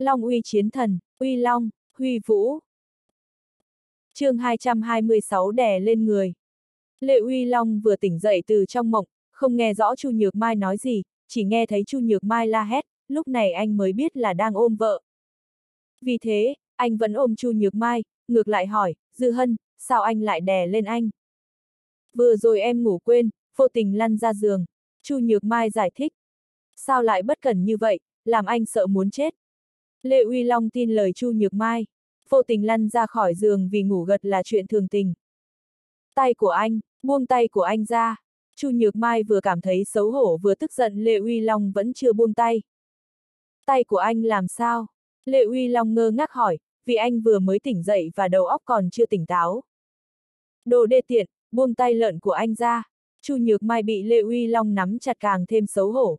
Long uy chiến thần, uy long, huy vũ. Chương 226 đè lên người. Lệ Uy Long vừa tỉnh dậy từ trong mộng, không nghe rõ Chu Nhược Mai nói gì, chỉ nghe thấy Chu Nhược Mai la hét, lúc này anh mới biết là đang ôm vợ. Vì thế, anh vẫn ôm Chu Nhược Mai, ngược lại hỏi, Dư Hân, sao anh lại đè lên anh? Vừa rồi em ngủ quên, vô tình lăn ra giường. Chu Nhược Mai giải thích. Sao lại bất cẩn như vậy, làm anh sợ muốn chết. Lệ Uy Long tin lời Chu Nhược Mai. Vô tình lăn ra khỏi giường vì ngủ gật là chuyện thường tình. Tay của anh, buông tay của anh ra. Chu Nhược Mai vừa cảm thấy xấu hổ vừa tức giận Lệ Uy Long vẫn chưa buông tay. Tay của anh làm sao? Lệ Uy Long ngơ ngác hỏi, vì anh vừa mới tỉnh dậy và đầu óc còn chưa tỉnh táo. Đồ đê tiện, buông tay lợn của anh ra. Chu Nhược Mai bị Lệ Uy Long nắm chặt càng thêm xấu hổ.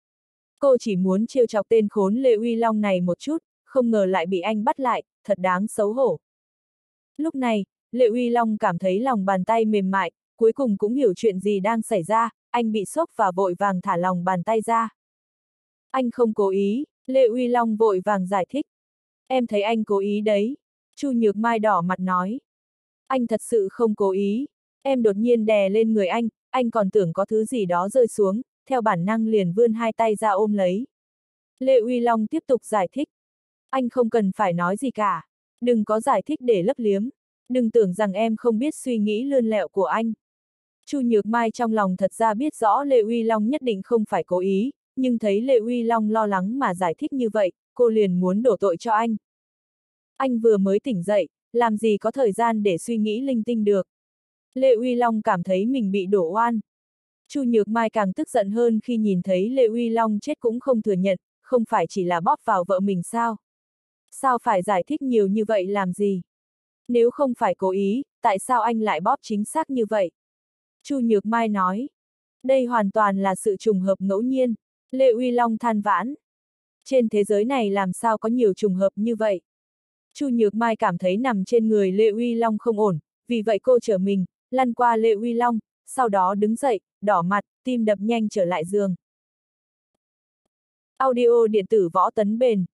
Cô chỉ muốn trêu chọc tên khốn Lệ Uy Long này một chút, không ngờ lại bị anh bắt lại, thật đáng xấu hổ. Lúc này, Lệ Uy Long cảm thấy lòng bàn tay mềm mại, cuối cùng cũng hiểu chuyện gì đang xảy ra, anh bị sốc và vội vàng thả lòng bàn tay ra. Anh không cố ý, Lệ Uy Long vội vàng giải thích. Em thấy anh cố ý đấy. Chu Nhược Mai đỏ mặt nói. Anh thật sự không cố ý. Em đột nhiên đè lên người anh còn tưởng có thứ gì đó rơi xuống, theo bản năng liền vươn hai tay ra ôm lấy. Lệ Uy Long tiếp tục giải thích. Anh không cần phải nói gì cả. Đừng có giải thích để lấp liếm. Đừng tưởng rằng em không biết suy nghĩ lươn lẹo của anh. Chu Nhược Mai trong lòng thật ra biết rõ Lệ Uy Long nhất định không phải cố ý, nhưng thấy Lệ Uy Long lo lắng mà giải thích như vậy, cô liền muốn đổ tội cho anh. Anh vừa mới tỉnh dậy, làm gì có thời gian để suy nghĩ linh tinh được. Lệ Uy Long cảm thấy mình bị đổ oan. Chu Nhược Mai càng tức giận hơn khi nhìn thấy Lệ Uy Long chết cũng không thừa nhận, không phải chỉ là bóp vào vợ mình sao? Sao phải giải thích nhiều như vậy làm gì? Nếu không phải cố ý, tại sao anh lại bóp chính xác như vậy? Chu Nhược Mai nói. Đây hoàn toàn là sự trùng hợp ngẫu nhiên. Lệ Uy Long than vãn. Trên thế giới này làm sao có nhiều trùng hợp như vậy? Chu Nhược Mai cảm thấy nằm trên người Lệ Uy Long không ổn, vì vậy cô trở mình, lăn qua Lệ Uy Long, sau đó đứng dậy, đỏ mặt, tim đập nhanh trở lại giường. Audio điện tử Võ Tấn Bền.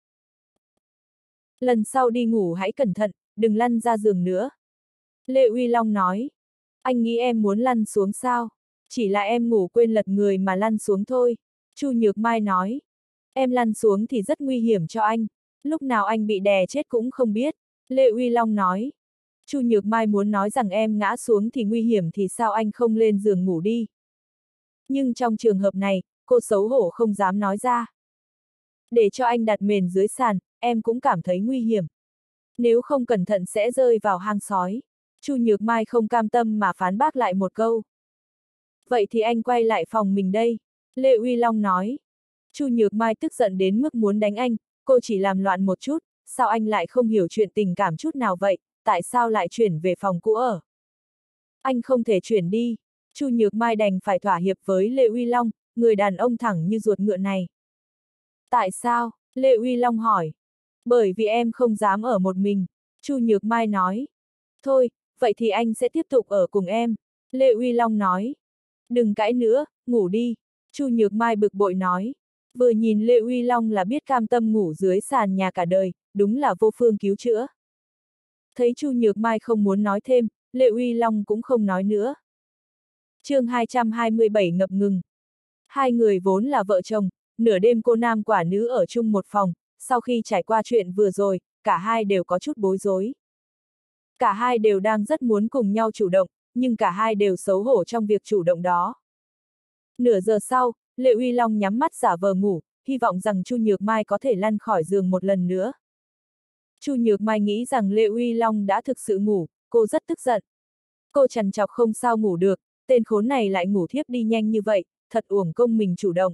Lần sau đi ngủ hãy cẩn thận, đừng lăn ra giường nữa. Lệ Uy Long nói. Anh nghĩ em muốn lăn xuống sao? Chỉ là em ngủ quên lật người mà lăn xuống thôi. Chu Nhược Mai nói. Em lăn xuống thì rất nguy hiểm cho anh. Lúc nào anh bị đè chết cũng không biết. Lệ Uy Long nói. Chu Nhược Mai muốn nói rằng em ngã xuống thì nguy hiểm thì sao anh không lên giường ngủ đi. Nhưng trong trường hợp này, cô xấu hổ không dám nói ra. Để cho anh đặt mền dưới sàn, em cũng cảm thấy nguy hiểm. Nếu không cẩn thận sẽ rơi vào hang sói. Chu Nhược Mai không cam tâm mà phán bác lại một câu. Vậy thì anh quay lại phòng mình đây. Lệ Uy Long nói. Chu Nhược Mai tức giận đến mức muốn đánh anh, cô chỉ làm loạn một chút, sao anh lại không hiểu chuyện tình cảm chút nào vậy, tại sao lại chuyển về phòng cũ ở? Anh không thể chuyển đi. Chu Nhược Mai đành phải thỏa hiệp với Lệ Uy Long, người đàn ông thẳng như ruột ngựa này. Tại sao? Lệ Uy Long hỏi. Bởi vì em không dám ở một mình. Chu Nhược Mai nói. Thôi, vậy thì anh sẽ tiếp tục ở cùng em. Lệ Uy Long nói. Đừng cãi nữa, ngủ đi. Chu Nhược Mai bực bội nói. Vừa nhìn Lệ Uy Long là biết cam tâm ngủ dưới sàn nhà cả đời, đúng là vô phương cứu chữa. Thấy Chu Nhược Mai không muốn nói thêm, Lệ Uy Long cũng không nói nữa. Chương 227 ngập ngừng. Hai người vốn là vợ chồng, nửa đêm cô nam quả nữ ở chung một phòng, sau khi trải qua chuyện vừa rồi, cả hai đều có chút bối rối. Cả hai đều đang rất muốn cùng nhau chủ động, nhưng cả hai đều xấu hổ trong việc chủ động đó. Nửa giờ sau, Lệ Uy Long nhắm mắt giả vờ ngủ, hy vọng rằng Chu Nhược Mai có thể lăn khỏi giường một lần nữa. Chu Nhược Mai nghĩ rằng Lệ Uy Long đã thực sự ngủ, cô rất tức giận. Cô trằn trọc không sao ngủ được, tên khốn này lại ngủ thiếp đi nhanh như vậy, thật uổng công mình chủ động.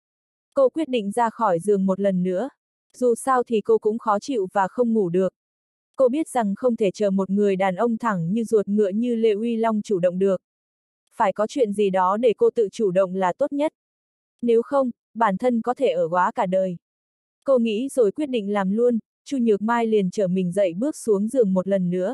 Cô quyết định ra khỏi giường một lần nữa. Dù sao thì cô cũng khó chịu và không ngủ được. Cô biết rằng không thể chờ một người đàn ông thẳng như ruột ngựa như Lệ Uy Long chủ động được. Phải có chuyện gì đó để cô tự chủ động là tốt nhất. Nếu không, bản thân có thể ở góa cả đời. Cô nghĩ rồi quyết định làm luôn, Chu Nhược Mai liền trở mình dậy bước xuống giường một lần nữa.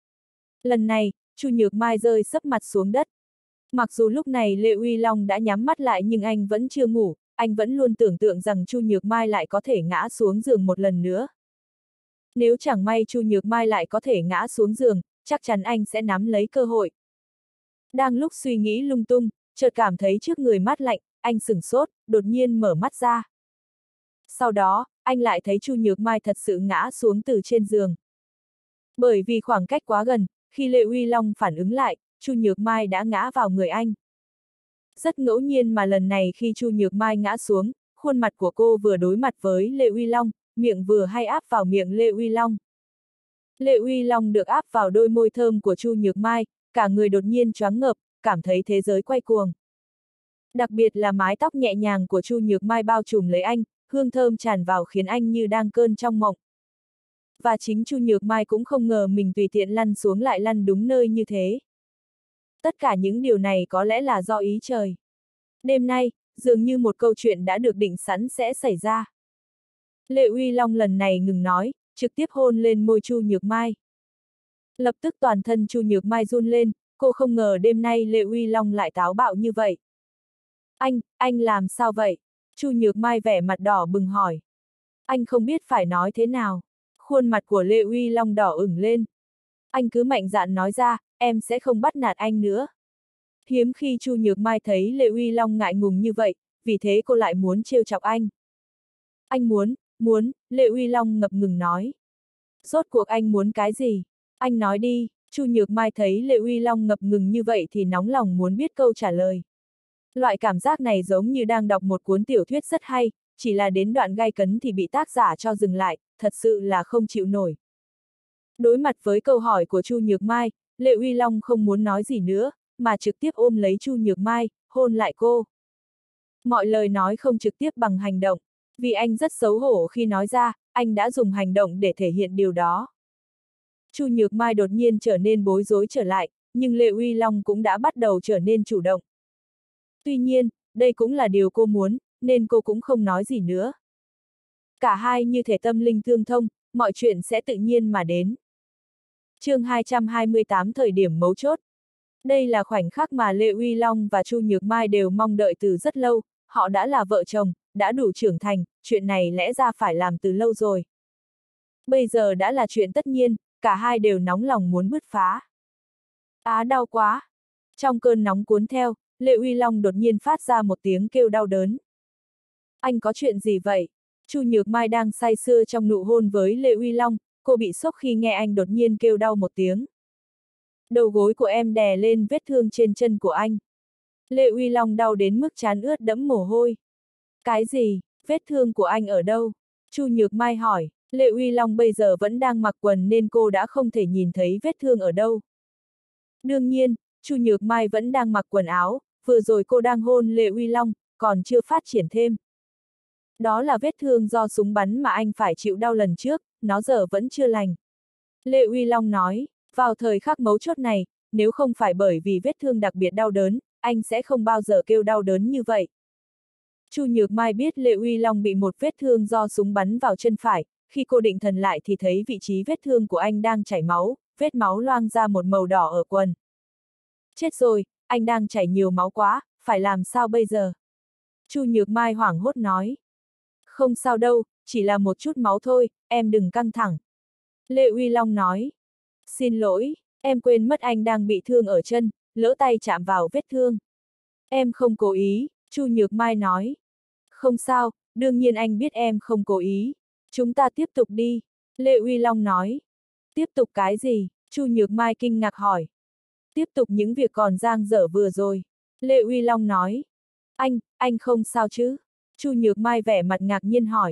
Lần này, Chu Nhược Mai rơi sấp mặt xuống đất. Mặc dù lúc này Lệ Uy Long đã nhắm mắt lại nhưng anh vẫn chưa ngủ, anh vẫn luôn tưởng tượng rằng Chu Nhược Mai lại có thể ngã xuống giường một lần nữa. Nếu chẳng may Chu Nhược Mai lại có thể ngã xuống giường, chắc chắn anh sẽ nắm lấy cơ hội. Đang lúc suy nghĩ lung tung, chợt cảm thấy trước người mát lạnh, anh sửng sốt, đột nhiên mở mắt ra. Sau đó, anh lại thấy Chu Nhược Mai thật sự ngã xuống từ trên giường. Bởi vì khoảng cách quá gần, khi Lệ Uy Long phản ứng lại, Chu Nhược Mai đã ngã vào người anh. Rất ngẫu nhiên mà lần này khi Chu Nhược Mai ngã xuống, khuôn mặt của cô vừa đối mặt với Lệ Uy Long, miệng vừa hay áp vào miệng Lệ Uy Long. Lệ Uy Long được áp vào đôi môi thơm của Chu Nhược Mai, cả người đột nhiên choáng ngợp, cảm thấy thế giới quay cuồng. Đặc biệt là mái tóc nhẹ nhàng của Chu Nhược Mai bao trùm lấy anh, hương thơm tràn vào khiến anh như đang cơn trong mộng. Và chính Chu Nhược Mai cũng không ngờ mình tùy tiện lăn xuống lại lăn đúng nơi như thế. Tất cả những điều này có lẽ là do ý trời. Đêm nay, dường như một câu chuyện đã được định sẵn sẽ xảy ra. Lệ Uy Long lần này ngừng nói, trực tiếp hôn lên môi Chu Nhược Mai. Lập tức toàn thân Chu Nhược Mai run lên, cô không ngờ đêm nay Lệ Uy Long lại táo bạo như vậy. Anh làm sao vậy? Chu Nhược Mai vẻ mặt đỏ bừng hỏi. Anh không biết phải nói thế nào. Khuôn mặt của Lệ Uy Long đỏ ửng lên. Anh cứ mạnh dạn nói ra, em sẽ không bắt nạt anh nữa. Hiếm khi Chu Nhược Mai thấy Lệ Uy Long ngại ngùng như vậy, vì thế cô lại muốn trêu chọc anh. Anh muốn, Lệ Uy Long ngập ngừng nói. Rốt cuộc anh muốn cái gì? Anh nói đi. Chu Nhược Mai thấy Lệ Uy Long ngập ngừng như vậy thì nóng lòng muốn biết câu trả lời. Loại cảm giác này giống như đang đọc một cuốn tiểu thuyết rất hay, chỉ là đến đoạn gay cấn thì bị tác giả cho dừng lại, thật sự là không chịu nổi. Đối mặt với câu hỏi của Chu Nhược Mai, Lệ Uy Long không muốn nói gì nữa, mà trực tiếp ôm lấy Chu Nhược Mai, hôn lại cô. Mọi lời nói không trực tiếp bằng hành động, vì anh rất xấu hổ khi nói ra, anh đã dùng hành động để thể hiện điều đó. Chu Nhược Mai đột nhiên trở nên bối rối trở lại, nhưng Lệ Uy Long cũng đã bắt đầu trở nên chủ động. Tuy nhiên, đây cũng là điều cô muốn, nên cô cũng không nói gì nữa. Cả hai như thể tâm linh tương thông, mọi chuyện sẽ tự nhiên mà đến. Chương 228 thời điểm mấu chốt. Đây là khoảnh khắc mà Lệ Uy Long và Chu Nhược Mai đều mong đợi từ rất lâu, họ đã là vợ chồng, đã đủ trưởng thành, chuyện này lẽ ra phải làm từ lâu rồi. Bây giờ đã là chuyện tất nhiên, cả hai đều nóng lòng muốn bứt phá. Đau quá! Trong cơn nóng cuốn theo, Lệ Uy Long đột nhiên phát ra một tiếng kêu đau đớn. Anh có chuyện gì vậy? Chu Nhược Mai đang say sưa trong nụ hôn với Lệ Uy Long, cô bị sốc khi nghe anh đột nhiên kêu đau một tiếng. Đầu gối của em đè lên vết thương trên chân của anh. Lệ Uy Long đau đến mức trán ướt đẫm mồ hôi. Cái gì? Vết thương của anh ở đâu? Chu Nhược Mai hỏi. Lệ Uy Long bây giờ vẫn đang mặc quần nên cô đã không thể nhìn thấy vết thương ở đâu. Đương nhiên, Chu Nhược Mai vẫn đang mặc quần áo, vừa rồi cô đang hôn Lệ Uy Long, còn chưa phát triển thêm. Đó là vết thương do súng bắn mà anh phải chịu đau lần trước, nó giờ vẫn chưa lành. Lệ Uy Long nói, vào thời khắc mấu chốt này, nếu không phải bởi vì vết thương đặc biệt đau đớn, anh sẽ không bao giờ kêu đau đớn như vậy. Chu Nhược Mai biết Lệ Uy Long bị một vết thương do súng bắn vào chân phải, khi cô định thần lại thì thấy vị trí vết thương của anh đang chảy máu, vết máu loang ra một màu đỏ ở quần. Chết rồi, anh đang chảy nhiều máu quá, phải làm sao bây giờ? Chu Nhược Mai hoảng hốt nói. Không sao đâu, chỉ là một chút máu thôi, em đừng căng thẳng. Lệ Uy Long nói. Xin lỗi, em quên mất anh đang bị thương ở chân, lỡ tay chạm vào vết thương. Em không cố ý, Chu Nhược Mai nói. Không sao, đương nhiên anh biết em không cố ý. Chúng ta tiếp tục đi, Lệ Uy Long nói. Tiếp tục cái gì? Chu Nhược Mai kinh ngạc hỏi. Tiếp tục những việc còn dang dở vừa rồi. Lệ Uy Long nói. Anh không sao chứ? Chu Nhược Mai vẻ mặt ngạc nhiên hỏi.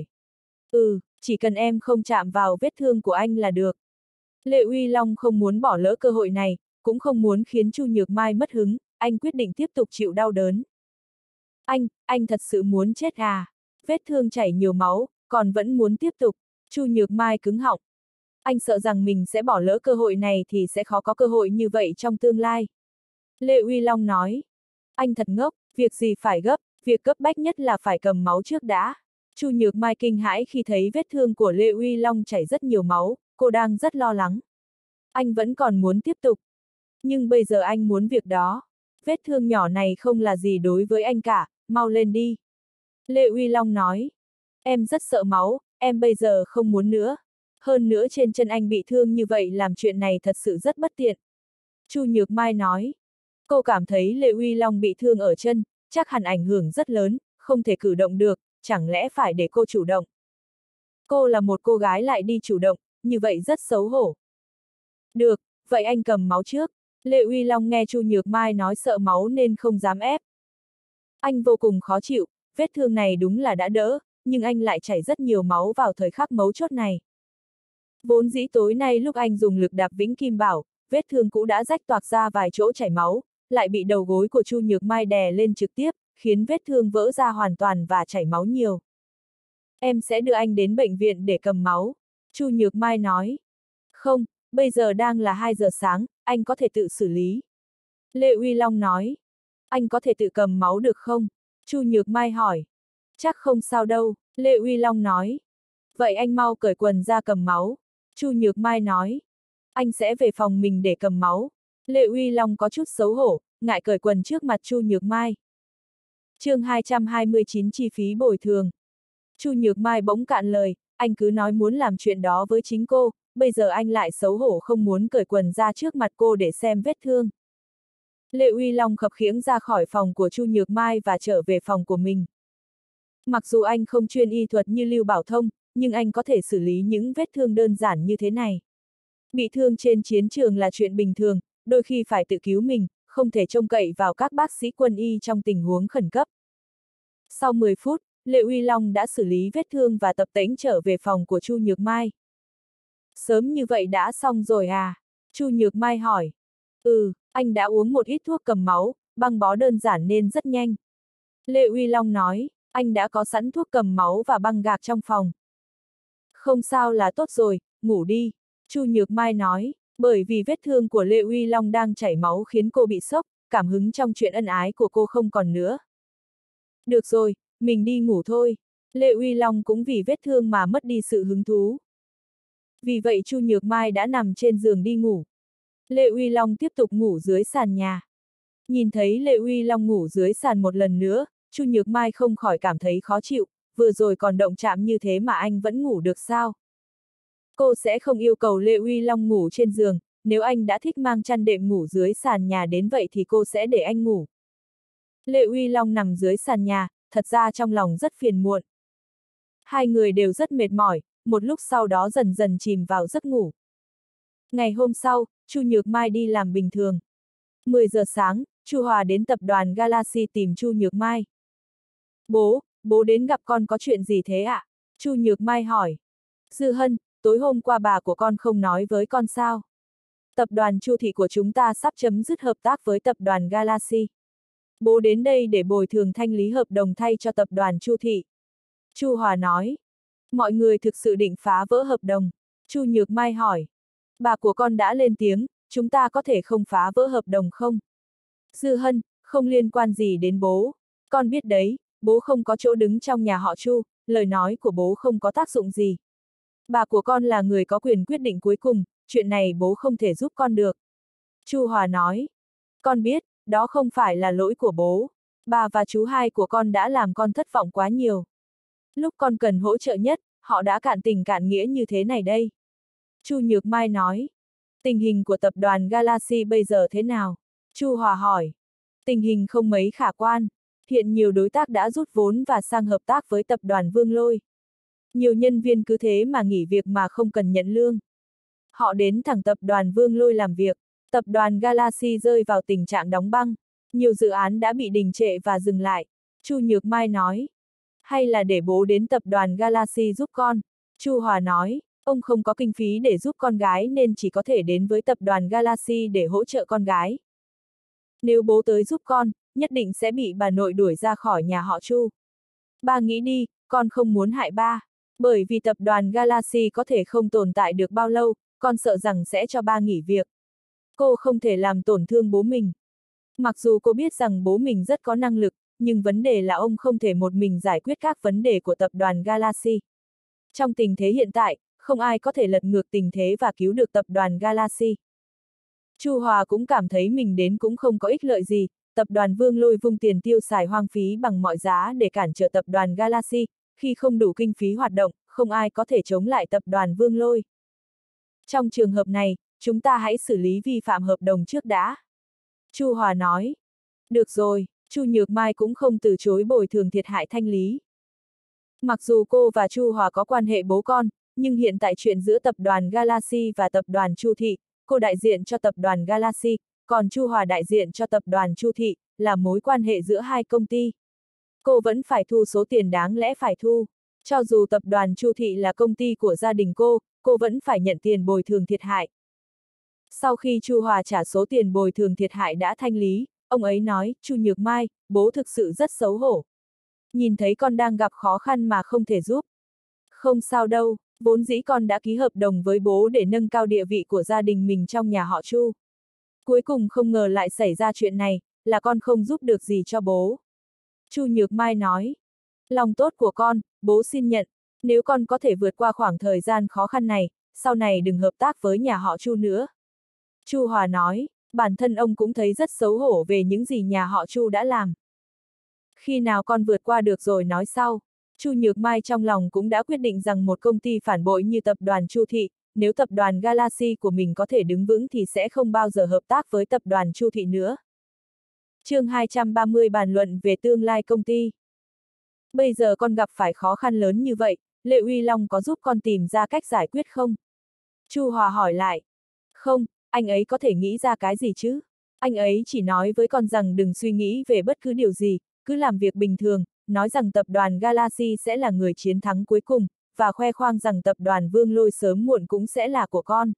Chỉ cần em không chạm vào vết thương của anh là được. Lệ Uy Long không muốn bỏ lỡ cơ hội này, cũng không muốn khiến Chu Nhược Mai mất hứng, anh quyết định tiếp tục chịu đau đớn. Anh thật sự muốn chết à? Vết thương chảy nhiều máu, còn vẫn muốn tiếp tục. Chu Nhược Mai cứng họng. Anh sợ rằng mình sẽ bỏ lỡ cơ hội này thì sẽ khó có cơ hội như vậy trong tương lai. Lệ Uy Long nói. Anh thật ngốc, việc gì phải gấp, việc cấp bách nhất là phải cầm máu trước đã. Chu Nhược Mai kinh hãi khi thấy vết thương của Lệ Uy Long chảy rất nhiều máu, cô đang rất lo lắng. Anh vẫn còn muốn tiếp tục. Nhưng bây giờ anh muốn việc đó. Vết thương nhỏ này không là gì đối với anh cả, mau lên đi. Lệ Uy Long nói. Em rất sợ máu, em bây giờ không muốn nữa. Hơn nữa trên chân anh bị thương như vậy làm chuyện này thật sự rất bất tiện. Chu Nhược Mai nói. Cô cảm thấy Lệ Uy Long bị thương ở chân, chắc hẳn ảnh hưởng rất lớn, không thể cử động được, chẳng lẽ phải để cô chủ động. Cô là một cô gái lại đi chủ động, như vậy rất xấu hổ. Được, vậy anh cầm máu trước. Lệ Uy Long nghe Chu Nhược Mai nói sợ máu nên không dám ép. Anh vô cùng khó chịu, vết thương này đúng là đã đỡ, nhưng anh lại chảy rất nhiều máu vào thời khắc mấu chốt này. Vốn dĩ tối nay lúc anh dùng lực đạp Vĩnh Kim Bảo, vết thương cũ đã rách toạc ra vài chỗ chảy máu, lại bị đầu gối của Chu Nhược Mai đè lên trực tiếp, khiến vết thương vỡ ra hoàn toàn và chảy máu nhiều. Em sẽ đưa anh đến bệnh viện để cầm máu. Chu Nhược Mai nói. Không, bây giờ đang là 2 giờ sáng, anh có thể tự xử lý. Lệ Uy Long nói. Anh có thể tự cầm máu được không? Chu Nhược Mai hỏi. Chắc không sao đâu, Lệ Uy Long nói. Vậy anh mau cởi quần ra cầm máu. Chu Nhược Mai nói. Anh sẽ về phòng mình để cầm máu. Lệ Uy Long có chút xấu hổ, ngại cởi quần trước mặt Chu Nhược Mai. Chương 229 chi phí bồi thường. Chu Nhược Mai bỗng cạn lời, anh cứ nói muốn làm chuyện đó với chính cô, bây giờ anh lại xấu hổ không muốn cởi quần ra trước mặt cô để xem vết thương. Lệ Uy Long khập khiễng ra khỏi phòng của Chu Nhược Mai và trở về phòng của mình. Mặc dù anh không chuyên y thuật như Lưu Bảo Thông, nhưng anh có thể xử lý những vết thương đơn giản như thế này. Bị thương trên chiến trường là chuyện bình thường, đôi khi phải tự cứu mình, không thể trông cậy vào các bác sĩ quân y trong tình huống khẩn cấp. Sau 10 phút, Lệ Uy Long đã xử lý vết thương và tập tễnh trở về phòng của Chu Nhược Mai. Sớm như vậy đã xong rồi à? Chu Nhược Mai hỏi. Anh đã uống một ít thuốc cầm máu, băng bó đơn giản nên rất nhanh. Lệ Uy Long nói, anh đã có sẵn thuốc cầm máu và băng gạc trong phòng. Không sao là tốt rồi, ngủ đi. Chu Nhược Mai nói, bởi vì vết thương của Lệ Uy Long đang chảy máu khiến cô bị sốc, cảm hứng trong chuyện ân ái của cô không còn nữa. Được rồi, mình đi ngủ thôi. Lệ Uy Long cũng vì vết thương mà mất đi sự hứng thú. Vì vậy Chu Nhược Mai đã nằm trên giường đi ngủ. Lệ Uy Long tiếp tục ngủ dưới sàn nhà. Nhìn thấy Lệ Uy Long ngủ dưới sàn một lần nữa, Chu Nhược Mai không khỏi cảm thấy khó chịu, vừa rồi còn động chạm như thế mà anh vẫn ngủ được sao? Cô sẽ không yêu cầu Lệ Uy Long ngủ trên giường, nếu anh đã thích mang chăn đệm ngủ dưới sàn nhà đến vậy thì cô sẽ để anh ngủ. Lệ Uy Long nằm dưới sàn nhà, thật ra trong lòng rất phiền muộn. Hai người đều rất mệt mỏi, một lúc sau đó dần dần chìm vào giấc ngủ. Ngày hôm sau, Chu Nhược Mai đi làm bình thường. 10 giờ sáng, Chu Hòa đến tập đoàn Galaxy tìm Chu Nhược Mai. Bố đến gặp con có chuyện gì thế ạ? Chu Nhược Mai hỏi. Dư Hân, tối hôm qua bà của con không nói với con sao? Tập đoàn Chu thị của chúng ta sắp chấm dứt hợp tác với tập đoàn Galaxy. Bố đến đây để bồi thường thanh lý hợp đồng thay cho tập đoàn Chu thị. Chu Hòa nói. Mọi người thực sự định phá vỡ hợp đồng. Chu Nhược Mai hỏi. Bà của con đã lên tiếng, chúng ta có thể không phá vỡ hợp đồng không? Dư Hân, không liên quan gì đến bố. Con biết đấy, bố không có chỗ đứng trong nhà họ Chu, lời nói của bố không có tác dụng gì. Bà của con là người có quyền quyết định cuối cùng, chuyện này bố không thể giúp con được. Chu Hòa nói. Con biết, đó không phải là lỗi của bố. Bà và chú hai của con đã làm con thất vọng quá nhiều. Lúc con cần hỗ trợ nhất, họ đã cạn tình cạn nghĩa như thế này đây. Chu Nhược Mai nói. Tình hình của tập đoàn Galaxy bây giờ thế nào? Chu Hòa hỏi. Tình hình không mấy khả quan. Hiện nhiều đối tác đã rút vốn và sang hợp tác với tập đoàn Vương Lôi. Nhiều nhân viên cứ thế mà nghỉ việc mà không cần nhận lương. Họ đến thẳng tập đoàn Vương Lôi làm việc. Tập đoàn Galaxy rơi vào tình trạng đóng băng. Nhiều dự án đã bị đình trệ và dừng lại. Chu Nhược Mai nói. Hay là để bố đến tập đoàn Galaxy giúp con? Chu Hòa nói. Ông không có kinh phí để giúp con gái nên chỉ có thể đến với tập đoàn Galaxy để hỗ trợ con gái. Nếu bố tới giúp con, nhất định sẽ bị bà nội đuổi ra khỏi nhà họ Chu. Ba nghĩ đi, con không muốn hại ba. Bởi vì tập đoàn Galaxy có thể không tồn tại được bao lâu, con sợ rằng sẽ cho ba nghỉ việc. Cô không thể làm tổn thương bố mình. Mặc dù cô biết rằng bố mình rất có năng lực, nhưng vấn đề là ông không thể một mình giải quyết các vấn đề của tập đoàn Galaxy. Trong tình thế hiện tại, không ai có thể lật ngược tình thế và cứu được tập đoàn Galaxy. Chu Hòa cũng cảm thấy mình đến cũng không có ích lợi gì, tập đoàn Vương Lôi vung tiền tiêu xài hoang phí bằng mọi giá để cản trở tập đoàn Galaxy, khi không đủ kinh phí hoạt động, không ai có thể chống lại tập đoàn Vương Lôi. Trong trường hợp này, chúng ta hãy xử lý vi phạm hợp đồng trước đã. Chu Hòa nói. Được rồi, Chu Nhược Mai cũng không từ chối bồi thường thiệt hại thanh lý. Mặc dù cô và Chu Hòa có quan hệ bố con, nhưng hiện tại chuyện giữa tập đoàn Galaxy và tập đoàn Chu Thị, cô đại diện cho tập đoàn Galaxy, còn Chu Hòa đại diện cho tập đoàn Chu Thị, là mối quan hệ giữa hai công ty. Cô vẫn phải thu số tiền đáng lẽ phải thu. Cho dù tập đoàn Chu Thị là công ty của gia đình cô vẫn phải nhận tiền bồi thường thiệt hại. Sau khi Chu Hòa trả số tiền bồi thường thiệt hại đã thanh lý, ông ấy nói, Chu Nhược Mai, bố thực sự rất xấu hổ. Nhìn thấy con đang gặp khó khăn mà không thể giúp. Không sao đâu, vốn dĩ con đã ký hợp đồng với bố để nâng cao địa vị của gia đình mình trong nhà họ Chu. Cuối cùng không ngờ lại xảy ra chuyện này, là con không giúp được gì cho bố. Chu Nhược Mai nói, lòng tốt của con, bố xin nhận, nếu con có thể vượt qua khoảng thời gian khó khăn này, sau này đừng hợp tác với nhà họ Chu nữa. Chu Hòa nói, bản thân ông cũng thấy rất xấu hổ về những gì nhà họ Chu đã làm. Khi nào con vượt qua được rồi nói sau. Chu Nhược Mai trong lòng cũng đã quyết định rằng một công ty phản bội như tập đoàn Chu Thị, nếu tập đoàn Galaxy của mình có thể đứng vững thì sẽ không bao giờ hợp tác với tập đoàn Chu Thị nữa. Chương 230 bàn luận về tương lai công ty. Bây giờ con gặp phải khó khăn lớn như vậy, Lệ Uy Long có giúp con tìm ra cách giải quyết không? Chu Hòa hỏi lại. Không, anh ấy có thể nghĩ ra cái gì chứ? Anh ấy chỉ nói với con rằng đừng suy nghĩ về bất cứ điều gì, cứ làm việc bình thường, nói rằng tập đoàn Galaxy sẽ là người chiến thắng cuối cùng, và khoe khoang rằng tập đoàn Vương Lôi sớm muộn cũng sẽ là của con.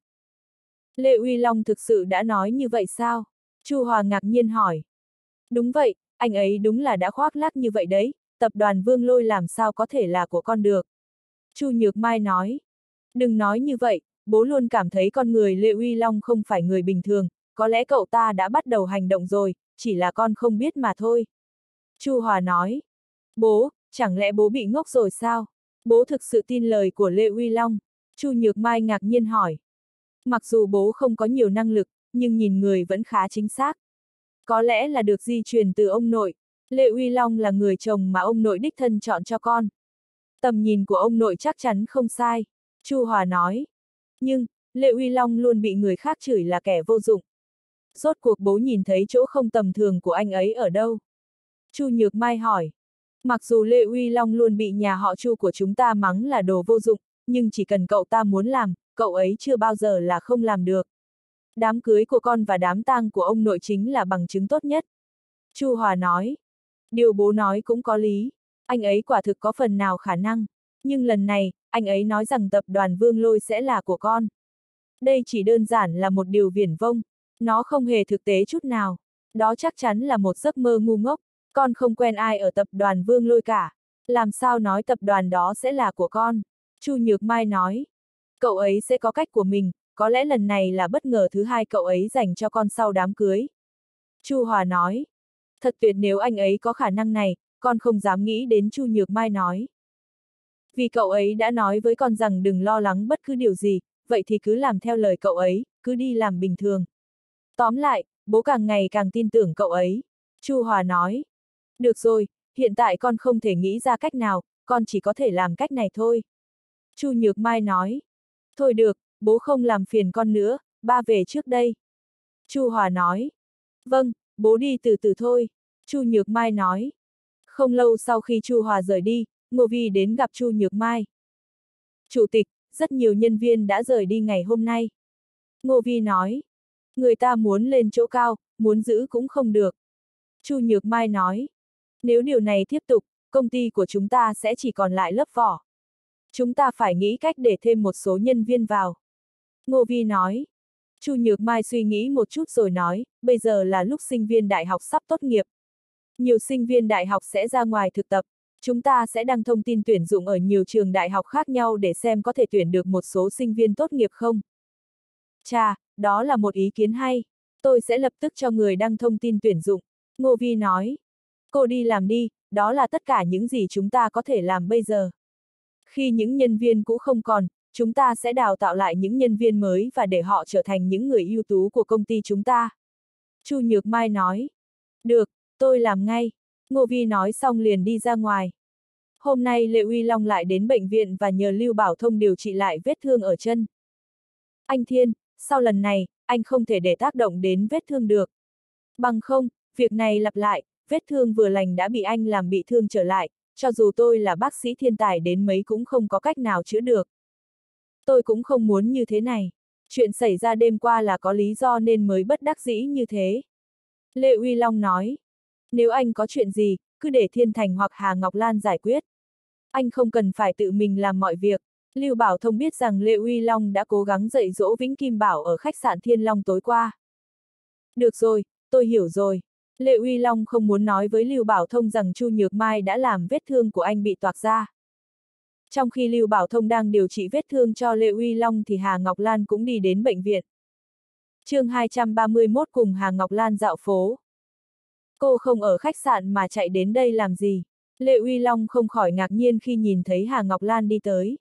Lệ Uy Long thực sự đã nói như vậy sao? Chu Hòa ngạc nhiên hỏi. Đúng vậy, anh ấy đúng là đã khoác lác như vậy đấy, tập đoàn Vương Lôi làm sao có thể là của con được. Chu Nhược Mai nói. Đừng nói như vậy, bố luôn cảm thấy con người Lệ Uy Long không phải người bình thường, có lẽ cậu ta đã bắt đầu hành động rồi, chỉ là con không biết mà thôi. Chu Hòa nói. Bố, chẳng lẽ bố bị ngốc rồi sao? Bố thực sự tin lời của Lệ Uy Long? Chu Nhược Mai ngạc nhiên hỏi. Mặc dù bố không có nhiều năng lực, nhưng nhìn người vẫn khá chính xác. Có lẽ là được di truyền từ ông nội. Lệ Uy Long là người chồng mà ông nội đích thân chọn cho con. Tầm nhìn của ông nội chắc chắn không sai. Chu Hòa nói. Nhưng, Lệ Uy Long luôn bị người khác chửi là kẻ vô dụng. Rốt cuộc bố nhìn thấy chỗ không tầm thường của anh ấy ở đâu? Chu Nhược Mai hỏi. Mặc dù Lệ Uy Long luôn bị nhà họ Chu của chúng ta mắng là đồ vô dụng, nhưng chỉ cần cậu ta muốn làm, cậu ấy chưa bao giờ là không làm được. Đám cưới của con và đám tang của ông nội chính là bằng chứng tốt nhất. Chu Hòa nói. Điều bố nói cũng có lý. Anh ấy quả thực có phần nào khả năng. Nhưng lần này, anh ấy nói rằng tập đoàn Vương Lôi sẽ là của con. Đây chỉ đơn giản là một điều viển vông. Nó không hề thực tế chút nào. Đó chắc chắn là một giấc mơ ngu ngốc. Con không quen ai ở tập đoàn Vương Lôi cả. Làm sao nói tập đoàn đó sẽ là của con? Chu Nhược Mai nói. Cậu ấy sẽ có cách của mình, có lẽ lần này là bất ngờ thứ hai cậu ấy dành cho con sau đám cưới. Chu Hòa nói. Thật tuyệt nếu anh ấy có khả năng này, con không dám nghĩ đến. Chu Nhược Mai nói. Vì cậu ấy đã nói với con rằng đừng lo lắng bất cứ điều gì, vậy thì cứ làm theo lời cậu ấy, cứ đi làm bình thường. Tóm lại, bố càng ngày càng tin tưởng cậu ấy. Chu Hòa nói. Được rồi, hiện tại con không thể nghĩ ra cách nào, con chỉ có thể làm cách này thôi. Chu Nhược Mai nói. Thôi được, bố không làm phiền con nữa, ba về trước đây. Chu Hòa nói. Vâng, bố đi từ từ thôi. Chu Nhược Mai nói. Không lâu sau khi Chu Hòa rời đi, Ngô Vi đến gặp Chu Nhược Mai. Chủ tịch, rất nhiều nhân viên đã rời đi ngày hôm nay. Ngô Vi nói. Người ta muốn lên chỗ cao, muốn giữ cũng không được. Chu Nhược Mai nói. Nếu điều này tiếp tục, công ty của chúng ta sẽ chỉ còn lại lớp vỏ. Chúng ta phải nghĩ cách để thêm một số nhân viên vào. Ngô Vi nói. Chu Nhược Mai suy nghĩ một chút rồi nói, bây giờ là lúc sinh viên đại học sắp tốt nghiệp. Nhiều sinh viên đại học sẽ ra ngoài thực tập. Chúng ta sẽ đăng thông tin tuyển dụng ở nhiều trường đại học khác nhau để xem có thể tuyển được một số sinh viên tốt nghiệp không. Chà, đó là một ý kiến hay. Tôi sẽ lập tức cho người đăng thông tin tuyển dụng. Ngô Vi nói. Cô đi làm đi, đó là tất cả những gì chúng ta có thể làm bây giờ. Khi những nhân viên cũ không còn, chúng ta sẽ đào tạo lại những nhân viên mới và để họ trở thành những người ưu tú của công ty chúng ta. Chu Nhược Mai nói. Được, tôi làm ngay. Ngô Vi nói xong liền đi ra ngoài. Hôm nay Lệ Uy Long lại đến bệnh viện và nhờ Lưu Bảo Thông điều trị lại vết thương ở chân. Anh Thiên, sau lần này, anh không thể để tác động đến vết thương được. Bằng không, việc này lặp lại, vết thương vừa lành đã bị anh làm bị thương trở lại, cho dù tôi là bác sĩ thiên tài đến mấy cũng không có cách nào chữa được. Tôi cũng không muốn như thế này. Chuyện xảy ra đêm qua là có lý do nên mới bất đắc dĩ như thế. Lệ Uy Long nói. Nếu anh có chuyện gì, cứ để Thiên Thành hoặc Hà Ngọc Lan giải quyết. Anh không cần phải tự mình làm mọi việc. Lưu Bảo Thông biết rằng Lệ Uy Long đã cố gắng dạy dỗ Vĩnh Kim Bảo ở khách sạn Thiên Long tối qua. Được rồi, tôi hiểu rồi. Lệ Uy Long không muốn nói với Lưu Bảo Thông rằng Chu Nhược Mai đã làm vết thương của anh bị toạc ra. Trong khi Lưu Bảo Thông đang điều trị vết thương cho Lệ Uy Long thì Hà Ngọc Lan cũng đi đến bệnh viện. Chương 231 cùng Hà Ngọc Lan dạo phố. Cô không ở khách sạn mà chạy đến đây làm gì? Lệ Uy Long không khỏi ngạc nhiên khi nhìn thấy Hà Ngọc Lan đi tới.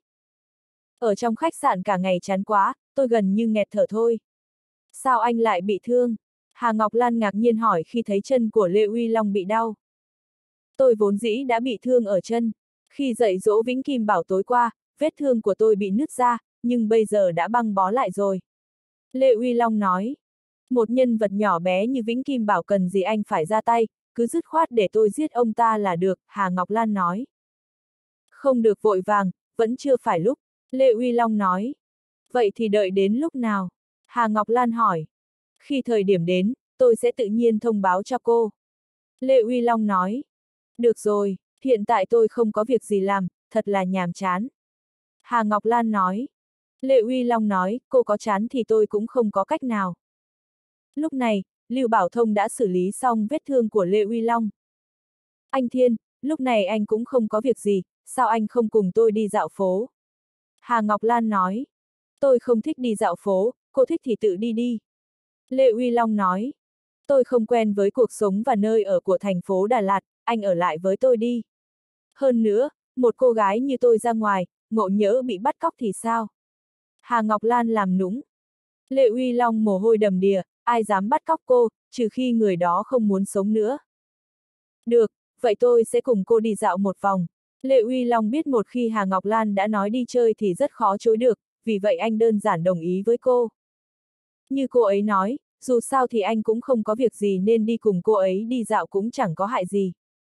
Ở trong khách sạn cả ngày chán quá, tôi gần như nghẹt thở thôi. Sao anh lại bị thương? Hà Ngọc Lan ngạc nhiên hỏi khi thấy chân của Lệ Uy Long bị đau. Tôi vốn dĩ đã bị thương ở chân. Khi dạy dỗ Vĩnh Kim Bảo tối qua, vết thương của tôi bị nứt ra, nhưng bây giờ đã băng bó lại rồi. Lệ Uy Long nói. Một nhân vật nhỏ bé như Vĩnh Kim Bảo cần gì anh phải ra tay, cứ dứt khoát để tôi giết ông ta là được, Hà Ngọc Lan nói. Không được vội vàng, vẫn chưa phải lúc, Lệ Uy Long nói. Vậy thì đợi đến lúc nào? Hà Ngọc Lan hỏi. Khi thời điểm đến, tôi sẽ tự nhiên thông báo cho cô. Lệ Uy Long nói. Được rồi, hiện tại tôi không có việc gì làm, thật là nhàm chán. Hà Ngọc Lan nói. Lệ Uy Long nói, cô có chán thì tôi cũng không có cách nào. Lúc này, Lưu Bảo Thông đã xử lý xong vết thương của Lệ Uy Long. Anh Thiên, lúc này anh cũng không có việc gì, sao anh không cùng tôi đi dạo phố? Hà Ngọc Lan nói. Tôi không thích đi dạo phố, cô thích thì tự đi đi. Lệ Uy Long nói. Tôi không quen với cuộc sống và nơi ở của thành phố Đà Lạt, anh ở lại với tôi đi. Hơn nữa, một cô gái như tôi ra ngoài, ngộ nhỡ bị bắt cóc thì sao? Hà Ngọc Lan làm nũng. Lệ Uy Long mồ hôi đầm đìa, ai dám bắt cóc cô, trừ khi người đó không muốn sống nữa. Được, vậy tôi sẽ cùng cô đi dạo một vòng. Lệ Uy Long biết một khi Hà Ngọc Lan đã nói đi chơi thì rất khó chối được, vì vậy anh đơn giản đồng ý với cô. Như cô ấy nói, dù sao thì anh cũng không có việc gì nên đi cùng cô ấy đi dạo cũng chẳng có hại gì.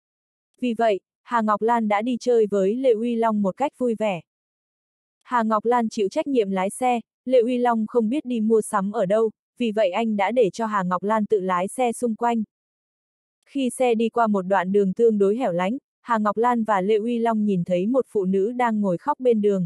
Vì vậy, Hà Ngọc Lan đã đi chơi với Lệ Uy Long một cách vui vẻ. Hà Ngọc Lan chịu trách nhiệm lái xe, Lệ Uy Long không biết đi mua sắm ở đâu, vì vậy anh đã để cho Hà Ngọc Lan tự lái xe xung quanh. Khi xe đi qua một đoạn đường tương đối hẻo lánh, Hà Ngọc Lan và Lệ Uy Long nhìn thấy một phụ nữ đang ngồi khóc bên đường.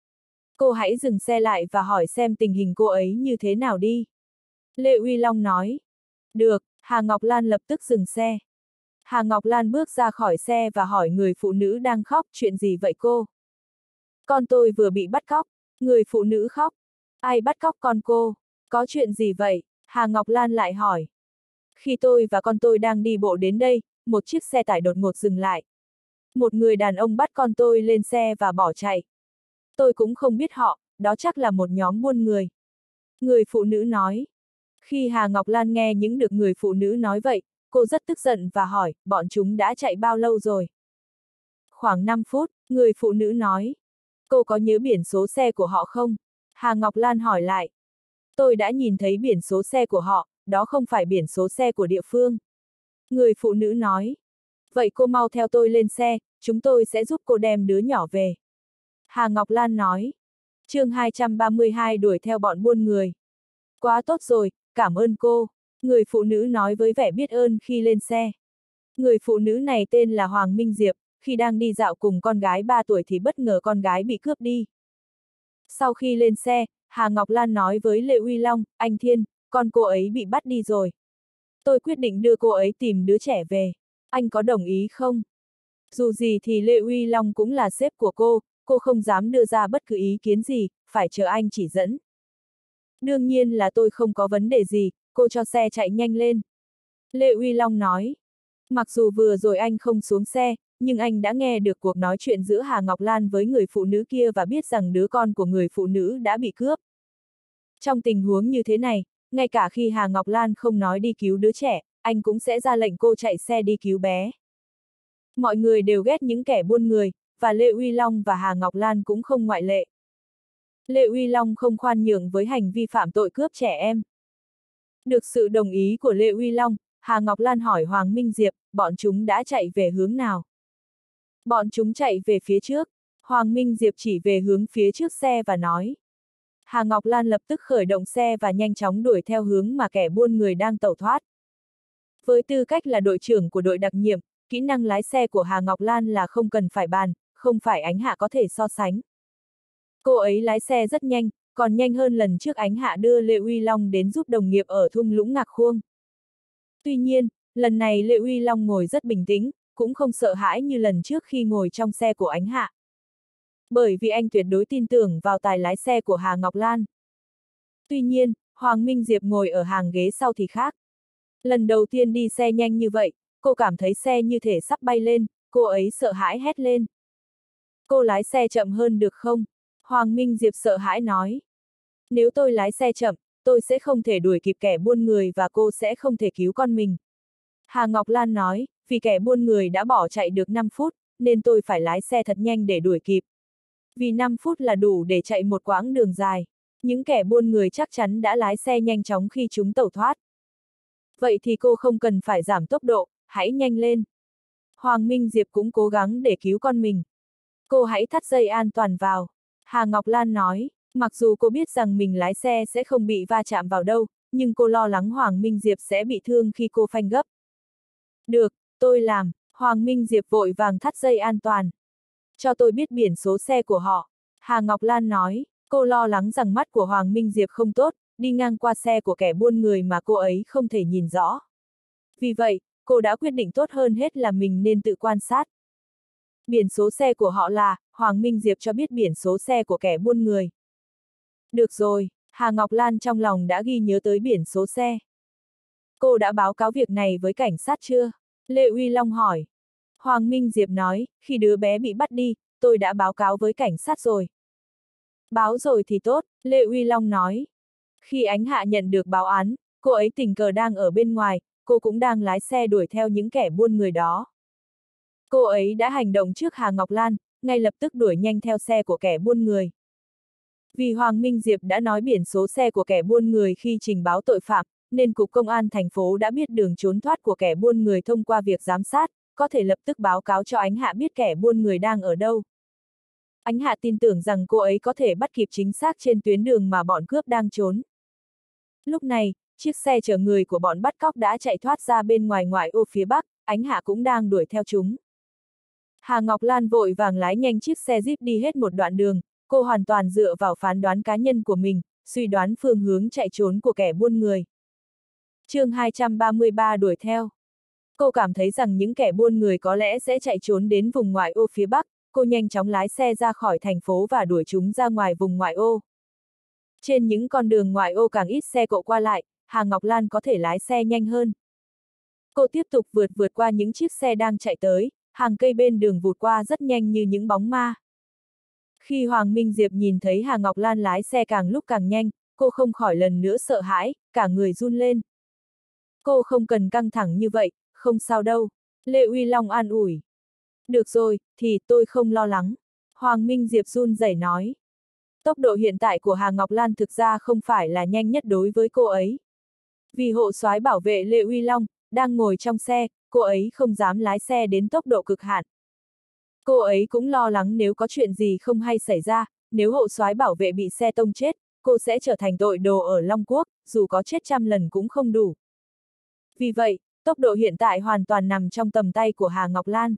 Cô hãy dừng xe lại và hỏi xem tình hình cô ấy như thế nào đi. Lệ Uy Long nói. Được, Hà Ngọc Lan lập tức dừng xe. Hà Ngọc Lan bước ra khỏi xe và hỏi người phụ nữ đang khóc, chuyện gì vậy cô? Con tôi vừa bị bắt cóc, người phụ nữ khóc. Ai bắt cóc con cô? Có chuyện gì vậy? Hà Ngọc Lan lại hỏi. Khi tôi và con tôi đang đi bộ đến đây, một chiếc xe tải đột ngột dừng lại. Một người đàn ông bắt con tôi lên xe và bỏ chạy. Tôi cũng không biết họ, đó chắc là một nhóm buôn người. Người phụ nữ nói. Khi Hà Ngọc Lan nghe những được người phụ nữ nói vậy, cô rất tức giận và hỏi, bọn chúng đã chạy bao lâu rồi? Khoảng 5 phút, người phụ nữ nói. Cô có nhớ biển số xe của họ không? Hà Ngọc Lan hỏi lại. Tôi đã nhìn thấy biển số xe của họ, đó không phải biển số xe của địa phương. Người phụ nữ nói. Vậy cô mau theo tôi lên xe, chúng tôi sẽ giúp cô đem đứa nhỏ về. Hà Ngọc Lan nói. Chương 232 đuổi theo bọn buôn người. Quá tốt rồi, cảm ơn cô. Người phụ nữ nói với vẻ biết ơn khi lên xe. Người phụ nữ này tên là Hoàng Minh Diệp, khi đang đi dạo cùng con gái 3 tuổi thì bất ngờ con gái bị cướp đi. Sau khi lên xe, Hà Ngọc Lan nói với Lệ Uy Long, anh Thiên, con cô ấy bị bắt đi rồi. Tôi quyết định đưa cô ấy tìm đứa trẻ về. Anh có đồng ý không? Dù gì thì Lệ Uy Long cũng là sếp của cô không dám đưa ra bất cứ ý kiến gì, phải chờ anh chỉ dẫn. Đương nhiên là tôi không có vấn đề gì, cô cho xe chạy nhanh lên. Lệ Uy Long nói. Mặc dù vừa rồi anh không xuống xe, nhưng anh đã nghe được cuộc nói chuyện giữa Hà Ngọc Lan với người phụ nữ kia và biết rằng đứa con của người phụ nữ đã bị cướp. Trong tình huống như thế này, ngay cả khi Hà Ngọc Lan không nói đi cứu đứa trẻ, anh cũng sẽ ra lệnh cô chạy xe đi cứu bé. Mọi người đều ghét những kẻ buôn người, và Lê Uy Long và Hà Ngọc Lan cũng không ngoại lệ. Lê Uy Long không khoan nhượng với hành vi phạm tội cướp trẻ em. Được sự đồng ý của Lê Uy Long, Hà Ngọc Lan hỏi Hoàng Minh Diệp, bọn chúng đã chạy về hướng nào? Bọn chúng chạy về phía trước. Hoàng Minh Diệp chỉ về hướng phía trước xe và nói. Hà Ngọc Lan lập tức khởi động xe và nhanh chóng đuổi theo hướng mà kẻ buôn người đang tẩu thoát. Với tư cách là đội trưởng của đội đặc nhiệm, kỹ năng lái xe của Hà Ngọc Lan là không cần phải bàn, không phải Ánh Hạ có thể so sánh. Cô ấy lái xe rất nhanh, còn nhanh hơn lần trước Ánh Hạ đưa Lê Uy Long đến giúp đồng nghiệp ở thung lũng Ngạc Khuông. Tuy nhiên, lần này Lê Uy Long ngồi rất bình tĩnh, cũng không sợ hãi như lần trước khi ngồi trong xe của Ánh Hạ. Bởi vì anh tuyệt đối tin tưởng vào tài lái xe của Hà Ngọc Lan. Tuy nhiên, Hoàng Minh Diệp ngồi ở hàng ghế sau thì khác. Lần đầu tiên đi xe nhanh như vậy, cô cảm thấy xe như thể sắp bay lên, cô ấy sợ hãi hét lên. Cô lái xe chậm hơn được không? Hoàng Minh Diệp sợ hãi nói. Nếu tôi lái xe chậm, tôi sẽ không thể đuổi kịp kẻ buôn người và cô sẽ không thể cứu con mình. Hà Ngọc Lan nói, vì kẻ buôn người đã bỏ chạy được 5 phút, nên tôi phải lái xe thật nhanh để đuổi kịp. Vì 5 phút là đủ để chạy một quãng đường dài. Những kẻ buôn người chắc chắn đã lái xe nhanh chóng khi chúng tẩu thoát. Vậy thì cô không cần phải giảm tốc độ, hãy nhanh lên. Hoàng Minh Diệp cũng cố gắng để cứu con mình. Cô hãy thắt dây an toàn vào. Hà Ngọc Lan nói, mặc dù cô biết rằng mình lái xe sẽ không bị va chạm vào đâu, nhưng cô lo lắng Hoàng Minh Diệp sẽ bị thương khi cô phanh gấp. Được, tôi làm. Hoàng Minh Diệp vội vàng thắt dây an toàn. Cho tôi biết biển số xe của họ. Hà Ngọc Lan nói, cô lo lắng rằng mắt của Hoàng Minh Diệp không tốt, đi ngang qua xe của kẻ buôn người mà cô ấy không thể nhìn rõ. Vì vậy, cô đã quyết định tốt hơn hết là mình nên tự quan sát. Biển số xe của họ là, Hoàng Minh Diệp cho biết biển số xe của kẻ buôn người. Được rồi, Hà Ngọc Lan trong lòng đã ghi nhớ tới biển số xe. Cô đã báo cáo việc này với cảnh sát chưa? Lê Uy Long hỏi. Hoàng Minh Diệp nói, khi đứa bé bị bắt đi, tôi đã báo cáo với cảnh sát rồi. Báo rồi thì tốt, Lê Uy Long nói. Khi Ánh Hạ nhận được báo án, cô ấy tình cờ đang ở bên ngoài, cô cũng đang lái xe đuổi theo những kẻ buôn người đó. Cô ấy đã hành động trước Hà Ngọc Lan, ngay lập tức đuổi nhanh theo xe của kẻ buôn người. Vì Hoàng Minh Diệp đã nói biển số xe của kẻ buôn người khi trình báo tội phạm, nên Cục Công an thành phố đã biết đường trốn thoát của kẻ buôn người thông qua việc giám sát, có thể lập tức báo cáo cho Ánh Hạ biết kẻ buôn người đang ở đâu. Ánh Hạ tin tưởng rằng cô ấy có thể bắt kịp chính xác trên tuyến đường mà bọn cướp đang trốn. Lúc này, chiếc xe chở người của bọn bắt cóc đã chạy thoát ra bên ngoài ngoại ô phía bắc, Ánh Hạ cũng đang đuổi theo chúng. Hà Ngọc Lan vội vàng lái nhanh chiếc xe Jeep đi hết một đoạn đường, cô hoàn toàn dựa vào phán đoán cá nhân của mình, suy đoán phương hướng chạy trốn của kẻ buôn người. Chương 233 đuổi theo. Cô cảm thấy rằng những kẻ buôn người có lẽ sẽ chạy trốn đến vùng ngoại ô phía bắc, cô nhanh chóng lái xe ra khỏi thành phố và đuổi chúng ra ngoài vùng ngoại ô. Trên những con đường ngoại ô càng ít xe cộ qua lại, Hà Ngọc Lan có thể lái xe nhanh hơn. Cô tiếp tục vượt qua những chiếc xe đang chạy tới, hàng cây bên đường vụt qua rất nhanh như những bóng ma. Khi Hoàng Minh Diệp nhìn thấy Hà Ngọc Lan lái xe càng lúc càng nhanh, cô không khỏi lần nữa sợ hãi, cả người run lên. Cô không cần căng thẳng như vậy, không sao đâu. Lê Uy Long an ủi. Được rồi, thì tôi không lo lắng. Hoàng Minh Diệp run rẩy nói. Tốc độ hiện tại của Hà Ngọc Lan thực ra không phải là nhanh nhất đối với cô ấy. Vì hộ soái bảo vệ Lê Uy Long đang ngồi trong xe, cô ấy không dám lái xe đến tốc độ cực hạn. Cô ấy cũng lo lắng nếu có chuyện gì không hay xảy ra, nếu hộ soái bảo vệ bị xe tông chết, cô sẽ trở thành tội đồ ở Long Quốc, dù có chết 100 lần cũng không đủ. Vì vậy, tốc độ hiện tại hoàn toàn nằm trong tầm tay của Hà Ngọc Lan.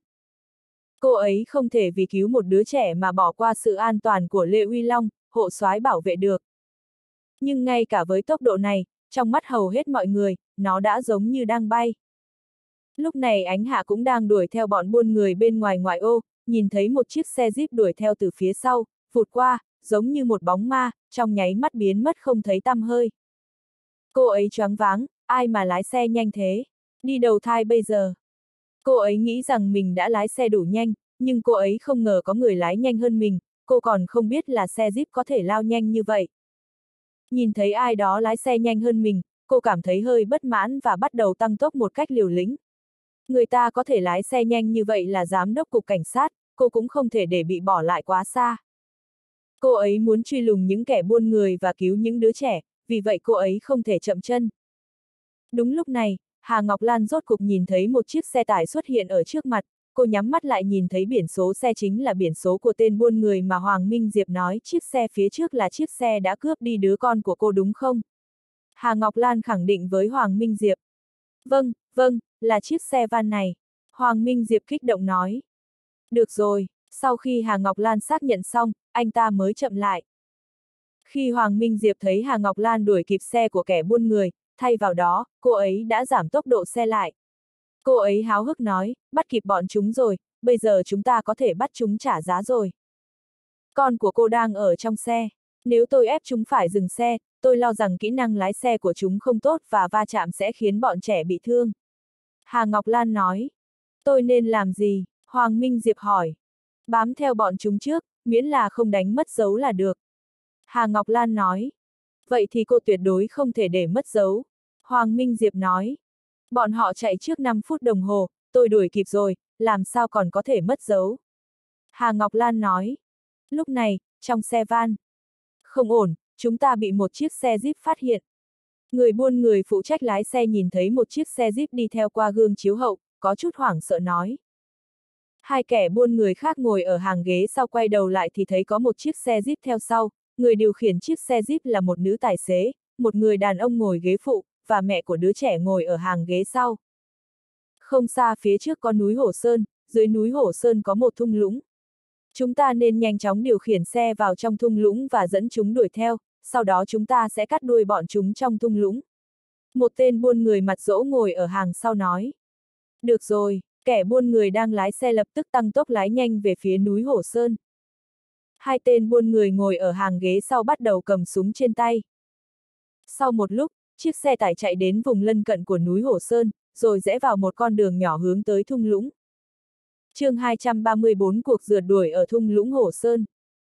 Cô ấy không thể vì cứu một đứa trẻ mà bỏ qua sự an toàn của Lê Uy Long, hộ soái bảo vệ được. Nhưng ngay cả với tốc độ này, trong mắt hầu hết mọi người, nó đã giống như đang bay. Lúc này Ánh Hạ cũng đang đuổi theo bọn buôn người bên ngoài ngoại ô, nhìn thấy một chiếc xe Jeep đuổi theo từ phía sau, vụt qua, giống như một bóng ma, trong nháy mắt biến mất không thấy tăm hơi. Cô ấy choáng váng, ai mà lái xe nhanh thế? Đi đầu thai bây giờ. Cô ấy nghĩ rằng mình đã lái xe đủ nhanh, nhưng cô ấy không ngờ có người lái nhanh hơn mình, cô còn không biết là xe Jeep có thể lao nhanh như vậy. Nhìn thấy ai đó lái xe nhanh hơn mình, cô cảm thấy hơi bất mãn và bắt đầu tăng tốc một cách liều lĩnh. Người ta có thể lái xe nhanh như vậy là giám đốc cục cảnh sát, cô cũng không thể để bị bỏ lại quá xa. Cô ấy muốn truy lùng những kẻ buôn người và cứu những đứa trẻ, vì vậy cô ấy không thể chậm chân. Đúng lúc này, Hà Ngọc Lan rốt cục nhìn thấy một chiếc xe tải xuất hiện ở trước mặt, cô nhắm mắt lại nhìn thấy biển số xe chính là biển số của tên buôn người mà Hoàng Minh Diệp nói chiếc xe phía trước là chiếc xe đã cướp đi đứa con của cô đúng không? Hà Ngọc Lan khẳng định với Hoàng Minh Diệp. Vâng, vâng, là chiếc xe van này. Hoàng Minh Diệp kích động nói. Được rồi, sau khi Hà Ngọc Lan xác nhận xong, anh ta mới chậm lại. Khi Hoàng Minh Diệp thấy Hà Ngọc Lan đuổi kịp xe của kẻ buôn người, thay vào đó, cô ấy đã giảm tốc độ xe lại. Cô ấy háo hức nói, bắt kịp bọn chúng rồi, bây giờ chúng ta có thể bắt chúng trả giá rồi. Con của cô đang ở trong xe. Nếu tôi ép chúng phải dừng xe, tôi lo rằng kỹ năng lái xe của chúng không tốt và va chạm sẽ khiến bọn trẻ bị thương. Hà Ngọc Lan nói. Tôi nên làm gì? Hoàng Minh Diệp hỏi. Bám theo bọn chúng trước, miễn là không đánh mất dấu là được. Hà Ngọc Lan nói. Vậy thì cô tuyệt đối không thể để mất dấu. Hoàng Minh Diệp nói. Bọn họ chạy trước 5 phút đồng hồ, tôi đuổi kịp rồi, làm sao còn có thể mất dấu. Hà Ngọc Lan nói. Lúc này, trong xe van. Không ổn, chúng ta bị một chiếc xe Jeep phát hiện. Người buôn người phụ trách lái xe nhìn thấy một chiếc xe Jeep đi theo qua gương chiếu hậu, có chút hoảng sợ nói. Hai kẻ buôn người khác ngồi ở hàng ghế sau quay đầu lại thì thấy có một chiếc xe Jeep theo sau, người điều khiển chiếc xe Jeep là một nữ tài xế, một người đàn ông ngồi ghế phụ, và mẹ của đứa trẻ ngồi ở hàng ghế sau. Không xa phía trước có núi Hổ Sơn, dưới núi Hổ Sơn có một thung lũng. Chúng ta nên nhanh chóng điều khiển xe vào trong thung lũng và dẫn chúng đuổi theo, sau đó chúng ta sẽ cắt đuôi bọn chúng trong thung lũng. Một tên buôn người mặt dỗ ngồi ở hàng sau nói. Được rồi, kẻ buôn người đang lái xe lập tức tăng tốc lái nhanh về phía núi Hổ Sơn. Hai tên buôn người ngồi ở hàng ghế sau bắt đầu cầm súng trên tay. Sau một lúc, chiếc xe tải chạy đến vùng lân cận của núi Hổ Sơn, rồi rẽ vào một con đường nhỏ hướng tới thung lũng. Chương 234 cuộc rượt đuổi ở thung lũng Hổ Sơn.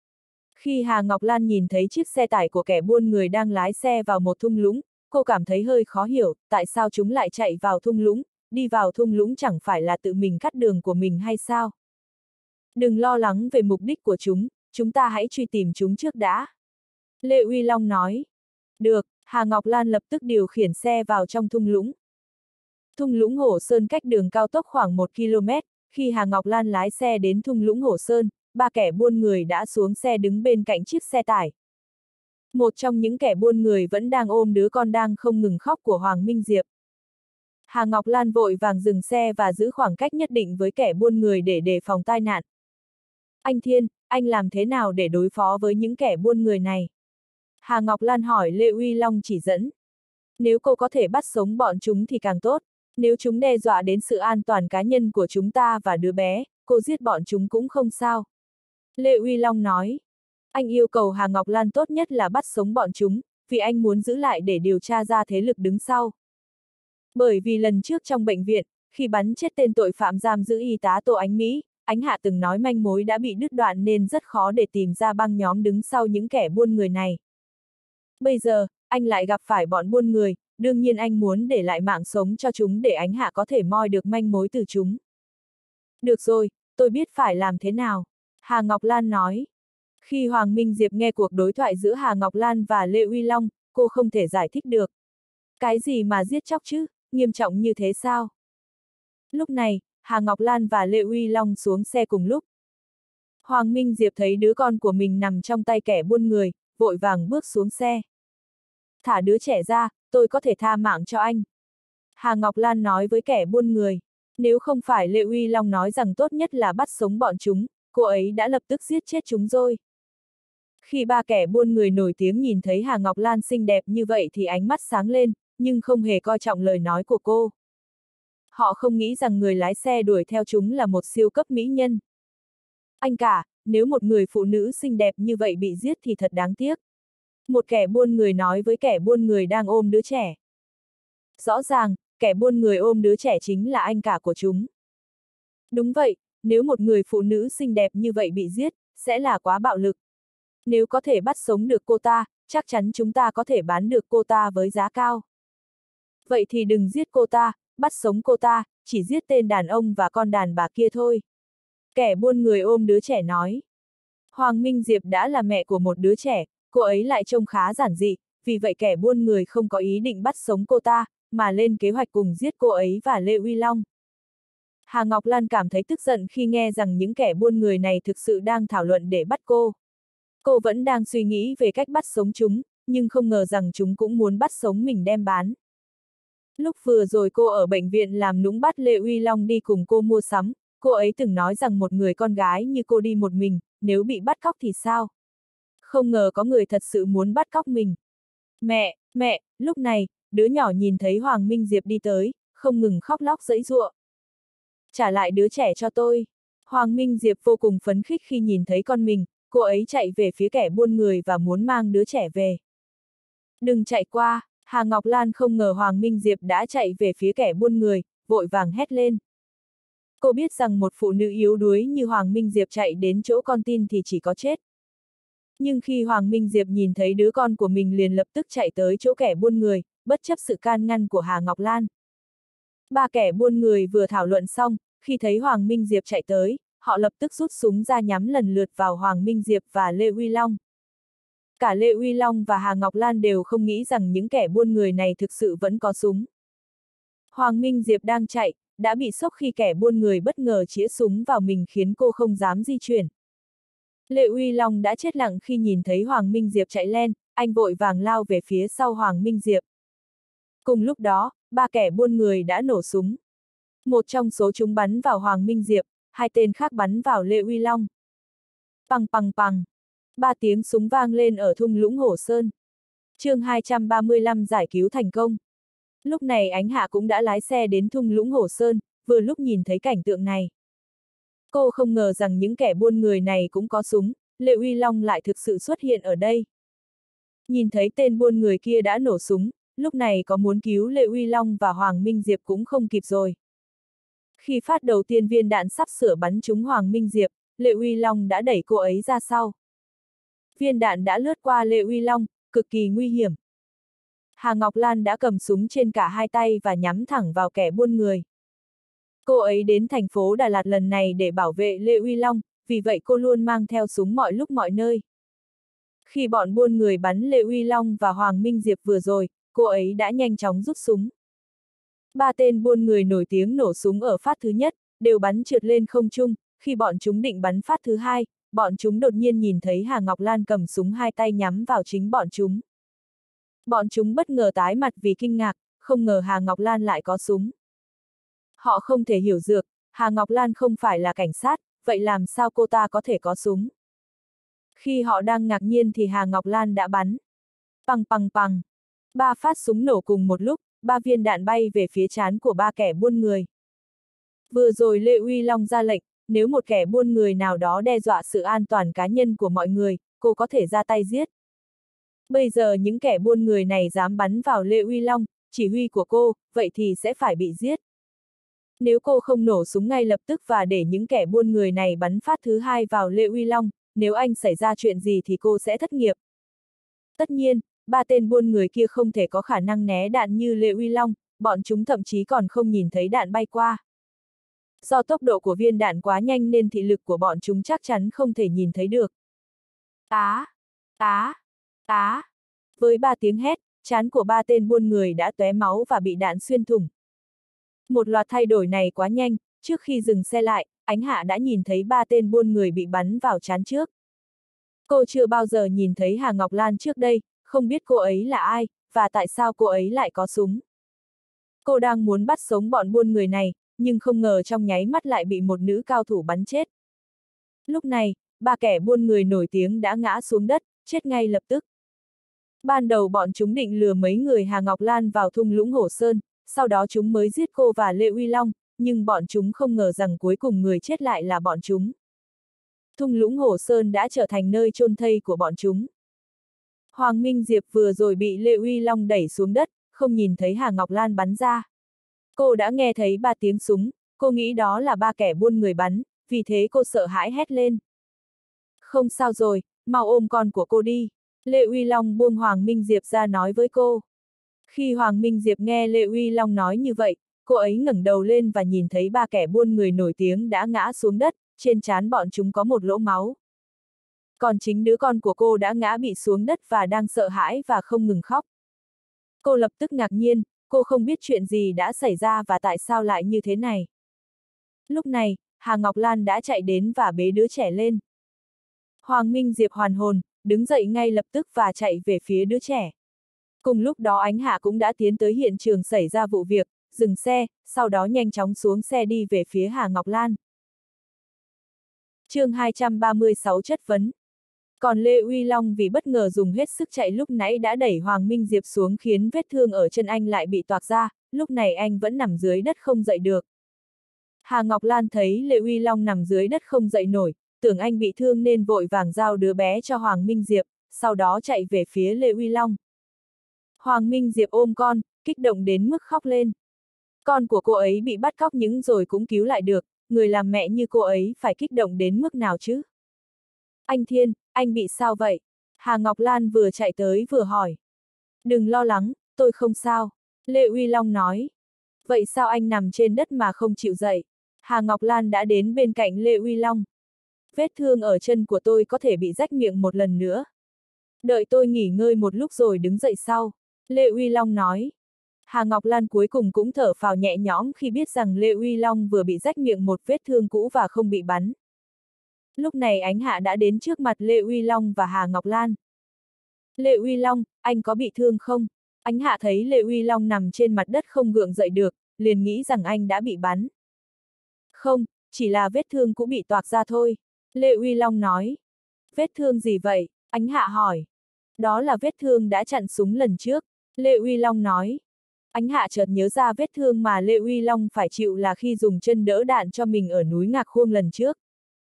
Khi Hà Ngọc Lan nhìn thấy chiếc xe tải của kẻ buôn người đang lái xe vào một thung lũng, cô cảm thấy hơi khó hiểu, tại sao chúng lại chạy vào thung lũng, đi vào thung lũng chẳng phải là tự mình cắt đường của mình hay sao? Đừng lo lắng về mục đích của chúng ta hãy truy tìm chúng trước đã. Lê Uy Long nói. Được, Hà Ngọc Lan lập tức điều khiển xe vào trong thung lũng. Thung lũng Hổ Sơn cách đường cao tốc khoảng 1 km, khi Hà Ngọc Lan lái xe đến thung lũng Hổ Sơn, ba kẻ buôn người đã xuống xe đứng bên cạnh chiếc xe tải. Một trong những kẻ buôn người vẫn đang ôm đứa con đang không ngừng khóc của Hoàng Minh Diệp. Hà Ngọc Lan vội vàng dừng xe và giữ khoảng cách nhất định với kẻ buôn người để đề phòng tai nạn. Anh Thiên, anh làm thế nào để đối phó với những kẻ buôn người này? Hà Ngọc Lan hỏi Lê Uy Long chỉ dẫn. Nếu cô có thể bắt sống bọn chúng thì càng tốt, nếu chúng đe dọa đến sự an toàn cá nhân của chúng ta và đứa bé, cô giết bọn chúng cũng không sao. Lê Uy Long nói. Anh yêu cầu Hà Ngọc Lan tốt nhất là bắt sống bọn chúng, vì anh muốn giữ lại để điều tra ra thế lực đứng sau. Bởi vì lần trước trong bệnh viện, khi bắn chết tên tội phạm giam giữ y tá Tô Ánh Mỹ, Ánh Hạ từng nói manh mối đã bị đứt đoạn nên rất khó để tìm ra băng nhóm đứng sau những kẻ buôn người này. Bây giờ, anh lại gặp phải bọn buôn người, đương nhiên anh muốn để lại mạng sống cho chúng để Ánh Hạ có thể moi được manh mối từ chúng. Được rồi, tôi biết phải làm thế nào. Hà Ngọc Lan nói. Khi Hoàng Minh Diệp nghe cuộc đối thoại giữa Hà Ngọc Lan và Lê Uy Long, cô không thể giải thích được. Cái gì mà giết chóc chứ, nghiêm trọng như thế sao? Lúc này, Hà Ngọc Lan và Lê Uy Long xuống xe cùng lúc. Hoàng Minh Diệp thấy đứa con của mình nằm trong tay kẻ buôn người, vội vàng bước xuống xe. Thả đứa trẻ ra, tôi có thể tha mạng cho anh. Hà Ngọc Lan nói với kẻ buôn người. Nếu không phải Lê Uy Long nói rằng tốt nhất là bắt sống bọn chúng, cô ấy đã lập tức giết chết chúng rồi. Khi ba kẻ buôn người nổi tiếng nhìn thấy Hà Ngọc Lan xinh đẹp như vậy thì ánh mắt sáng lên, nhưng không hề coi trọng lời nói của cô. Họ không nghĩ rằng người lái xe đuổi theo chúng là một siêu cấp mỹ nhân. Anh cả, nếu một người phụ nữ xinh đẹp như vậy bị giết thì thật đáng tiếc. Một kẻ buôn người nói với kẻ buôn người đang ôm đứa trẻ. Rõ ràng, kẻ buôn người ôm đứa trẻ chính là anh cả của chúng. Đúng vậy, nếu một người phụ nữ xinh đẹp như vậy bị giết, sẽ là quá bạo lực. Nếu có thể bắt sống được cô ta, chắc chắn chúng ta có thể bán được cô ta với giá cao. Vậy thì đừng giết cô ta, bắt sống cô ta, chỉ giết tên đàn ông và con đàn bà kia thôi. Kẻ buôn người ôm đứa trẻ nói. Hoàng Minh Diệp đã là mẹ của một đứa trẻ, cô ấy lại trông khá giản dị, vì vậy kẻ buôn người không có ý định bắt sống cô ta, mà lên kế hoạch cùng giết cô ấy và Lê Uy Long. Hà Ngọc Lan cảm thấy tức giận khi nghe rằng những kẻ buôn người này thực sự đang thảo luận để bắt cô. Cô vẫn đang suy nghĩ về cách bắt sống chúng, nhưng không ngờ rằng chúng cũng muốn bắt sống mình đem bán. Lúc vừa rồi cô ở bệnh viện làm nũng bắt Lê Uy Long đi cùng cô mua sắm, cô ấy từng nói rằng một người con gái như cô đi một mình, nếu bị bắt cóc thì sao? Không ngờ có người thật sự muốn bắt cóc mình. Mẹ, lúc này, đứa nhỏ nhìn thấy Hoàng Minh Diệp đi tới, không ngừng khóc lóc giãy giụa. Trả lại đứa trẻ cho tôi. Hoàng Minh Diệp vô cùng phấn khích khi nhìn thấy con mình, cô ấy chạy về phía kẻ buôn người và muốn mang đứa trẻ về. Đừng chạy qua, Hà Ngọc Lan không ngờ Hoàng Minh Diệp đã chạy về phía kẻ buôn người, vội vàng hét lên. Cô biết rằng một phụ nữ yếu đuối như Hoàng Minh Diệp chạy đến chỗ con tin thì chỉ có chết. Nhưng khi Hoàng Minh Diệp nhìn thấy đứa con của mình liền lập tức chạy tới chỗ kẻ buôn người, bất chấp sự can ngăn của Hà Ngọc Lan. Ba kẻ buôn người vừa thảo luận xong, khi thấy Hoàng Minh Diệp chạy tới, họ lập tức rút súng ra nhắm lần lượt vào Hoàng Minh Diệp và Lê Uy Long. Cả Lê Uy Long và Hà Ngọc Lan đều không nghĩ rằng những kẻ buôn người này thực sự vẫn có súng. Hoàng Minh Diệp đang chạy, đã bị sốc khi kẻ buôn người bất ngờ chĩa súng vào mình khiến cô không dám di chuyển. Lê Uy Long đã chết lặng khi nhìn thấy Hoàng Minh Diệp chạy lên, anh vội vàng lao về phía sau Hoàng Minh Diệp. Cùng lúc đó, ba kẻ buôn người đã nổ súng. Một trong số chúng bắn vào Hoàng Minh Diệp, hai tên khác bắn vào Lê Uy Long. Pằng pằng pằng. Ba tiếng súng vang lên ở thung lũng Hổ Sơn. Chương 235 giải cứu thành công. Lúc này Ánh Hạ cũng đã lái xe đến thung lũng Hổ Sơn, vừa lúc nhìn thấy cảnh tượng này. Cô không ngờ rằng những kẻ buôn người này cũng có súng, Lê Uy Long lại thực sự xuất hiện ở đây. Nhìn thấy tên buôn người kia đã nổ súng, lúc này có muốn cứu Lê Uy Long và Hoàng Minh Diệp cũng không kịp rồi. Khi phát đầu tiên viên đạn sắp sửa bắn trúng Hoàng Minh Diệp, Lê Uy Long đã đẩy cô ấy ra sau. Viên đạn đã lướt qua Lê Uy Long, cực kỳ nguy hiểm. Hà Ngọc Lan đã cầm súng trên cả hai tay và nhắm thẳng vào kẻ buôn người. Cô ấy đến thành phố Đà Lạt lần này để bảo vệ Lê Uy Long, vì vậy cô luôn mang theo súng mọi lúc mọi nơi. Khi bọn buôn người bắn Lê Uy Long và Hoàng Minh Diệp vừa rồi, cô ấy đã nhanh chóng rút súng. Ba tên buôn người nổi tiếng nổ súng ở phát thứ nhất, đều bắn trượt lên không trung, khi bọn chúng định bắn phát thứ hai, bọn chúng đột nhiên nhìn thấy Hà Ngọc Lan cầm súng hai tay nhắm vào chính bọn chúng. Bọn chúng bất ngờ tái mặt vì kinh ngạc, không ngờ Hà Ngọc Lan lại có súng. Họ không thể hiểu được, Hà Ngọc Lan không phải là cảnh sát, vậy làm sao cô ta có thể có súng? Khi họ đang ngạc nhiên thì Hà Ngọc Lan đã bắn. Pằng pằng pằng. Ba phát súng nổ cùng một lúc, ba viên đạn bay về phía trán của ba kẻ buôn người. Vừa rồi Lê Uy Long ra lệnh, nếu một kẻ buôn người nào đó đe dọa sự an toàn cá nhân của mọi người, cô có thể ra tay giết. Bây giờ những kẻ buôn người này dám bắn vào Lê Uy Long, chỉ huy của cô, vậy thì sẽ phải bị giết. Nếu cô không nổ súng ngay lập tức và để những kẻ buôn người này bắn phát thứ hai vào Lê Uy Long, nếu anh xảy ra chuyện gì thì cô sẽ thất nghiệp. Tất nhiên, ba tên buôn người kia không thể có khả năng né đạn như Lê Uy Long, bọn chúng thậm chí còn không nhìn thấy đạn bay qua. Do tốc độ của viên đạn quá nhanh nên thị lực của bọn chúng chắc chắn không thể nhìn thấy được. Á! Á! Á! Với ba tiếng hét, trán của ba tên buôn người đã tóe máu và bị đạn xuyên thủng. Một loạt thay đổi này quá nhanh, trước khi dừng xe lại, Ánh Hạ đã nhìn thấy ba tên buôn người bị bắn vào trán trước. Cô chưa bao giờ nhìn thấy Hà Ngọc Lan trước đây, không biết cô ấy là ai, và tại sao cô ấy lại có súng. Cô đang muốn bắt sống bọn buôn người này, nhưng không ngờ trong nháy mắt lại bị một nữ cao thủ bắn chết. Lúc này, ba kẻ buôn người nổi tiếng đã ngã xuống đất, chết ngay lập tức. Ban đầu bọn chúng định lừa mấy người Hà Ngọc Lan vào thung lũng Hổ Sơn, sau đó chúng mới giết cô và Lê Uy Long, nhưng bọn chúng không ngờ rằng cuối cùng người chết lại là bọn chúng. Thung lũng Hổ Sơn đã trở thành nơi chôn thây của bọn chúng. Hoàng Minh Diệp vừa rồi bị Lê Uy Long đẩy xuống đất, không nhìn thấy Hà Ngọc Lan bắn ra. Cô đã nghe thấy ba tiếng súng, cô nghĩ đó là ba kẻ buôn người bắn, vì thế cô sợ hãi hét lên. Không sao rồi, mau ôm con của cô đi. Lê Uy Long buông Hoàng Minh Diệp ra nói với cô. Khi Hoàng Minh Diệp nghe Lệ Uy Long nói như vậy, cô ấy ngẩng đầu lên và nhìn thấy ba kẻ buôn người nổi tiếng đã ngã xuống đất, trên trán bọn chúng có một lỗ máu. Còn chính đứa con của cô đã ngã bị xuống đất và đang sợ hãi và không ngừng khóc. Cô lập tức ngạc nhiên, cô không biết chuyện gì đã xảy ra và tại sao lại như thế này. Lúc này, Hà Ngọc Lan đã chạy đến và bế đứa trẻ lên. Hoàng Minh Diệp hoàn hồn, đứng dậy ngay lập tức và chạy về phía đứa trẻ. Cùng lúc đó Ánh Hạ cũng đã tiến tới hiện trường xảy ra vụ việc, dừng xe, sau đó nhanh chóng xuống xe đi về phía Hà Ngọc Lan. Chương 236 chất vấn. Còn Lê Uy Long vì bất ngờ dùng hết sức chạy lúc nãy đã đẩy Hoàng Minh Diệp xuống khiến vết thương ở chân anh lại bị toạc ra, lúc này anh vẫn nằm dưới đất không dậy được. Hà Ngọc Lan thấy Lê Uy Long nằm dưới đất không dậy nổi, tưởng anh bị thương nên vội vàng giao đứa bé cho Hoàng Minh Diệp, sau đó chạy về phía Lê Uy Long. Hoàng Minh Diệp ôm con, kích động đến mức khóc lên. Con của cô ấy bị bắt cóc nhưng rồi cũng cứu lại được, người làm mẹ như cô ấy phải kích động đến mức nào chứ? Anh Thiên, anh bị sao vậy? Hà Ngọc Lan vừa chạy tới vừa hỏi. Đừng lo lắng, tôi không sao. Lê Uy Long nói. Vậy sao anh nằm trên đất mà không chịu dậy? Hà Ngọc Lan đã đến bên cạnh Lê Uy Long. Vết thương ở chân của tôi có thể bị rách miệng một lần nữa. Đợi tôi nghỉ ngơi một lúc rồi đứng dậy sau. Lê Uy Long nói. Hà Ngọc Lan cuối cùng cũng thở phào nhẹ nhõm khi biết rằng Lê Uy Long vừa bị rách miệng một vết thương cũ và không bị bắn. Lúc này Ánh Hạ đã đến trước mặt Lê Uy Long và Hà Ngọc Lan. Lê Uy Long, anh có bị thương không? Ánh Hạ thấy Lê Uy Long nằm trên mặt đất không gượng dậy được, liền nghĩ rằng anh đã bị bắn. Không, chỉ là vết thương cũ bị toạc ra thôi. Lê Uy Long nói. Vết thương gì vậy? Ánh Hạ hỏi. Đó là vết thương đã chặn súng lần trước. Lê Uy Long nói. Ánh Hạ chợt nhớ ra vết thương mà Lê Uy Long phải chịu là khi dùng chân đỡ đạn cho mình ở núi Ngạc Khuông lần trước.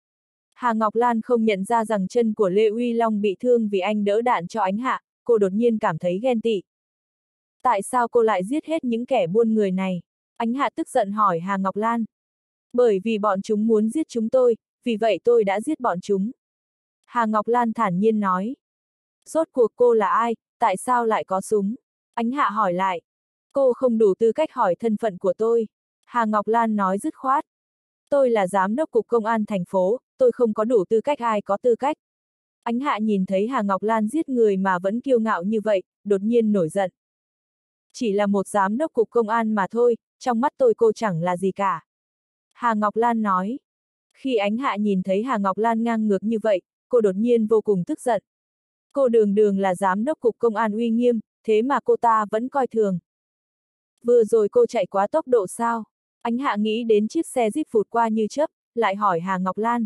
Hà Ngọc Lan không nhận ra rằng chân của Lê Uy Long bị thương vì anh đỡ đạn cho Ánh Hạ, cô đột nhiên cảm thấy ghen tị. Tại sao cô lại giết hết những kẻ buôn người này? Ánh Hạ tức giận hỏi Hà Ngọc Lan. Bởi vì bọn chúng muốn giết chúng tôi, vì vậy tôi đã giết bọn chúng. Hà Ngọc Lan thản nhiên nói. Rốt cuộc cô là ai, tại sao lại có súng? Ánh Hạ hỏi lại. Cô không đủ tư cách hỏi thân phận của tôi. Hà Ngọc Lan nói dứt khoát. Tôi là giám đốc cục công an thành phố, tôi không có đủ tư cách, ai có tư cách. Ánh Hạ nhìn thấy Hà Ngọc Lan giết người mà vẫn kiêu ngạo như vậy, đột nhiên nổi giận. Chỉ là một giám đốc cục công an mà thôi, trong mắt tôi cô chẳng là gì cả. Hà Ngọc Lan nói. Khi Ánh Hạ nhìn thấy Hà Ngọc Lan ngang ngược như vậy, cô đột nhiên vô cùng tức giận. Cô đường đường là giám đốc cục công an uy nghiêm, thế mà cô ta vẫn coi thường. Vừa rồi cô chạy quá tốc độ sao? Ánh Hạ nghĩ đến chiếc xe Jeep vụt qua như chớp, lại hỏi Hà Ngọc Lan.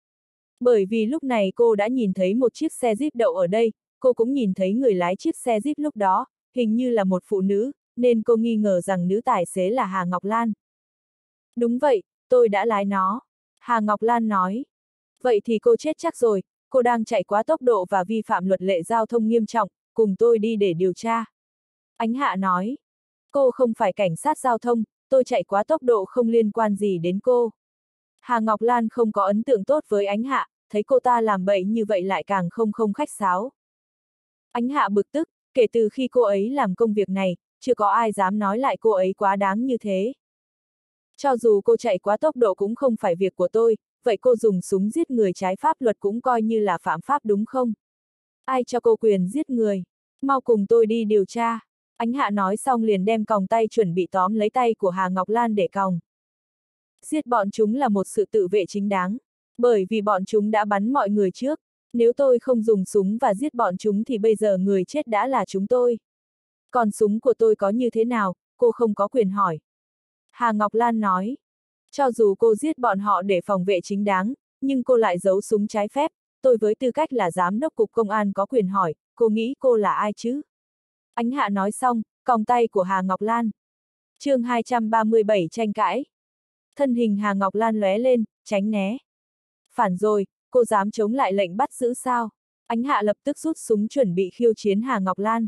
Bởi vì lúc này cô đã nhìn thấy một chiếc xe Jeep đậu ở đây, cô cũng nhìn thấy người lái chiếc xe Jeep lúc đó, hình như là một phụ nữ, nên cô nghi ngờ rằng nữ tài xế là Hà Ngọc Lan. Đúng vậy, tôi đã lái nó. Hà Ngọc Lan nói. Vậy thì cô chết chắc rồi, cô đang chạy quá tốc độ và vi phạm luật lệ giao thông nghiêm trọng, cùng tôi đi để điều tra. Ánh Hạ nói. Cô không phải cảnh sát giao thông, tôi chạy quá tốc độ không liên quan gì đến cô. Hà Ngọc Lan không có ấn tượng tốt với Ánh Hạ, thấy cô ta làm bậy như vậy lại càng không khách sáo. Ánh Hạ bực tức, kể từ khi cô ấy làm công việc này, chưa có ai dám nói lại cô ấy quá đáng như thế. Cho dù cô chạy quá tốc độ cũng không phải việc của tôi, vậy cô dùng súng giết người trái pháp luật cũng coi như là phạm pháp đúng không? Ai cho cô quyền giết người? Mau cùng tôi đi điều tra. Ánh Hạ nói xong liền đem còng tay chuẩn bị tóm lấy tay của Hà Ngọc Lan để còng. Giết bọn chúng là một sự tự vệ chính đáng, bởi vì bọn chúng đã bắn mọi người trước. Nếu tôi không dùng súng và giết bọn chúng thì bây giờ người chết đã là chúng tôi. Còn súng của tôi có như thế nào, cô không có quyền hỏi. Hà Ngọc Lan nói. Cho dù cô giết bọn họ để phòng vệ chính đáng, nhưng cô lại giấu súng trái phép, tôi với tư cách là giám đốc cục công an có quyền hỏi, cô nghĩ cô là ai chứ? Ánh Hạ nói xong, còng tay của Hà Ngọc Lan. Chương 237 tranh cãi. Thân hình Hà Ngọc Lan lóe lên, tránh né. Phản rồi, cô dám chống lại lệnh bắt giữ sao? Ánh Hạ lập tức rút súng chuẩn bị khiêu chiến Hà Ngọc Lan.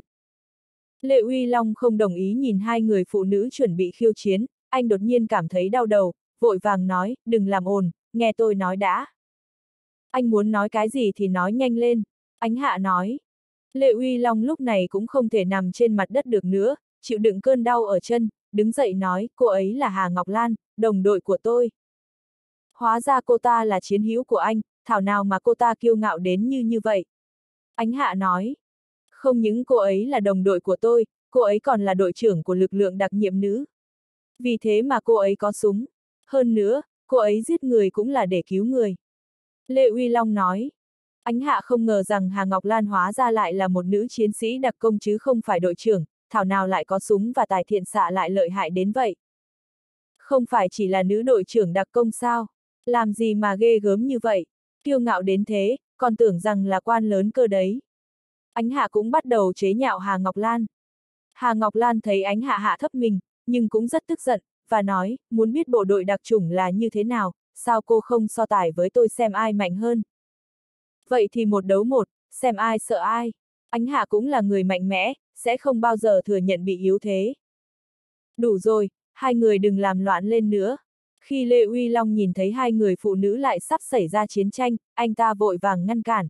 Lê Uy Long không đồng ý nhìn hai người phụ nữ chuẩn bị khiêu chiến, anh đột nhiên cảm thấy đau đầu, vội vàng nói, đừng làm ồn, nghe tôi nói đã. Anh muốn nói cái gì thì nói nhanh lên, Ánh Hạ nói. Lê Uy Long lúc này cũng không thể nằm trên mặt đất được nữa, chịu đựng cơn đau ở chân, đứng dậy nói, cô ấy là Hà Ngọc Lan, đồng đội của tôi. Hóa ra cô ta là chiến hữu của anh, thảo nào mà cô ta kiêu ngạo đến như vậy. Ánh Hạ nói, không những cô ấy là đồng đội của tôi, cô ấy còn là đội trưởng của lực lượng đặc nhiệm nữ. Vì thế mà cô ấy có súng. Hơn nữa, cô ấy giết người cũng là để cứu người. Lê Uy Long nói. Ánh Hạ không ngờ rằng Hà Ngọc Lan hóa ra lại là một nữ chiến sĩ đặc công chứ không phải đội trưởng, thảo nào lại có súng và tài thiện xạ lại lợi hại đến vậy. Không phải chỉ là nữ đội trưởng đặc công sao? Làm gì mà ghê gớm như vậy? Kiêu ngạo đến thế, còn tưởng rằng là quan lớn cơ đấy. Ánh Hạ cũng bắt đầu chế nhạo Hà Ngọc Lan. Hà Ngọc Lan thấy Ánh Hạ hạ thấp mình, nhưng cũng rất tức giận, và nói, muốn biết bộ đội đặc chủng là như thế nào, sao cô không so tài với tôi xem ai mạnh hơn. Vậy thì một đấu một, xem ai sợ ai. Ánh Hạ cũng là người mạnh mẽ, sẽ không bao giờ thừa nhận bị yếu thế. Đủ rồi, hai người đừng làm loạn lên nữa. Khi Lê Uy Long nhìn thấy hai người phụ nữ lại sắp xảy ra chiến tranh, anh ta vội vàng ngăn cản.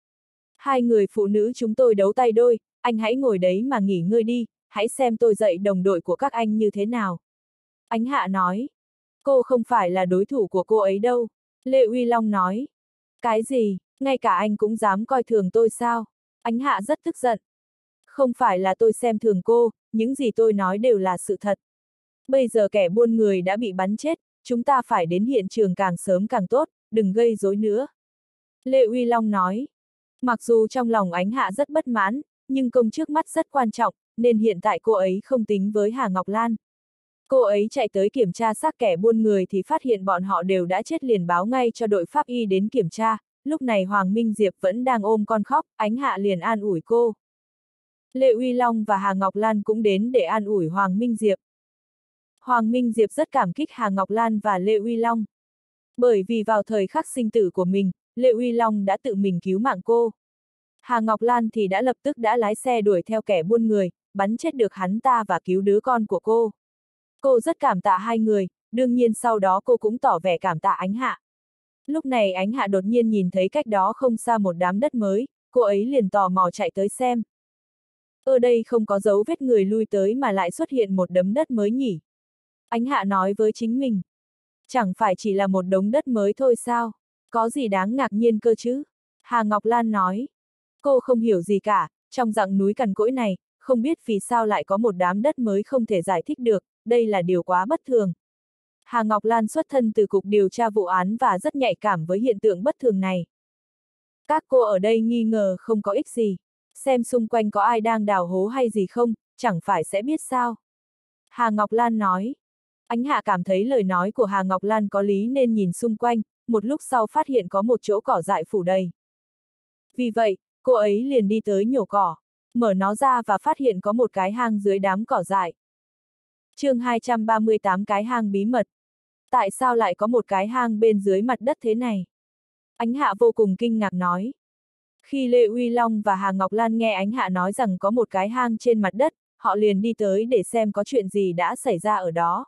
Hai người phụ nữ chúng tôi đấu tay đôi, anh hãy ngồi đấy mà nghỉ ngơi đi, hãy xem tôi dạy đồng đội của các anh như thế nào. Ánh Hạ nói, cô không phải là đối thủ của cô ấy đâu. Lê Uy Long nói, cái gì, ngay cả anh cũng dám coi thường tôi sao? Ánh Hạ rất tức giận. Không phải là tôi xem thường cô, những gì tôi nói đều là sự thật. Bây giờ kẻ buôn người đã bị bắn chết, chúng ta phải đến hiện trường càng sớm càng tốt, đừng gây rối nữa. Lê Uy Long nói, mặc dù trong lòng Ánh Hạ rất bất mãn, nhưng công trước mắt rất quan trọng, nên hiện tại cô ấy không tính với Hà Ngọc Lan. Cô ấy chạy tới kiểm tra xác kẻ buôn người thì phát hiện bọn họ đều đã chết, liền báo ngay cho đội pháp y đến kiểm tra. Lúc này Hoàng Minh Diệp vẫn đang ôm con khóc, Ánh Hạ liền an ủi cô. Lê Uy Long và Hà Ngọc Lan cũng đến để an ủi Hoàng Minh Diệp. Hoàng Minh Diệp rất cảm kích Hà Ngọc Lan và Lê Uy Long. Bởi vì vào thời khắc sinh tử của mình, Lê Uy Long đã tự mình cứu mạng cô. Hà Ngọc Lan thì đã lập tức đã lái xe đuổi theo kẻ buôn người, bắn chết được hắn ta và cứu đứa con của cô. Cô rất cảm tạ hai người, đương nhiên sau đó cô cũng tỏ vẻ cảm tạ Ánh Hạ. Lúc này Ánh Hạ đột nhiên nhìn thấy cách đó không xa một đám đất mới, cô ấy liền tò mò chạy tới xem. Ở đây không có dấu vết người lui tới mà lại xuất hiện một đống đất mới nhỉ? Ánh Hạ nói với chính mình. Chẳng phải chỉ là một đống đất mới thôi sao? Có gì đáng ngạc nhiên cơ chứ? Hà Ngọc Lan nói. Cô không hiểu gì cả, trong dặng núi cằn cỗi này, không biết vì sao lại có một đám đất mới không thể giải thích được, đây là điều quá bất thường. Hà Ngọc Lan xuất thân từ cục điều tra vụ án và rất nhạy cảm với hiện tượng bất thường này. Các cô ở đây nghi ngờ không có ích gì. Xem xung quanh có ai đang đào hố hay gì không, chẳng phải sẽ biết sao. Hà Ngọc Lan nói. Ánh Hạ cảm thấy lời nói của Hà Ngọc Lan có lý nên nhìn xung quanh, một lúc sau phát hiện có một chỗ cỏ dại phủ đầy. Vì vậy, cô ấy liền đi tới nhổ cỏ, mở nó ra và phát hiện có một cái hang dưới đám cỏ dại. Chương 238 cái hang bí mật. Tại sao lại có một cái hang bên dưới mặt đất thế này? Ánh Hạ vô cùng kinh ngạc nói. Khi Lê Uy Long và Hà Ngọc Lan nghe Ánh Hạ nói rằng có một cái hang trên mặt đất, họ liền đi tới để xem có chuyện gì đã xảy ra ở đó.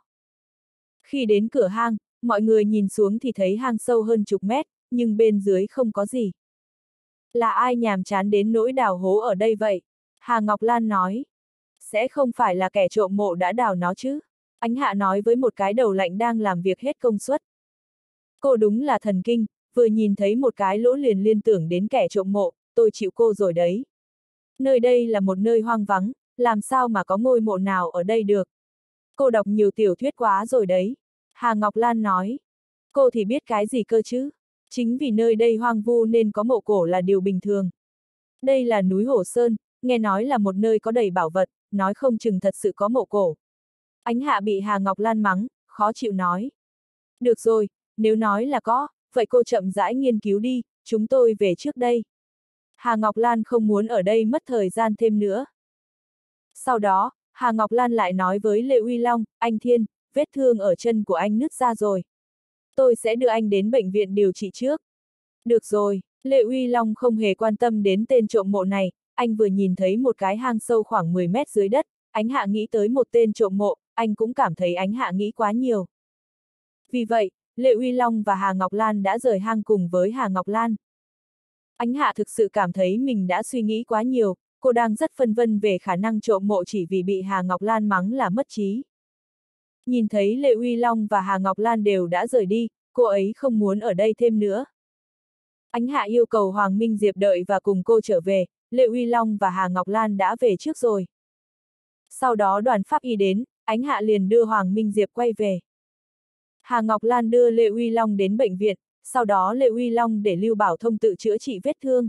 Khi đến cửa hang, mọi người nhìn xuống thì thấy hang sâu hơn chục mét, nhưng bên dưới không có gì. Là ai nhàm chán đến nỗi đào hố ở đây vậy? Hà Ngọc Lan nói. Sẽ không phải là kẻ trộm mộ đã đào nó chứ? Ánh Hạ nói với một cái đầu lạnh đang làm việc hết công suất. Cô đúng là thần kinh, vừa nhìn thấy một cái lỗ liền liên tưởng đến kẻ trộm mộ, tôi chịu cô rồi đấy. Nơi đây là một nơi hoang vắng, làm sao mà có ngôi mộ nào ở đây được? Cô đọc nhiều tiểu thuyết quá rồi đấy. Hà Ngọc Lan nói. Cô thì biết cái gì cơ chứ? Chính vì nơi đây hoang vu nên có mộ cổ là điều bình thường. Đây là núi Hổ Sơn, nghe nói là một nơi có đầy bảo vật, nói không chừng thật sự có mộ cổ. Ánh Hạ bị Hà Ngọc Lan mắng, khó chịu nói. Được rồi, nếu nói là có, vậy cô chậm rãi nghiên cứu đi, chúng tôi về trước đây. Hà Ngọc Lan không muốn ở đây mất thời gian thêm nữa. Sau đó, Hà Ngọc Lan lại nói với Lê Uy Long, anh Thiên, vết thương ở chân của anh nứt ra rồi. Tôi sẽ đưa anh đến bệnh viện điều trị trước. Được rồi, Lê Uy Long không hề quan tâm đến tên trộm mộ này, anh vừa nhìn thấy một cái hang sâu khoảng 10 mét dưới đất, Ánh Hạ nghĩ tới một tên trộm mộ, anh cũng cảm thấy Ánh Hạ nghĩ quá nhiều. Vì vậy, Lê Uy Long và Hà Ngọc Lan đã rời hang cùng với Hà Ngọc Lan. Ánh Hạ thực sự cảm thấy mình đã suy nghĩ quá nhiều, cô đang rất phân vân về khả năng trộm mộ chỉ vì bị Hà Ngọc Lan mắng là mất trí. Nhìn thấy Lệ Uy Long và Hà Ngọc Lan đều đã rời đi, cô ấy không muốn ở đây thêm nữa. Ánh Hạ yêu cầu Hoàng Minh Diệp đợi và cùng cô trở về, Lệ Uy Long và Hà Ngọc Lan đã về trước rồi. Sau đó đoàn pháp y đến, Ánh Hạ liền đưa Hoàng Minh Diệp quay về. Hà Ngọc Lan đưa Lệ Uy Long đến bệnh viện, sau đó Lệ Uy Long để Lưu Bảo Thông tự chữa trị vết thương.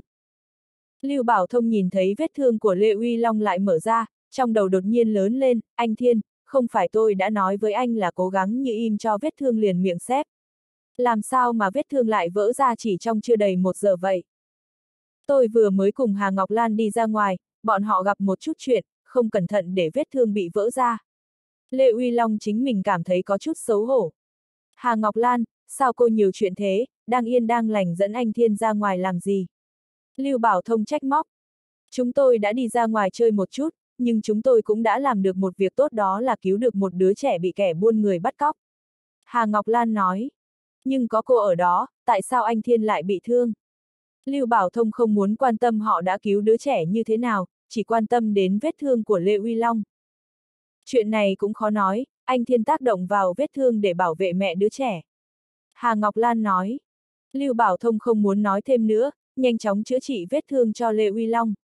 Lưu Bảo Thông nhìn thấy vết thương của Lệ Uy Long lại mở ra, trong đầu đột nhiên lớn lên, anh Thiên, không phải tôi đã nói với anh là cố gắng như im cho vết thương liền miệng xếp. Làm sao mà vết thương lại vỡ ra chỉ trong chưa đầy 1 giờ vậy? Tôi vừa mới cùng Hà Ngọc Lan đi ra ngoài, bọn họ gặp một chút chuyện, không cẩn thận để vết thương bị vỡ ra. Lệ Uy Long chính mình cảm thấy có chút xấu hổ. Hà Ngọc Lan, sao cô nhiều chuyện thế, đang yên đang lành dẫn anh Thiên ra ngoài làm gì? Lưu Bảo Thông trách móc. Chúng tôi đã đi ra ngoài chơi một chút, nhưng chúng tôi cũng đã làm được một việc tốt, đó là cứu được một đứa trẻ bị kẻ buôn người bắt cóc. Hà Ngọc Lan nói. Nhưng có cô ở đó, tại sao anh Thiên lại bị thương? Lưu Bảo Thông không muốn quan tâm họ đã cứu đứa trẻ như thế nào, chỉ quan tâm đến vết thương của Lệ Uy Long. Chuyện này cũng khó nói, anh Thiên tác động vào vết thương để bảo vệ mẹ đứa trẻ. Hà Ngọc Lan nói. Lưu Bảo Thông không muốn nói thêm nữa, nhanh chóng chữa trị vết thương cho Lệ Uy Long.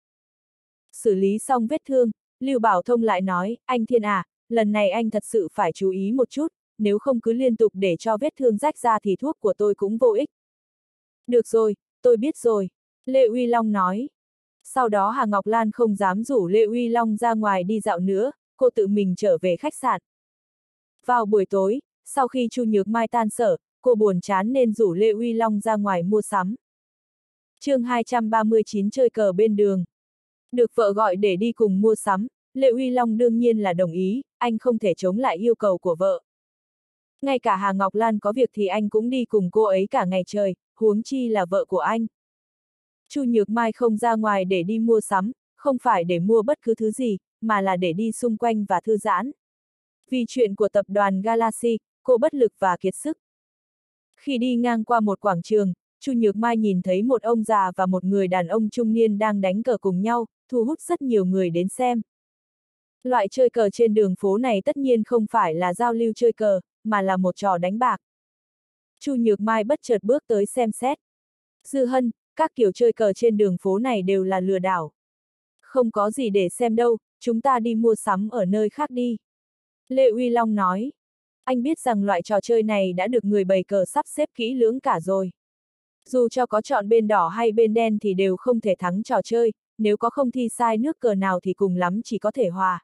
Xử lý xong vết thương, Lưu Bảo Thông lại nói, anh Thiên à, lần này anh thật sự phải chú ý một chút, nếu không cứ liên tục để cho vết thương rách ra thì thuốc của tôi cũng vô ích. Được rồi, tôi biết rồi, Lệ Uy Long nói. Sau đó Hà Ngọc Lan không dám rủ Lệ Uy Long ra ngoài đi dạo nữa, cô tự mình trở về khách sạn. Vào buổi tối, sau khi Chu Nhược Mai tan sở, cô buồn chán nên rủ Lệ Uy Long ra ngoài mua sắm. chương 239 chơi cờ bên đường. Được vợ gọi để đi cùng mua sắm, Lệ Uy Long đương nhiên là đồng ý, anh không thể chống lại yêu cầu của vợ. Ngay cả Hà Ngọc Lan có việc thì anh cũng đi cùng cô ấy cả ngày trời, huống chi là vợ của anh. Chu Nhược Mai không ra ngoài để đi mua sắm, không phải để mua bất cứ thứ gì, mà là để đi xung quanh và thư giãn. Vì chuyện của tập đoàn Galaxy, cô bất lực và kiệt sức. Khi đi ngang qua một quảng trường, Chu Nhược Mai nhìn thấy một ông già và một người đàn ông trung niên đang đánh cờ cùng nhau, thu hút rất nhiều người đến xem. Loại chơi cờ trên đường phố này tất nhiên không phải là giao lưu chơi cờ, mà là một trò đánh bạc. Chu Nhược Mai bất chợt bước tới xem xét. Dư Hân, các kiểu chơi cờ trên đường phố này đều là lừa đảo. Không có gì để xem đâu, chúng ta đi mua sắm ở nơi khác đi. Lệ Uy Long nói. Anh biết rằng loại trò chơi này đã được người bày cờ sắp xếp kỹ lưỡng cả rồi. Dù cho có chọn bên đỏ hay bên đen thì đều không thể thắng trò chơi, nếu có không thi sai nước cờ nào thì cùng lắm chỉ có thể hòa.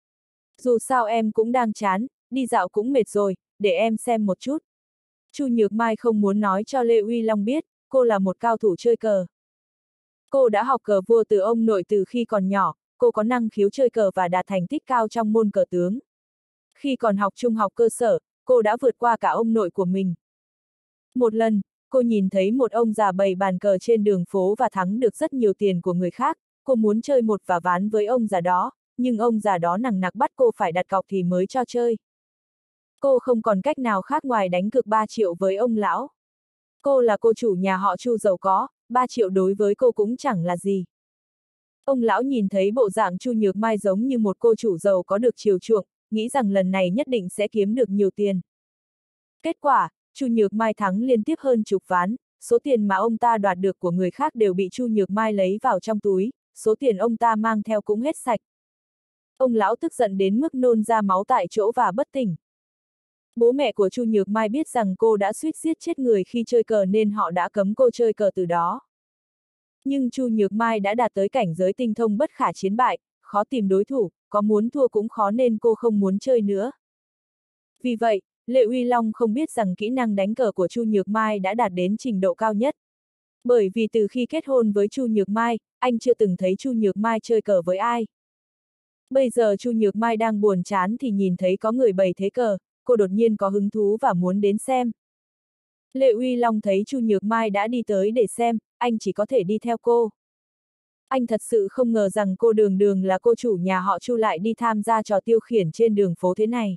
Dù sao em cũng đang chán, đi dạo cũng mệt rồi, để em xem một chút. Chu Nhược Mai không muốn nói cho Lệ Uy Long biết, cô là một cao thủ chơi cờ. Cô đã học cờ vua từ ông nội từ khi còn nhỏ, cô có năng khiếu chơi cờ và đạt thành tích cao trong môn cờ tướng. Khi còn học trung học cơ sở, cô đã vượt qua cả ông nội của mình. Một lần, cô nhìn thấy một ông già bày bàn cờ trên đường phố và thắng được rất nhiều tiền của người khác, cô muốn chơi một vả ván với ông già đó, nhưng ông già đó nằng nặc bắt cô phải đặt cọc thì mới cho chơi. Cô không còn cách nào khác ngoài đánh cược 3 triệu với ông lão. Cô là cô chủ nhà họ Chu giàu có, 3 triệu đối với cô cũng chẳng là gì. Ông lão nhìn thấy bộ dạng Chu Nhược Mai giống như một cô chủ giàu có được chiều chuộng, nghĩ rằng lần này nhất định sẽ kiếm được nhiều tiền. Kết quả, Chu Nhược Mai thắng liên tiếp hơn chục ván, số tiền mà ông ta đoạt được của người khác đều bị Chu Nhược Mai lấy vào trong túi, số tiền ông ta mang theo cũng hết sạch. Ông lão tức giận đến mức nôn ra máu tại chỗ và bất tỉnh. Bố mẹ của Chu Nhược Mai biết rằng cô đã suýt giết chết người khi chơi cờ nên họ đã cấm cô chơi cờ từ đó. Nhưng Chu Nhược Mai đã đạt tới cảnh giới tinh thông bất khả chiến bại, khó tìm đối thủ, có muốn thua cũng khó nên cô không muốn chơi nữa. Vì vậy, Lệ Uy Long không biết rằng kỹ năng đánh cờ của Chu Nhược Mai đã đạt đến trình độ cao nhất. Bởi vì từ khi kết hôn với Chu Nhược Mai, anh chưa từng thấy Chu Nhược Mai chơi cờ với ai. Bây giờ Chu Nhược Mai đang buồn chán thì nhìn thấy có người bày thế cờ, cô đột nhiên có hứng thú và muốn đến xem. Lệ Uy Long thấy Chu Nhược Mai đã đi tới để xem, anh chỉ có thể đi theo cô. Anh thật sự không ngờ rằng cô đường đường là cô chủ nhà họ Chu lại đi tham gia trò tiêu khiển trên đường phố thế này.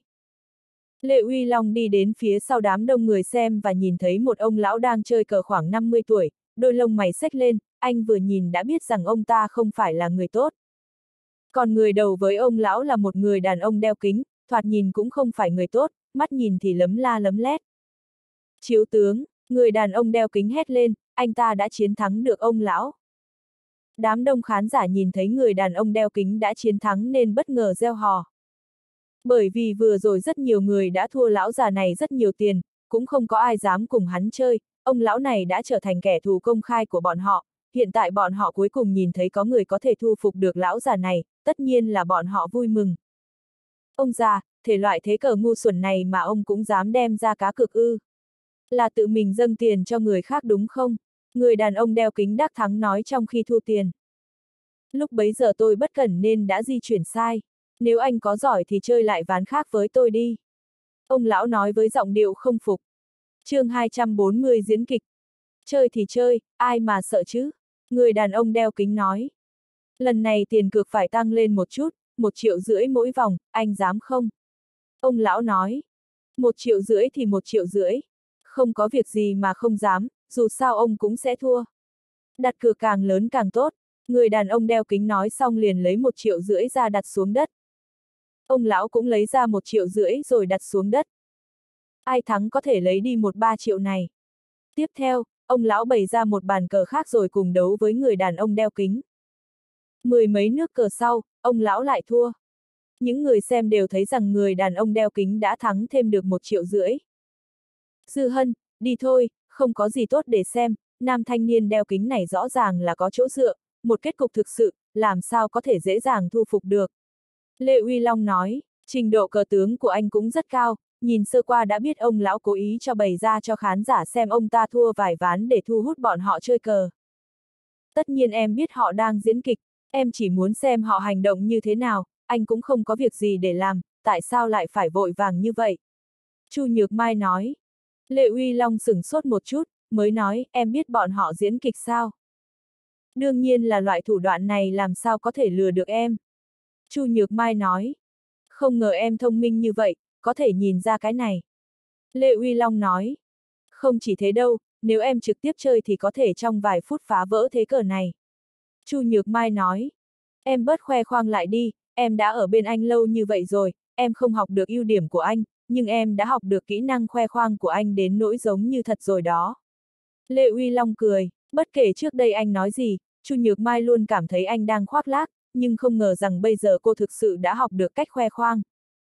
Lệ Uy Long đi đến phía sau đám đông người xem và nhìn thấy một ông lão đang chơi cờ khoảng 50 tuổi, đôi lông mày xếch lên, anh vừa nhìn đã biết rằng ông ta không phải là người tốt. Còn người đầu với ông lão là một người đàn ông đeo kính, thoạt nhìn cũng không phải người tốt, mắt nhìn thì lấm la lấm lét. Chiếu tướng, người đàn ông đeo kính hét lên, anh ta đã chiến thắng được ông lão. Đám đông khán giả nhìn thấy người đàn ông đeo kính đã chiến thắng nên bất ngờ reo hò. Bởi vì vừa rồi rất nhiều người đã thua lão già này rất nhiều tiền, cũng không có ai dám cùng hắn chơi, ông lão này đã trở thành kẻ thù công khai của bọn họ, hiện tại bọn họ cuối cùng nhìn thấy có người có thể thu phục được lão già này, tất nhiên là bọn họ vui mừng. Ông già, thể loại thế cờ ngu xuẩn này mà ông cũng dám đem ra cá cược ư? Là tự mình dâng tiền cho người khác đúng không? Người đàn ông đeo kính đắc thắng nói trong khi thu tiền. Lúc bấy giờ tôi bất cẩn nên đã di chuyển sai. Nếu anh có giỏi thì chơi lại ván khác với tôi đi. Ông lão nói với giọng điệu không phục. Chương 240 diễn kịch. Chơi thì chơi, ai mà sợ chứ? Người đàn ông đeo kính nói. Lần này tiền cược phải tăng lên một chút, 1,5 triệu mỗi vòng, anh dám không? Ông lão nói. 1,5 triệu thì 1,5 triệu. Không có việc gì mà không dám, dù sao ông cũng sẽ thua. Đặt cược càng lớn càng tốt. Người đàn ông đeo kính nói xong liền lấy 1,5 triệu ra đặt xuống đất. Ông lão cũng lấy ra 1,5 triệu rồi đặt xuống đất. Ai thắng có thể lấy đi 1,3 triệu này. Tiếp theo, ông lão bày ra một bàn cờ khác rồi cùng đấu với người đàn ông đeo kính. 10 mấy nước cờ sau, ông lão lại thua. Những người xem đều thấy rằng người đàn ông đeo kính đã thắng thêm được 1,5 triệu. Dư Hân, đi thôi, không có gì tốt để xem, nam thanh niên đeo kính này rõ ràng là có chỗ dựa, một kết cục thực sự, làm sao có thể dễ dàng thu phục được. Lê Uy Long nói, trình độ cờ tướng của anh cũng rất cao, nhìn sơ qua đã biết ông lão cố ý cho bày ra cho khán giả xem ông ta thua vài ván để thu hút bọn họ chơi cờ. Tất nhiên em biết họ đang diễn kịch, em chỉ muốn xem họ hành động như thế nào, anh cũng không có việc gì để làm, tại sao lại phải vội vàng như vậy? Chu Nhược Mai nói. Lê Uy Long sửng sốt một chút, mới nói, em biết bọn họ diễn kịch sao? Đương nhiên là loại thủ đoạn này làm sao có thể lừa được em. Chu Nhược Mai nói. Không ngờ em thông minh như vậy, có thể nhìn ra cái này. Lê Uy Long nói. Không chỉ thế đâu, nếu em trực tiếp chơi thì có thể trong vài phút phá vỡ thế cờ này. Chu Nhược Mai nói. Em bớt khoe khoang lại đi, em đã ở bên anh lâu như vậy rồi, em không học được ưu điểm của anh, nhưng em đã học được kỹ năng khoe khoang của anh đến nỗi giống như thật rồi đó. Lê Uy Long cười, bất kể trước đây anh nói gì, Chu Nhược Mai luôn cảm thấy anh đang khoác lác, nhưng không ngờ rằng bây giờ cô thực sự đã học được cách khoe khoang.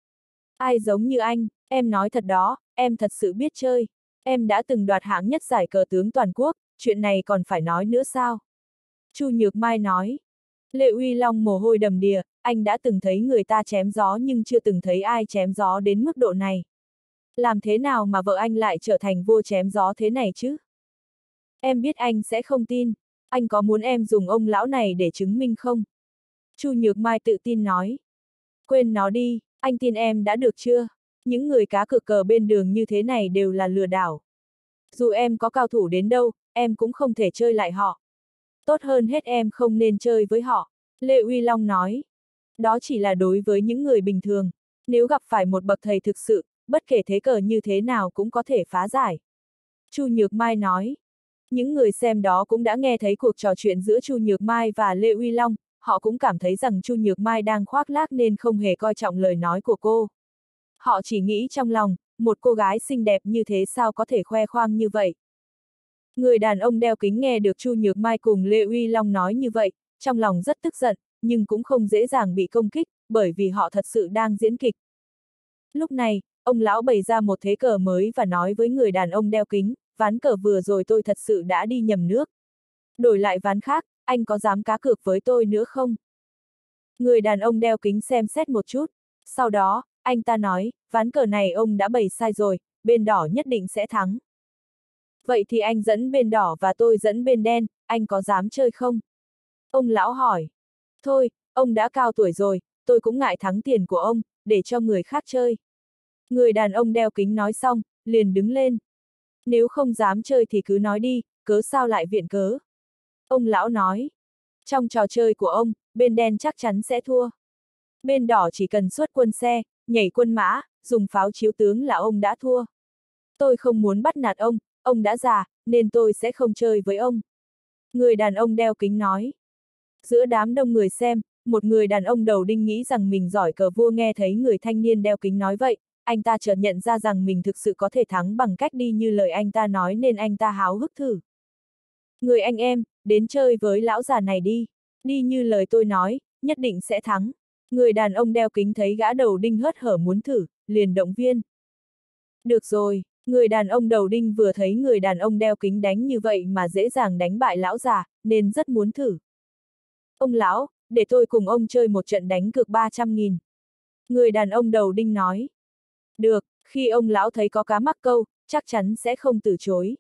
Ai giống như anh, em nói thật đó, em thật sự biết chơi. Em đã từng đoạt hạng nhất giải cờ tướng toàn quốc, chuyện này còn phải nói nữa sao? Chu Nhược Mai nói. Lê Uy Long mồ hôi đầm đìa, anh đã từng thấy người ta chém gió nhưng chưa từng thấy ai chém gió đến mức độ này. Làm thế nào mà vợ anh lại trở thành vua chém gió thế này chứ? Em biết anh sẽ không tin, anh có muốn em dùng ông lão này để chứng minh không? Chu Nhược Mai tự tin nói. Quên nó đi, anh tin em đã được chưa? Những người cá cược cờ bên đường như thế này đều là lừa đảo. Dù em có cao thủ đến đâu, em cũng không thể chơi lại họ. Tốt hơn hết em không nên chơi với họ, Lê Uy Long nói. Đó chỉ là đối với những người bình thường. Nếu gặp phải một bậc thầy thực sự, bất kể thế cờ như thế nào cũng có thể phá giải. Chu Nhược Mai nói. Những người xem đó cũng đã nghe thấy cuộc trò chuyện giữa Chu Nhược Mai và Lê Uy Long, họ cũng cảm thấy rằng Chu Nhược Mai đang khoác lác nên không hề coi trọng lời nói của cô. Họ chỉ nghĩ trong lòng, một cô gái xinh đẹp như thế sao có thể khoe khoang như vậy. Người đàn ông đeo kính nghe được Chu Nhược Mai cùng Lê Uy Long nói như vậy, trong lòng rất tức giận, nhưng cũng không dễ dàng bị công kích, bởi vì họ thật sự đang diễn kịch. Lúc này, ông lão bày ra một thế cờ mới và nói với người đàn ông đeo kính, ván cờ vừa rồi tôi thật sự đã đi nhầm nước. Đổi lại ván khác, anh có dám cá cược với tôi nữa không? Người đàn ông đeo kính xem xét một chút. Sau đó, anh ta nói, ván cờ này ông đã bày sai rồi, bên đỏ nhất định sẽ thắng. Vậy thì anh dẫn bên đỏ và tôi dẫn bên đen, anh có dám chơi không? Ông lão hỏi. Thôi, ông đã cao tuổi rồi, tôi cũng ngại thắng tiền của ông, để cho người khác chơi. Người đàn ông đeo kính nói xong, liền đứng lên. Nếu không dám chơi thì cứ nói đi, cớ sao lại viện cớ. Ông lão nói. Trong trò chơi của ông, bên đen chắc chắn sẽ thua. Bên đỏ chỉ cần xuất quân xe, nhảy quân mã, dùng pháo chiếu tướng là ông đã thua. Tôi không muốn bắt nạt ông đã già, nên tôi sẽ không chơi với ông. Người đàn ông đeo kính nói. Giữa đám đông người xem, một người đàn ông đầu đinh nghĩ rằng mình giỏi cờ vua nghe thấy người thanh niên đeo kính nói vậy, anh ta chợt nhận ra rằng mình thực sự có thể thắng bằng cách đi như lời anh ta nói nên anh ta háo hức thử. Người anh em, đến chơi với lão già này đi. Đi như lời tôi nói, nhất định sẽ thắng. Người đàn ông đeo kính thấy gã đầu đinh hớt hở muốn thử, liền động viên. Được rồi, người đàn ông đầu đinh vừa thấy người đàn ông đeo kính đánh như vậy mà dễ dàng đánh bại lão già, nên rất muốn thử. Ông lão, để tôi cùng ông chơi một trận đánh cược 300.000. Người đàn ông đầu đinh nói. Được, khi ông lão thấy có cá mắc câu, chắc chắn sẽ không từ chối.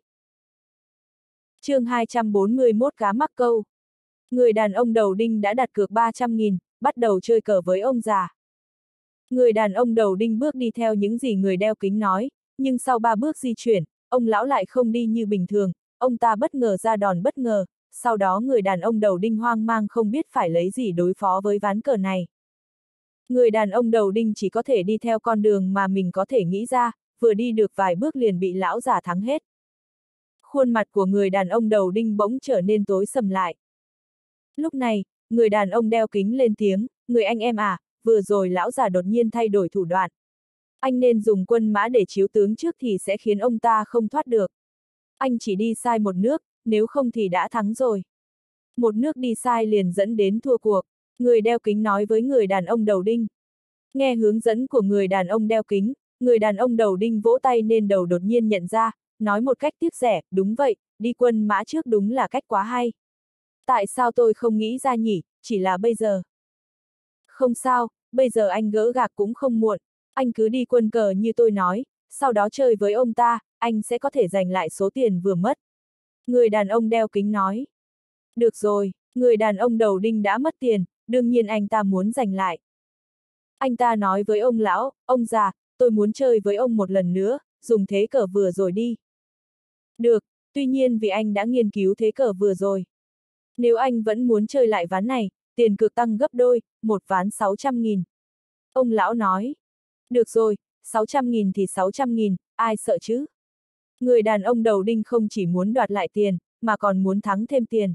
Chương 241 cá mắc câu. Người đàn ông đầu đinh đã đặt cược 300.000, bắt đầu chơi cờ với ông già. Người đàn ông đầu đinh bước đi theo những gì người đeo kính nói, nhưng sau 3 bước di chuyển, ông lão lại không đi như bình thường, ông ta bất ngờ ra đòn bất ngờ, sau đó người đàn ông đầu đinh hoang mang không biết phải lấy gì đối phó với ván cờ này. Người đàn ông đầu đinh chỉ có thể đi theo con đường mà mình có thể nghĩ ra, vừa đi được vài bước liền bị lão già thắng hết. Khuôn mặt của người đàn ông đầu đinh bỗng trở nên tối sầm lại. Lúc này, người đàn ông đeo kính lên tiếng, người anh em à, vừa rồi lão già đột nhiên thay đổi thủ đoạn. Anh nên dùng quân mã để chiếu tướng trước thì sẽ khiến ông ta không thoát được. Anh chỉ đi sai một nước, nếu không thì đã thắng rồi. Một nước đi sai liền dẫn đến thua cuộc, người đeo kính nói với người đàn ông đầu đinh. Nghe hướng dẫn của người đàn ông đeo kính, người đàn ông đầu đinh vỗ tay nên đầu đột nhiên nhận ra, nói một cách tiếc rẻ, đúng vậy, đi quân mã trước đúng là cách quá hay. Tại sao tôi không nghĩ ra nhỉ, chỉ là bây giờ. Không sao, bây giờ anh gỡ gạc cũng không muộn, anh cứ đi quân cờ như tôi nói, sau đó chơi với ông ta, anh sẽ có thể giành lại số tiền vừa mất. Người đàn ông đeo kính nói. Được rồi, người đàn ông đầu đinh đã mất tiền, đương nhiên anh ta muốn giành lại. Anh ta nói với ông lão, ông già, tôi muốn chơi với ông một lần nữa, dùng thế cờ vừa rồi đi. Được, tuy nhiên vì anh đã nghiên cứu thế cờ vừa rồi. Nếu anh vẫn muốn chơi lại ván này, tiền cược tăng gấp đôi, một ván 600.000. Ông lão nói. Được rồi, 600.000 thì 600.000, ai sợ chứ? Người đàn ông đầu đinh không chỉ muốn đoạt lại tiền, mà còn muốn thắng thêm tiền.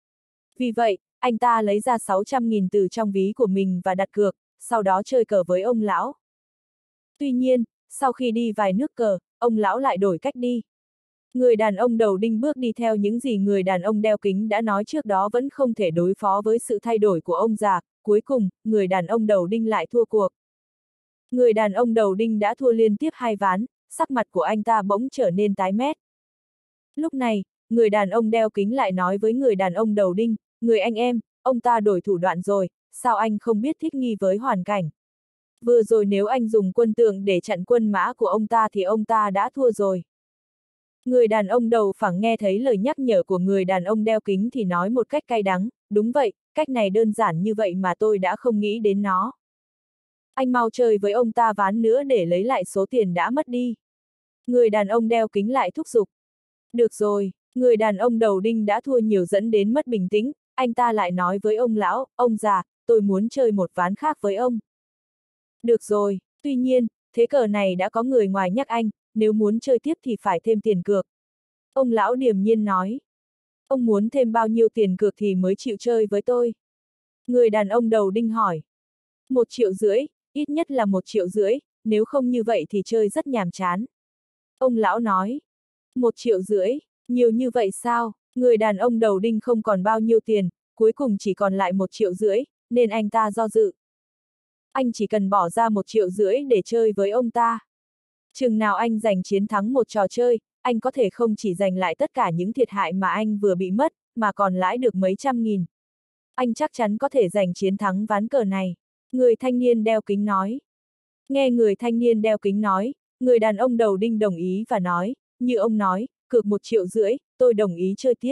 Vì vậy, anh ta lấy ra 600.000 từ trong ví của mình và đặt cược, sau đó chơi cờ với ông lão. Tuy nhiên, sau khi đi vài nước cờ, ông lão lại đổi cách đi. Người đàn ông đầu đinh bước đi theo những gì người đàn ông đeo kính đã nói trước đó vẫn không thể đối phó với sự thay đổi của ông già, cuối cùng, người đàn ông đầu đinh lại thua cuộc. Người đàn ông đầu đinh đã thua liên tiếp 2 ván, sắc mặt của anh ta bỗng trở nên tái mét. Lúc này, người đàn ông đeo kính lại nói với người đàn ông đầu đinh, người anh em, ông ta đổi thủ đoạn rồi, sao anh không biết thích nghi với hoàn cảnh? Vừa rồi nếu anh dùng quân tượng để chặn quân mã của ông ta thì ông ta đã thua rồi. Người đàn ông đầu phẳng nghe thấy lời nhắc nhở của người đàn ông đeo kính thì nói một cách cay đắng, đúng vậy, cách này đơn giản như vậy mà tôi đã không nghĩ đến nó. Anh mau chơi với ông ta ván nữa để lấy lại số tiền đã mất đi. Người đàn ông đeo kính lại thúc giục. Được rồi, người đàn ông đầu đinh đã thua nhiều dẫn đến mất bình tĩnh, anh ta lại nói với ông lão, ông già, tôi muốn chơi một ván khác với ông. Được rồi, tuy nhiên, thế cờ này đã có người ngoài nhắc anh, nếu muốn chơi tiếp thì phải thêm tiền cược. Ông lão điềm nhiên nói. Ông muốn thêm bao nhiêu tiền cược thì mới chịu chơi với tôi? Người đàn ông đầu đinh hỏi. 1,5 triệu, ít nhất là 1,5 triệu, nếu không như vậy thì chơi rất nhàm chán. Ông lão nói. 1,5 triệu, nhiều như vậy sao? Người đàn ông đầu đinh không còn bao nhiêu tiền, cuối cùng chỉ còn lại 1,5 triệu, nên anh ta do dự. Anh chỉ cần bỏ ra 1,5 triệu để chơi với ông ta. Chừng nào anh giành chiến thắng một trò chơi, anh có thể không chỉ giành lại tất cả những thiệt hại mà anh vừa bị mất, mà còn lãi được mấy trăm nghìn. Anh chắc chắn có thể giành chiến thắng ván cờ này. Người thanh niên đeo kính nói. Nghe người thanh niên đeo kính nói, người đàn ông đầu đinh đồng ý và nói, như ông nói, cược 1,5 triệu, tôi đồng ý chơi tiếp.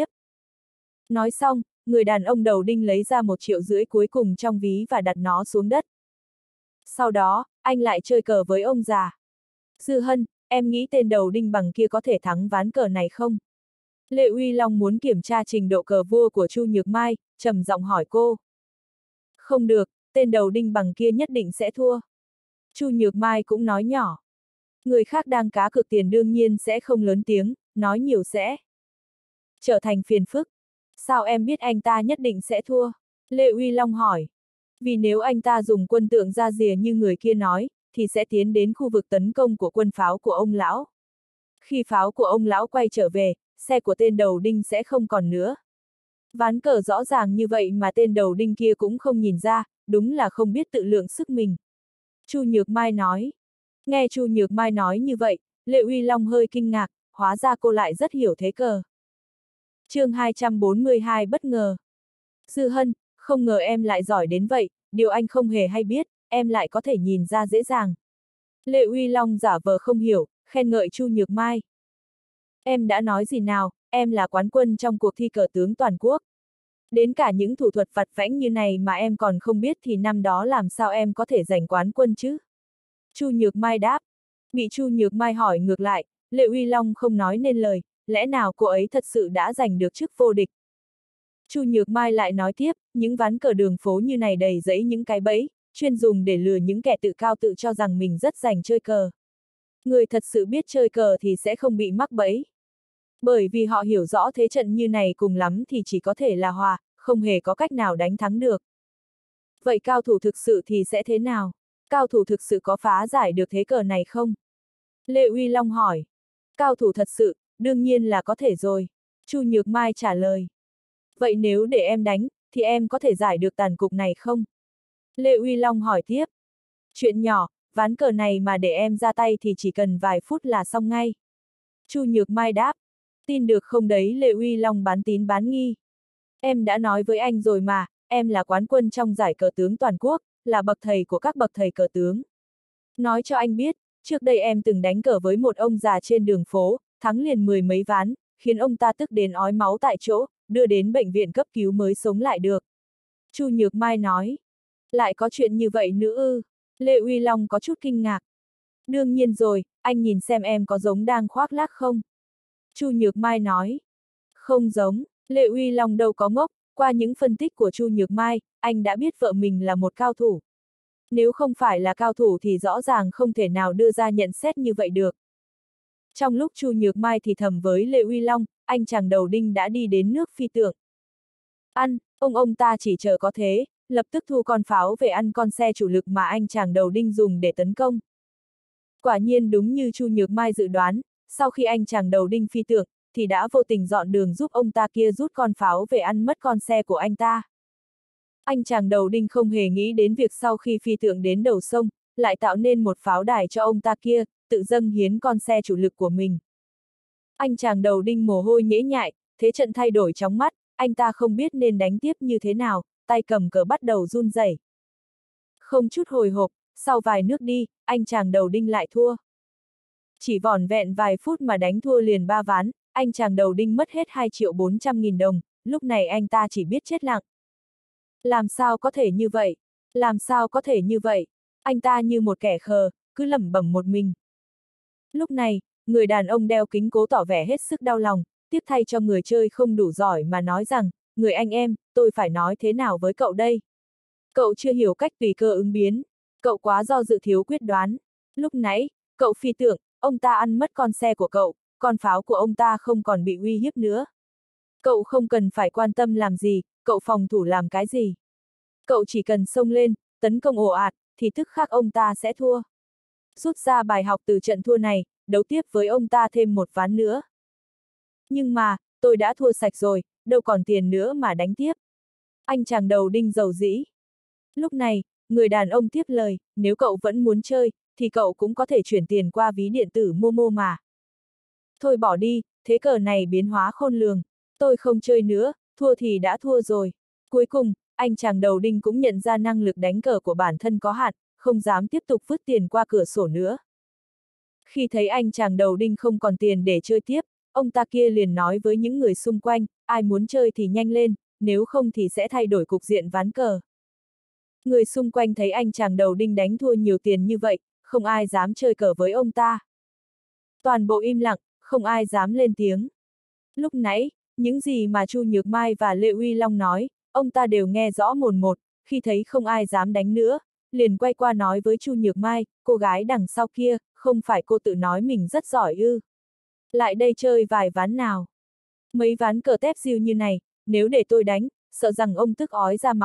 Nói xong, người đàn ông đầu đinh lấy ra 1,5 triệu cuối cùng trong ví và đặt nó xuống đất. Sau đó, anh lại chơi cờ với ông già. Dư Hân, em nghĩ tên đầu đinh bằng kia có thể thắng ván cờ này không? Lệ Uy Long muốn kiểm tra trình độ cờ vua của Chu Nhược Mai, trầm giọng hỏi cô. Không được, tên đầu đinh bằng kia nhất định sẽ thua. Chu Nhược Mai cũng nói nhỏ. Người khác đang cá cược tiền đương nhiên sẽ không lớn tiếng, nói nhiều sẽ trở thành phiền phức. Sao em biết anh ta nhất định sẽ thua? Lệ Uy Long hỏi. Vì nếu anh ta dùng quân tượng ra rìa như người kia nói, thì sẽ tiến đến khu vực tấn công của quân pháo của ông lão. Khi pháo của ông lão quay trở về, xe của tên đầu đinh sẽ không còn nữa. Ván cờ rõ ràng như vậy mà tên đầu đinh kia cũng không nhìn ra, đúng là không biết tự lượng sức mình. Chu Nhược Mai nói. Nghe Chu Nhược Mai nói như vậy, Lệ Uy Long hơi kinh ngạc, hóa ra cô lại rất hiểu thế cờ. chương 242 bất ngờ. Dư Hân, không ngờ em lại giỏi đến vậy, điều anh không hề hay biết, em lại có thể nhìn ra dễ dàng. Lệ Uy Long giả vờ không hiểu, khen ngợi Chu Nhược Mai. Em đã nói gì nào, em là quán quân trong cuộc thi cờ tướng toàn quốc. Đến cả những thủ thuật vặt vãnh như này mà em còn không biết thì năm đó làm sao em có thể giành quán quân chứ? Chu Nhược Mai đáp. Bị Chu Nhược Mai hỏi ngược lại, Lệ Uy Long không nói nên lời, lẽ nào cô ấy thật sự đã giành được chức vô địch? Chu Nhược Mai lại nói tiếp, những ván cờ đường phố như này đầy rẫy những cái bẫy, chuyên dùng để lừa những kẻ tự cao tự cho rằng mình rất giành chơi cờ. Người thật sự biết chơi cờ thì sẽ không bị mắc bẫy. Bởi vì họ hiểu rõ thế trận như này cùng lắm thì chỉ có thể là hòa, không hề có cách nào đánh thắng được. Vậy cao thủ thực sự thì sẽ thế nào? Cao thủ thực sự có phá giải được thế cờ này không? Lệ Uy Long hỏi. Cao thủ thật sự, đương nhiên là có thể rồi. Chu Nhược Mai trả lời. Vậy nếu để em đánh, thì em có thể giải được tàn cục này không? Lệ Uy Long hỏi tiếp. Chuyện nhỏ, ván cờ này mà để em ra tay thì chỉ cần vài phút là xong ngay. Chu Nhược Mai đáp. Tin được không đấy? Lệ Uy Long bán tín bán nghi. Em đã nói với anh rồi mà, em là quán quân trong giải cờ tướng toàn quốc, là bậc thầy của các bậc thầy cờ tướng. Nói cho anh biết, trước đây em từng đánh cờ với một ông già trên đường phố, thắng liền 10 mấy ván, khiến ông ta tức đến ói máu tại chỗ, đưa đến bệnh viện cấp cứu mới sống lại được. Chu Nhược Mai nói. Lại có chuyện như vậy nữa ư? Lệ Uy Long có chút kinh ngạc. Đương nhiên rồi, anh nhìn xem em có giống đang khoác lác không? Chu Nhược Mai nói. Không giống, Lệ Uy Long đâu có ngốc, qua những phân tích của Chu Nhược Mai, anh đã biết vợ mình là một cao thủ. Nếu không phải là cao thủ thì rõ ràng không thể nào đưa ra nhận xét như vậy được. Trong lúc Chu Nhược Mai thì thầm với Lệ Uy Long, anh chàng đầu đinh đã đi đến nước phi tượng. Ăn, ông ta chỉ chờ có thế, lập tức thu con pháo về ăn con xe chủ lực mà anh chàng đầu đinh dùng để tấn công. Quả nhiên đúng như Chu Nhược Mai dự đoán, sau khi anh chàng đầu đinh phi tượng, thì đã vô tình dọn đường giúp ông ta kia rút con pháo về ăn mất con xe của anh ta. Anh chàng đầu đinh không hề nghĩ đến việc sau khi phi tượng đến đầu sông, lại tạo nên một pháo đài cho ông ta kia, tự dâng hiến con xe chủ lực của mình. Anh chàng đầu đinh mồ hôi nhễ nhại, thế trận thay đổi chóng mắt, anh ta không biết nên đánh tiếp như thế nào, tay cầm cờ bắt đầu run rẩy. Không chút hồi hộp, sau vài nước đi, anh chàng đầu đinh lại thua. Chỉ vỏn vẹn vài phút mà đánh thua liền 3 ván, anh chàng đầu đinh mất hết 2.400.000 đồng, lúc này anh ta chỉ biết chết lặng. Làm sao có thể như vậy? Làm sao có thể như vậy? Anh ta như một kẻ khờ, cứ lẩm bẩm một mình. Lúc này, người đàn ông đeo kính cố tỏ vẻ hết sức đau lòng, tiếc thay cho người chơi không đủ giỏi mà nói rằng, người anh em, tôi phải nói thế nào với cậu đây? Cậu chưa hiểu cách tùy cơ ứng biến, cậu quá do dự thiếu quyết đoán. Lúc nãy, cậu phi tưởng, ông ta ăn mất con xe của cậu, con pháo của ông ta không còn bị uy hiếp nữa. Cậu không cần phải quan tâm làm gì, cậu phòng thủ làm cái gì. Cậu chỉ cần xông lên, tấn công ồ ạt, thì tức khắc ông ta sẽ thua. Rút ra bài học từ trận thua này, đấu tiếp với ông ta thêm một ván nữa. Nhưng mà, tôi đã thua sạch rồi, đâu còn tiền nữa mà đánh tiếp. Anh chàng đầu đinh dầu dĩ. Lúc này, người đàn ông tiếp lời, nếu cậu vẫn muốn chơi, thì cậu cũng có thể chuyển tiền qua ví điện tử Momo mà. Thôi bỏ đi, thế cờ này biến hóa khôn lường. Tôi không chơi nữa, thua thì đã thua rồi. Cuối cùng, anh chàng đầu đinh cũng nhận ra năng lực đánh cờ của bản thân có hạn, không dám tiếp tục vứt tiền qua cửa sổ nữa. Khi thấy anh chàng đầu đinh không còn tiền để chơi tiếp, ông ta kia liền nói với những người xung quanh, ai muốn chơi thì nhanh lên, nếu không thì sẽ thay đổi cục diện ván cờ. Người xung quanh thấy anh chàng đầu đinh đánh thua nhiều tiền như vậy, không ai dám chơi cờ với ông ta. Toàn bộ im lặng, không ai dám lên tiếng. Lúc nãy, những gì mà Chu Nhược Mai và Lệ Uy Long nói, ông ta đều nghe rõ mồn một, khi thấy không ai dám đánh nữa, liền quay qua nói với Chu Nhược Mai, cô gái đằng sau kia, không phải cô tự nói mình rất giỏi ư. Lại đây chơi vài ván nào. Mấy ván cờ tép diêu như này, nếu để tôi đánh, sợ rằng ông tức ói ra máu,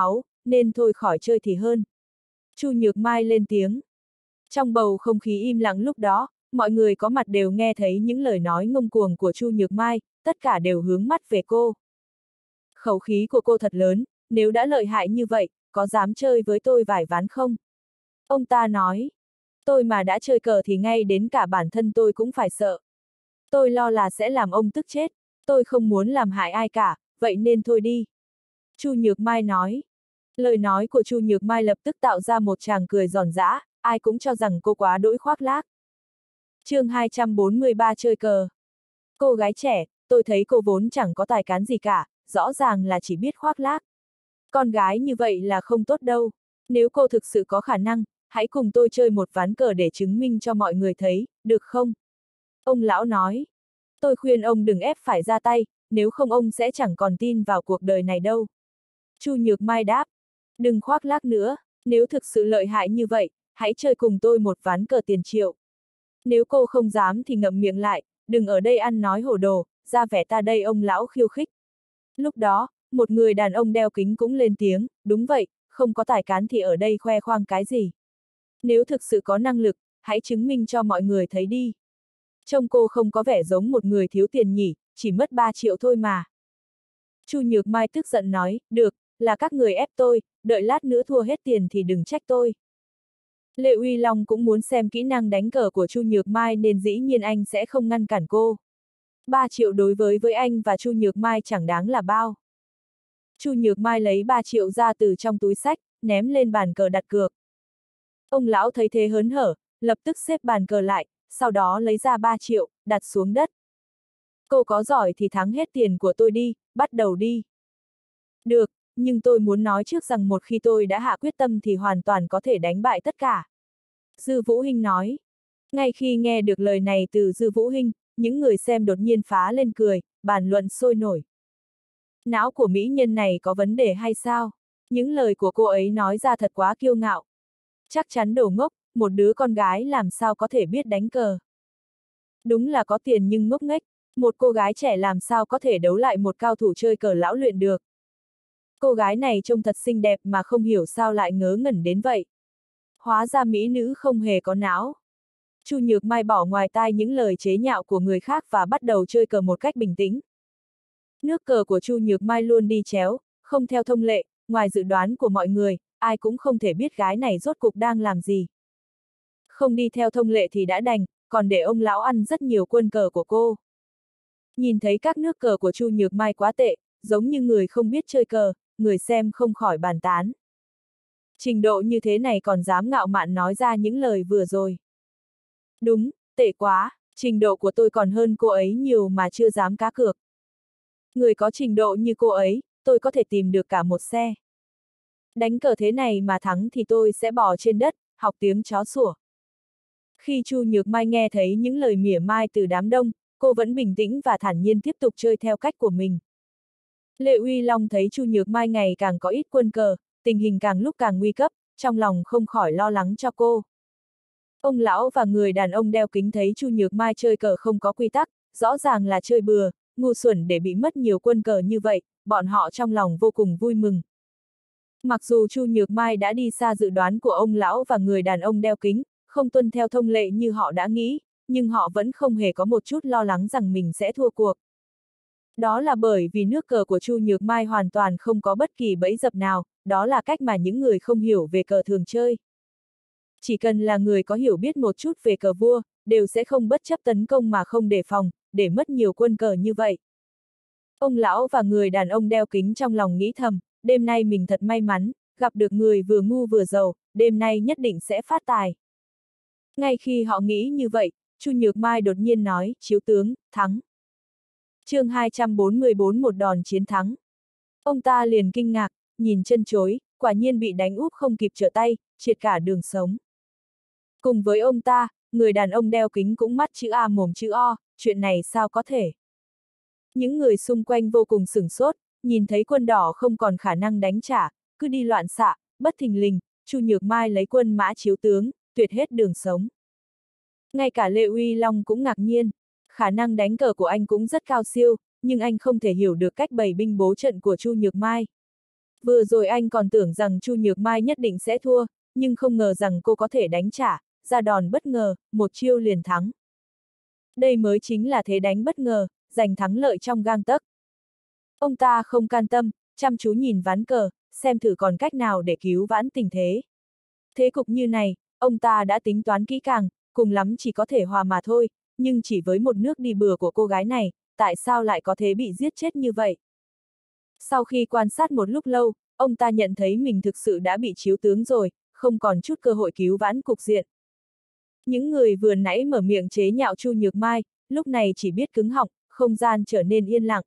nên thôi khỏi chơi thì hơn. Chu Nhược Mai lên tiếng. Trong bầu không khí im lặng lúc đó, mọi người có mặt đều nghe thấy những lời nói ngông cuồng của Chu Nhược Mai, tất cả đều hướng mắt về cô. Khẩu khí của cô thật lớn, nếu đã lợi hại như vậy, có dám chơi với tôi vài ván không? Ông ta nói, tôi mà đã chơi cờ thì ngay đến cả bản thân tôi cũng phải sợ. Tôi lo là sẽ làm ông tức chết, tôi không muốn làm hại ai cả, vậy nên thôi đi. Chu Nhược Mai nói. Lời nói của Chu Nhược Mai lập tức tạo ra một tràng cười giòn giã, ai cũng cho rằng cô quá đỗi khoác lác. Chương 243 chơi cờ. Cô gái trẻ, tôi thấy cô vốn chẳng có tài cán gì cả, rõ ràng là chỉ biết khoác lác. Con gái như vậy là không tốt đâu. Nếu cô thực sự có khả năng, hãy cùng tôi chơi một ván cờ để chứng minh cho mọi người thấy, được không? Ông lão nói. Tôi khuyên ông đừng ép phải ra tay, nếu không ông sẽ chẳng còn tin vào cuộc đời này đâu. Chu Nhược Mai đáp. Đừng khoác lác nữa, nếu thực sự lợi hại như vậy, hãy chơi cùng tôi một ván cờ tiền triệu. Nếu cô không dám thì ngậm miệng lại, đừng ở đây ăn nói hổ đồ, ra vẻ ta đây ông lão khiêu khích. Lúc đó, một người đàn ông đeo kính cũng lên tiếng, đúng vậy, không có tài cán thì ở đây khoe khoang cái gì. Nếu thực sự có năng lực, hãy chứng minh cho mọi người thấy đi. Trông cô không có vẻ giống một người thiếu tiền nhỉ, chỉ mất 3 triệu thôi mà. Chu Nhược Mai tức giận nói, được, là các người ép tôi, đợi lát nữa thua hết tiền thì đừng trách tôi. Lệ Uy Long cũng muốn xem kỹ năng đánh cờ của Chu Nhược Mai nên dĩ nhiên anh sẽ không ngăn cản cô. 3 triệu đối với anh và Chu Nhược Mai chẳng đáng là bao. Chu Nhược Mai lấy 3 triệu ra từ trong túi xách, ném lên bàn cờ đặt cược. Ông lão thấy thế hớn hở, lập tức xếp bàn cờ lại, sau đó lấy ra 3 triệu, đặt xuống đất. Cô có giỏi thì thắng hết tiền của tôi đi, bắt đầu đi. Được, nhưng tôi muốn nói trước rằng một khi tôi đã hạ quyết tâm thì hoàn toàn có thể đánh bại tất cả. Dư Vũ Hinh nói. Ngay khi nghe được lời này từ Dư Vũ Hinh, những người xem đột nhiên phá lên cười, bàn luận sôi nổi. Não của mỹ nhân này có vấn đề hay sao? Những lời của cô ấy nói ra thật quá kiêu ngạo. Chắc chắn đồ ngốc, một đứa con gái làm sao có thể biết đánh cờ. Đúng là có tiền nhưng ngốc nghếch, một cô gái trẻ làm sao có thể đấu lại một cao thủ chơi cờ lão luyện được. Cô gái này trông thật xinh đẹp mà không hiểu sao lại ngớ ngẩn đến vậy. Hóa ra mỹ nữ không hề có não. Chu Nhược Mai bỏ ngoài tai những lời chế nhạo của người khác và bắt đầu chơi cờ một cách bình tĩnh. Nước cờ của Chu Nhược Mai luôn đi chéo, không theo thông lệ, ngoài dự đoán của mọi người, ai cũng không thể biết gái này rốt cuộc đang làm gì. Không đi theo thông lệ thì đã đành, còn để ông lão ăn rất nhiều quân cờ của cô. Nhìn thấy các nước cờ của Chu Nhược Mai quá tệ, giống như người không biết chơi cờ, người xem không khỏi bàn tán. Trình độ như thế này còn dám ngạo mạn nói ra những lời vừa rồi. Đúng, tệ quá, trình độ của tôi còn hơn cô ấy nhiều mà chưa dám cá cược. Người có trình độ như cô ấy, tôi có thể tìm được cả một xe. Đánh cờ thế này mà thắng thì tôi sẽ bò trên đất, học tiếng chó sủa. Khi Chu Nhược Mai nghe thấy những lời mỉa mai từ đám đông, cô vẫn bình tĩnh và thản nhiên tiếp tục chơi theo cách của mình. Lệ Uy Long thấy Chu Nhược Mai ngày càng có ít quân cờ, tình hình càng lúc càng nguy cấp, trong lòng không khỏi lo lắng cho cô. Ông lão và người đàn ông đeo kính thấy Chu Nhược Mai chơi cờ không có quy tắc, rõ ràng là chơi bừa, ngu xuẩn để bị mất nhiều quân cờ như vậy, bọn họ trong lòng vô cùng vui mừng. Mặc dù Chu Nhược Mai đã đi xa dự đoán của ông lão và người đàn ông đeo kính, không tuân theo thông lệ như họ đã nghĩ, nhưng họ vẫn không hề có một chút lo lắng rằng mình sẽ thua cuộc. Đó là bởi vì nước cờ của Chu Nhược Mai hoàn toàn không có bất kỳ bẫy dập nào, đó là cách mà những người không hiểu về cờ thường chơi. Chỉ cần là người có hiểu biết một chút về cờ vua, đều sẽ không bất chấp tấn công mà không đề phòng, để mất nhiều quân cờ như vậy. Ông lão và người đàn ông đeo kính trong lòng nghĩ thầm, đêm nay mình thật may mắn, gặp được người vừa ngu vừa giàu, đêm nay nhất định sẽ phát tài. Ngay khi họ nghĩ như vậy, Chu Nhược Mai đột nhiên nói, chiếu tướng, thắng. Chương 244 một đòn chiến thắng. Ông ta liền kinh ngạc, nhìn chân chối, quả nhiên bị đánh úp không kịp trở tay, triệt cả đường sống. Cùng với ông ta, người đàn ông đeo kính cũng mắt chữ A mồm chữ O, chuyện này sao có thể. Những người xung quanh vô cùng sửng sốt, nhìn thấy quân đỏ không còn khả năng đánh trả, cứ đi loạn xạ, bất thình lình, Chu Nhược Mai lấy quân mã chiếu tướng, tuyệt hết đường sống. Ngay cả Lệ Uy Long cũng ngạc nhiên, khả năng đánh cờ của anh cũng rất cao siêu, nhưng anh không thể hiểu được cách bày binh bố trận của Chu Nhược Mai. Vừa rồi anh còn tưởng rằng Chu Nhược Mai nhất định sẽ thua, nhưng không ngờ rằng cô có thể đánh trả, ra đòn bất ngờ, một chiêu liền thắng. Đây mới chính là thế đánh bất ngờ, giành thắng lợi trong gang tấc. Ông ta không can tâm, chăm chú nhìn ván cờ, xem thử còn cách nào để cứu vãn tình thế. Thế cục như này, ông ta đã tính toán kỹ càng, cùng lắm chỉ có thể hòa mà thôi, nhưng chỉ với một nước đi bừa của cô gái này, tại sao lại có thể bị giết chết như vậy? Sau khi quan sát một lúc lâu, ông ta nhận thấy mình thực sự đã bị chiếu tướng rồi, không còn chút cơ hội cứu vãn cục diện. Những người vừa nãy mở miệng chế nhạo Chu Nhược Mai, lúc này chỉ biết cứng họng, không gian trở nên yên lặng.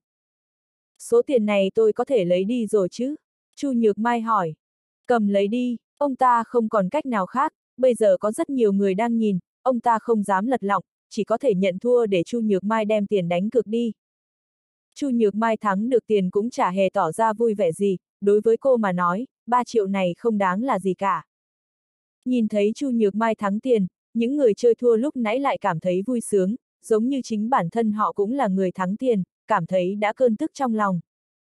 Số tiền này tôi có thể lấy đi rồi chứ? Chu Nhược Mai hỏi. Cầm lấy đi, ông ta không còn cách nào khác, bây giờ có rất nhiều người đang nhìn, ông ta không dám lật lọng, chỉ có thể nhận thua để Chu Nhược Mai đem tiền đánh cược đi. Chu Nhược Mai thắng được tiền cũng chả hề tỏ ra vui vẻ gì, đối với cô mà nói, 3 triệu này không đáng là gì cả. Nhìn thấy Chu Nhược Mai thắng tiền, những người chơi thua lúc nãy lại cảm thấy vui sướng, giống như chính bản thân họ cũng là người thắng tiền, cảm thấy đã cơn tức trong lòng.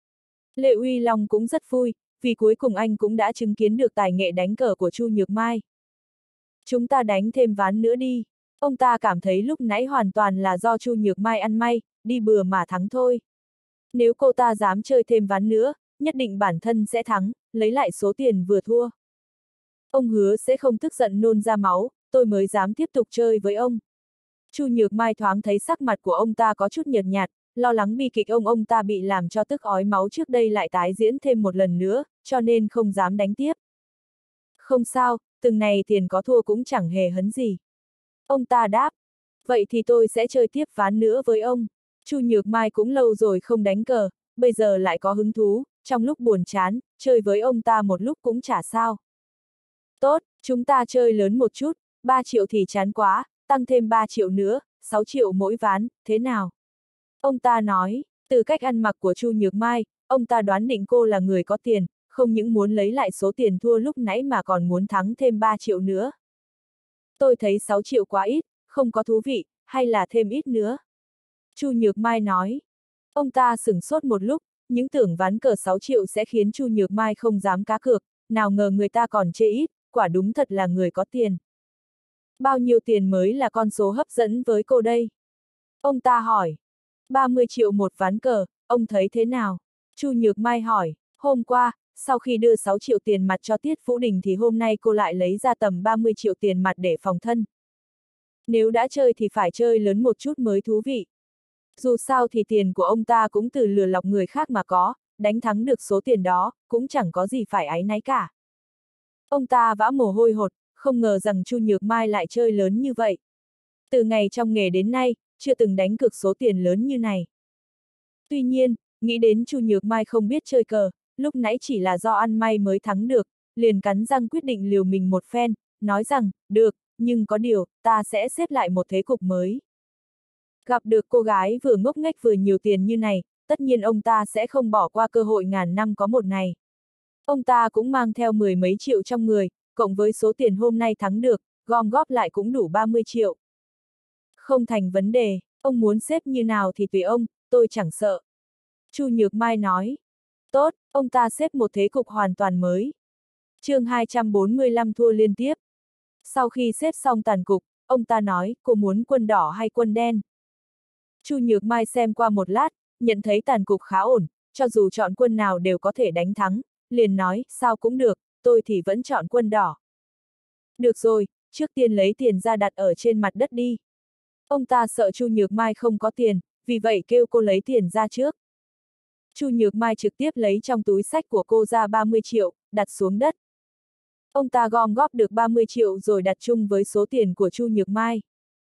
Lệ Uy Long cũng rất vui, vì cuối cùng anh cũng đã chứng kiến được tài nghệ đánh cờ của Chu Nhược Mai. Chúng ta đánh thêm ván nữa đi. Ông ta cảm thấy lúc nãy hoàn toàn là do Chu Nhược Mai ăn may, đi bừa mà thắng thôi. Nếu cô ta dám chơi thêm ván nữa, nhất định bản thân sẽ thắng, lấy lại số tiền vừa thua. Ông hứa sẽ không tức giận nôn ra máu, tôi mới dám tiếp tục chơi với ông. Chu Nhược Mai thoáng thấy sắc mặt của ông ta có chút nhợt nhạt, lo lắng bi kịch ông ta bị làm cho tức ói máu trước đây lại tái diễn thêm một lần nữa, cho nên không dám đánh tiếp. Không sao, từng này tiền có thua cũng chẳng hề hấn gì. Ông ta đáp, vậy thì tôi sẽ chơi tiếp ván nữa với ông. Chu Nhược Mai cũng lâu rồi không đánh cờ, bây giờ lại có hứng thú, trong lúc buồn chán, chơi với ông ta một lúc cũng chả sao. Tốt, chúng ta chơi lớn một chút, 3 triệu thì chán quá, tăng thêm 3 triệu nữa, 6 triệu mỗi ván, thế nào? Ông ta nói, từ cách ăn mặc của Chu Nhược Mai, ông ta đoán định cô là người có tiền, không những muốn lấy lại số tiền thua lúc nãy mà còn muốn thắng thêm 3 triệu nữa. Tôi thấy 6 triệu quá ít, không có thú vị, hay là thêm ít nữa? Chu Nhược Mai nói. Ông ta sửng sốt một lúc, những tưởng ván cờ 6 triệu sẽ khiến Chu Nhược Mai không dám cá cược, nào ngờ người ta còn chê ít, quả đúng thật là người có tiền. Bao nhiêu tiền mới là con số hấp dẫn với cô đây? Ông ta hỏi. 30 triệu một ván cờ, ông thấy thế nào? Chu Nhược Mai hỏi. Hôm qua, sau khi đưa 6 triệu tiền mặt cho Tiết Vũ Đình thì hôm nay cô lại lấy ra tầm 30 triệu tiền mặt để phòng thân. Nếu đã chơi thì phải chơi lớn một chút mới thú vị. Dù sao thì tiền của ông ta cũng từ lừa lọc người khác mà có, đánh thắng được số tiền đó, cũng chẳng có gì phải áy náy cả. Ông ta vã mồ hôi hột, không ngờ rằng Chu Nhược Mai lại chơi lớn như vậy. Từ ngày trong nghề đến nay, chưa từng đánh cược số tiền lớn như này. Tuy nhiên, nghĩ đến Chu Nhược Mai không biết chơi cờ, lúc nãy chỉ là do ăn may mới thắng được, liền cắn răng quyết định liều mình một phen, nói rằng, được, nhưng có điều, ta sẽ xếp lại một thế cục mới. Gặp được cô gái vừa ngốc nghếch vừa nhiều tiền như này, tất nhiên ông ta sẽ không bỏ qua cơ hội ngàn năm có một này. Ông ta cũng mang theo 10 mấy triệu trong người, cộng với số tiền hôm nay thắng được, gom góp lại cũng đủ 30 triệu. Không thành vấn đề, ông muốn xếp như nào thì tùy ông, tôi chẳng sợ. Chu Nhược Mai nói. Tốt, ông ta xếp một thế cục hoàn toàn mới. Chương 245 thua liên tiếp. Sau khi xếp xong tàn cục, ông ta nói, cô muốn quân đỏ hay quân đen? Chu Nhược Mai xem qua một lát, nhận thấy tàn cục khá ổn, cho dù chọn quân nào đều có thể đánh thắng, liền nói, sao cũng được, tôi thì vẫn chọn quân đỏ. Được rồi, trước tiên lấy tiền ra đặt ở trên mặt đất đi. Ông ta sợ Chu Nhược Mai không có tiền, vì vậy kêu cô lấy tiền ra trước. Chu Nhược Mai trực tiếp lấy trong túi xách của cô ra 30 triệu, đặt xuống đất. Ông ta gom góp được 30 triệu rồi đặt chung với số tiền của Chu Nhược Mai.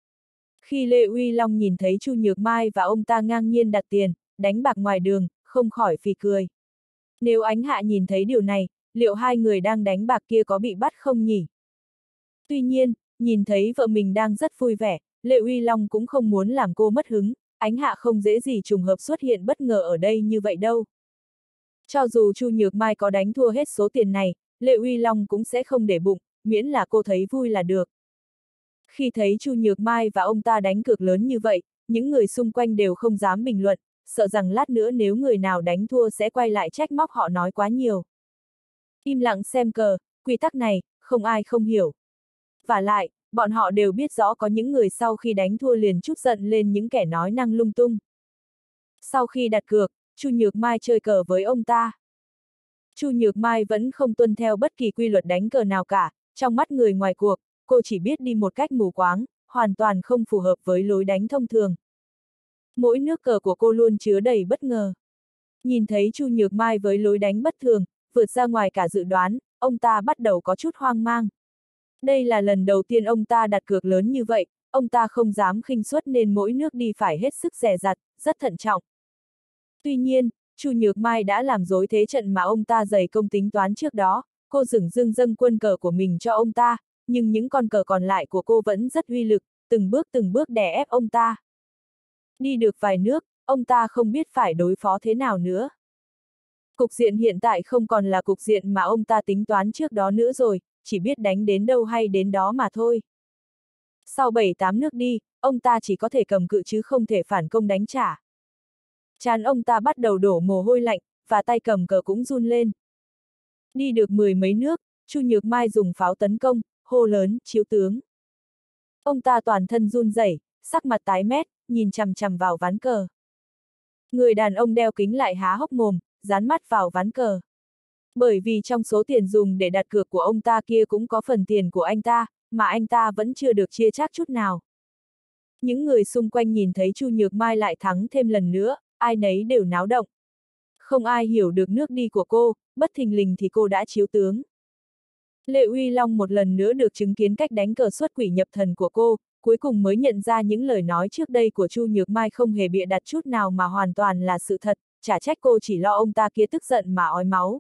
Khi Lê Uy Long nhìn thấy Chu Nhược Mai và ông ta ngang nhiên đặt tiền, đánh bạc ngoài đường, không khỏi phì cười. Nếu Ánh Hạ nhìn thấy điều này, liệu hai người đang đánh bạc kia có bị bắt không nhỉ? Tuy nhiên, nhìn thấy vợ mình đang rất vui vẻ, Lê Uy Long cũng không muốn làm cô mất hứng, Ánh Hạ không dễ gì trùng hợp xuất hiện bất ngờ ở đây như vậy đâu. Cho dù Chu Nhược Mai có đánh thua hết số tiền này, Lê Uy Long cũng sẽ không để bụng, miễn là cô thấy vui là được. Khi thấy Chu Nhược Mai và ông ta đánh cược lớn như vậy, những người xung quanh đều không dám bình luận, sợ rằng lát nữa nếu người nào đánh thua sẽ quay lại trách móc họ nói quá nhiều. im lặng xem cờ, quy tắc này, không ai không hiểu. Vả lại, bọn họ đều biết rõ có những người sau khi đánh thua liền trút giận lên những kẻ nói năng lung tung. Sau khi đặt cược, Chu Nhược Mai chơi cờ với ông ta. Chu Nhược Mai vẫn không tuân theo bất kỳ quy luật đánh cờ nào cả, trong mắt người ngoài cuộc, cô chỉ biết đi một cách mù quáng, hoàn toàn không phù hợp với lối đánh thông thường. Mỗi nước cờ của cô luôn chứa đầy bất ngờ. Nhìn thấy Chu Nhược Mai với lối đánh bất thường, vượt ra ngoài cả dự đoán, ông ta bắt đầu có chút hoang mang. Đây là lần đầu tiên ông ta đặt cược lớn như vậy, ông ta không dám khinh suất nên mỗi nước đi phải hết sức dè dặt, rất thận trọng. Tuy nhiên, Chu Nhược Mai đã làm rối thế trận mà ông ta dày công tính toán trước đó, cô dửng dưng dâng quân cờ của mình cho ông ta, nhưng những con cờ còn lại của cô vẫn rất uy lực, từng bước đè ép ông ta. Đi được vài nước, ông ta không biết phải đối phó thế nào nữa. Cục diện hiện tại không còn là cục diện mà ông ta tính toán trước đó nữa rồi, chỉ biết đánh đến đâu hay đến đó mà thôi. Sau 7-8 nước đi, ông ta chỉ có thể cầm cự chứ không thể phản công đánh trả. Trán ông ta bắt đầu đổ mồ hôi lạnh, và tay cầm cờ cũng run lên. Đi được 10 mấy nước, Chu Nhược Mai dùng pháo tấn công, hô lớn, chiếu tướng. Ông ta toàn thân run rẩy, sắc mặt tái mét, nhìn chằm chằm vào ván cờ. Người đàn ông đeo kính lại há hốc mồm, dán mắt vào ván cờ. Bởi vì trong số tiền dùng để đặt cược của ông ta kia cũng có phần tiền của anh ta, mà anh ta vẫn chưa được chia chác chút nào. Những người xung quanh nhìn thấy Chu Nhược Mai lại thắng thêm lần nữa, ai nấy đều náo động. Không ai hiểu được nước đi của cô, bất thình lình thì cô đã chiếu tướng. Lệ Uy Long một lần nữa được chứng kiến cách đánh cờ xuất quỷ nhập thần của cô, cuối cùng mới nhận ra những lời nói trước đây của Chu Nhược Mai không hề bịa đặt chút nào mà hoàn toàn là sự thật, chả trách cô chỉ lo ông ta kia tức giận mà ói máu.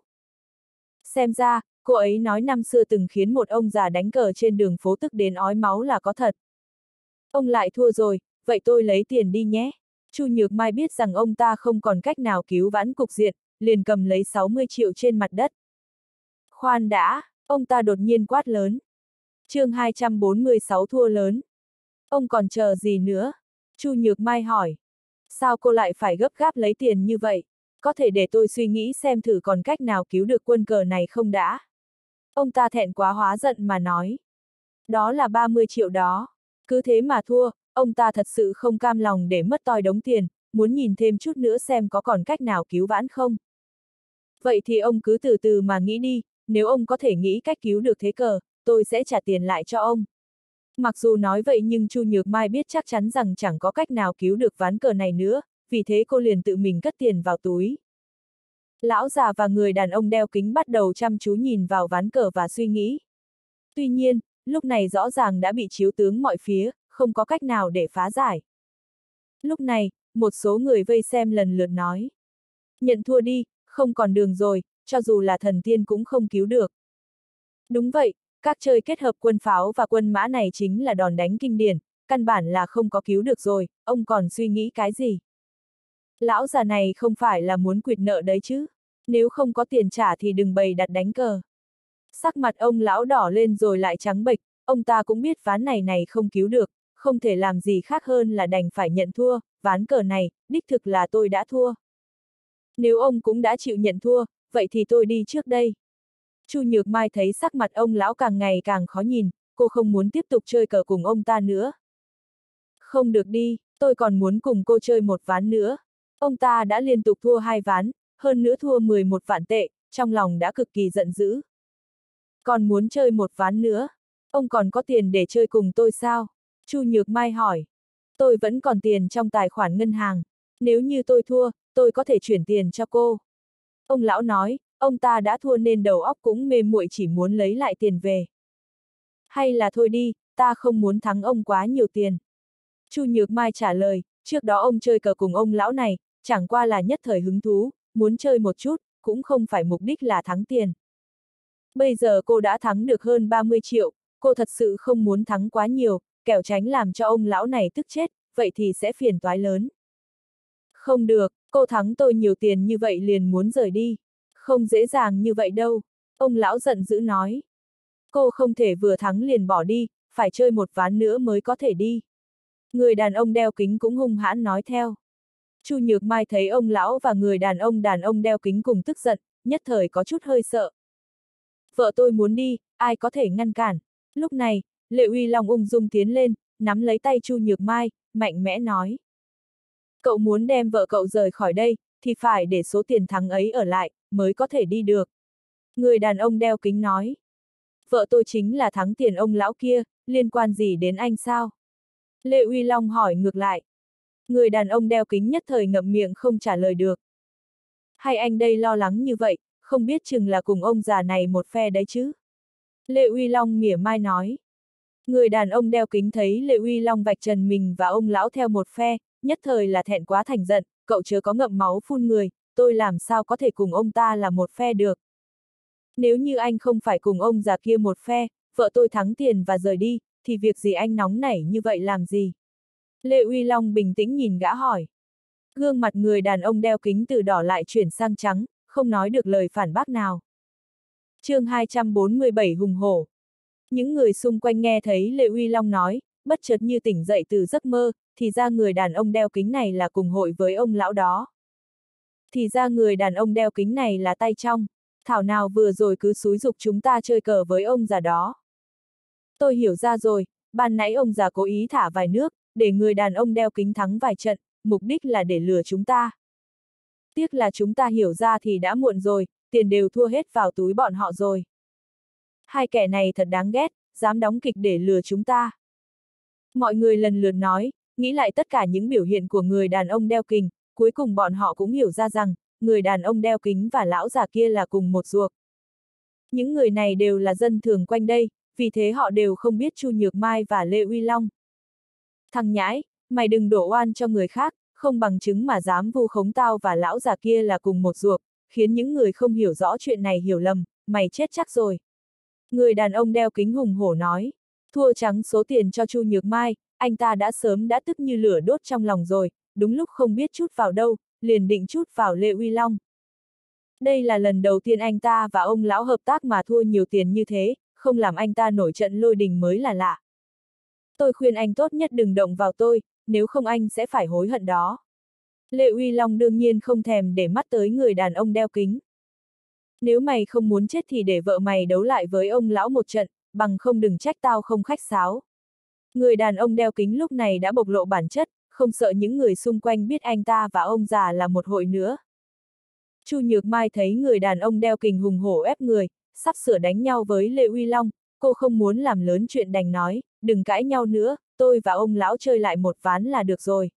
Xem ra, cô ấy nói năm xưa từng khiến một ông già đánh cờ trên đường phố tức đến ói máu là có thật. Ông lại thua rồi, vậy tôi lấy tiền đi nhé. Chu Nhược Mai biết rằng ông ta không còn cách nào cứu vãn cục diện, liền cầm lấy 60 triệu trên mặt đất. Khoan đã, ông ta đột nhiên quát lớn. Chương 246 thua lớn. Ông còn chờ gì nữa? Chu Nhược Mai hỏi. Sao cô lại phải gấp gáp lấy tiền như vậy? Có thể để tôi suy nghĩ xem thử còn cách nào cứu được quân cờ này không đã? Ông ta thẹn quá hóa giận mà nói. Đó là 30 triệu đó. Cứ thế mà thua, ông ta thật sự không cam lòng để mất toi đống tiền, muốn nhìn thêm chút nữa xem có còn cách nào cứu vãn không. Vậy thì ông cứ từ từ mà nghĩ đi, nếu ông có thể nghĩ cách cứu được thế cờ, tôi sẽ trả tiền lại cho ông. Mặc dù nói vậy nhưng Chu Nhược Mai biết chắc chắn rằng chẳng có cách nào cứu được ván cờ này nữa, vì thế cô liền tự mình cất tiền vào túi. Lão già và người đàn ông đeo kính bắt đầu chăm chú nhìn vào ván cờ và suy nghĩ. Tuy nhiên, lúc này rõ ràng đã bị chiếu tướng mọi phía, không có cách nào để phá giải. Lúc này, một số người vây xem lần lượt nói. Nhận thua đi, không còn đường rồi, cho dù là thần tiên cũng không cứu được. Đúng vậy, các chơi kết hợp quân pháo và quân mã này chính là đòn đánh kinh điển, căn bản là không có cứu được rồi, ông còn suy nghĩ cái gì? Lão già này không phải là muốn quỵt nợ đấy chứ, nếu không có tiền trả thì đừng bày đặt đánh cờ. Sắc mặt ông lão đỏ lên rồi lại trắng bệch, ông ta cũng biết ván này không cứu được, không thể làm gì khác hơn là đành phải nhận thua, ván cờ này, đích thực là tôi đã thua. Nếu ông cũng đã chịu nhận thua, vậy thì tôi đi trước đây. Chu Nhược Mai thấy sắc mặt ông lão càng ngày càng khó nhìn, cô không muốn tiếp tục chơi cờ cùng ông ta nữa. Không được đi, tôi còn muốn cùng cô chơi một ván nữa. Ông ta đã liên tục thua 2 ván, hơn nữa thua 11 vạn tệ, trong lòng đã cực kỳ giận dữ. Còn muốn chơi một ván nữa? Ông còn có tiền để chơi cùng tôi sao? Chu Nhược Mai hỏi. Tôi vẫn còn tiền trong tài khoản ngân hàng. Nếu như tôi thua, tôi có thể chuyển tiền cho cô. Ông lão nói, ông ta đã thua nên đầu óc cũng mê muội chỉ muốn lấy lại tiền về. Hay là thôi đi, ta không muốn thắng ông quá nhiều tiền. Chu Nhược Mai trả lời, trước đó ông chơi cờ cùng ông lão này, chẳng qua là nhất thời hứng thú, muốn chơi một chút, cũng không phải mục đích là thắng tiền. Bây giờ cô đã thắng được hơn 30 triệu, cô thật sự không muốn thắng quá nhiều, kẻo tránh làm cho ông lão này tức chết, vậy thì sẽ phiền toái lớn. Không được, cô thắng tôi nhiều tiền như vậy liền muốn rời đi. Không dễ dàng như vậy đâu, ông lão giận dữ nói. Cô không thể vừa thắng liền bỏ đi, phải chơi một ván nữa mới có thể đi. Người đàn ông đeo kính cũng hung hãn nói theo. Chu Nhược Mai thấy ông lão và người đàn ông đeo kính cùng tức giận, nhất thời có chút hơi sợ. vợ tôi muốn đi, ai có thể ngăn cản. Lúc này, Lệ Uy Long ung dung tiến lên, nắm lấy tay Chu Nhược Mai, mạnh mẽ nói. Cậu muốn đem vợ cậu rời khỏi đây, thì phải để số tiền thắng ấy ở lại, mới có thể đi được. Người đàn ông đeo kính nói. Vợ tôi chính là thắng tiền ông lão kia, liên quan gì đến anh sao? Lệ Uy Long hỏi ngược lại. Người đàn ông đeo kính nhất thời ngậm miệng không trả lời được. Hay anh đây lo lắng như vậy, không biết chừng là cùng ông già này một phe đấy chứ? Lệ Uy Long mỉa mai nói. Người đàn ông đeo kính thấy Lệ Uy Long vạch trần mình và ông lão theo một phe, nhất thời là thẹn quá thành giận, cậu chớ có ngậm máu phun người, tôi làm sao có thể cùng ông ta là một phe được. Nếu như anh không phải cùng ông già kia một phe, vợ tôi thắng tiền và rời đi, thì việc gì anh nóng nảy như vậy làm gì? Lệ Uy Long bình tĩnh nhìn gã hỏi. Gương mặt người đàn ông đeo kính từ đỏ lại chuyển sang trắng, không nói được lời phản bác nào. Chương 247 hùng hổ. Những người xung quanh nghe thấy Lệ Uy Long nói, bất chợt như tỉnh dậy từ giấc mơ, thì ra người đàn ông đeo kính này là cùng hội với ông lão đó. Thì ra người đàn ông đeo kính này là tay trong, thảo nào vừa rồi cứ xúi giục chúng ta chơi cờ với ông già đó. Tôi hiểu ra rồi, ban nãy ông già cố ý thả vài nước, để người đàn ông đeo kính thắng vài trận, mục đích là để lừa chúng ta. Tiếc là chúng ta hiểu ra thì đã muộn rồi, tiền đều thua hết vào túi bọn họ rồi. Hai kẻ này thật đáng ghét, dám đóng kịch để lừa chúng ta. Mọi người lần lượt nói, nghĩ lại tất cả những biểu hiện của người đàn ông đeo kính, cuối cùng bọn họ cũng hiểu ra rằng, người đàn ông đeo kính và lão già kia là cùng một ruột. Những người này đều là dân thường quanh đây, vì thế họ đều không biết Chu Nhược Mai và Lệ Uy Long. Thằng nhãi, mày đừng đổ oan cho người khác, không bằng chứng mà dám vu khống tao và lão già kia là cùng một ruột, khiến những người không hiểu rõ chuyện này hiểu lầm, mày chết chắc rồi. Người đàn ông đeo kính hùng hổ nói, thua trắng số tiền cho Chu Nhược Mai, anh ta đã sớm đã tức như lửa đốt trong lòng rồi, đúng lúc không biết chút vào đâu, liền định chút vào Lệ Uy Long. Đây là lần đầu tiên anh ta và ông lão hợp tác mà thua nhiều tiền như thế, không làm anh ta nổi trận lôi đình mới là lạ. Tôi khuyên anh tốt nhất đừng động vào tôi, nếu không anh sẽ phải hối hận đó. Lệ Uy Long đương nhiên không thèm để mắt tới người đàn ông đeo kính. Nếu mày không muốn chết thì để vợ mày đấu lại với ông lão một trận, bằng không đừng trách tao không khách sáo. Người đàn ông đeo kính lúc này đã bộc lộ bản chất, không sợ những người xung quanh biết anh ta và ông già là một hội nữa. Chu Nhược Mai thấy người đàn ông đeo kính hùng hổ ép người, sắp sửa đánh nhau với Lệ Uy Long, cô không muốn làm lớn chuyện đành nói, đừng cãi nhau nữa, tôi và ông lão chơi lại một ván là được rồi.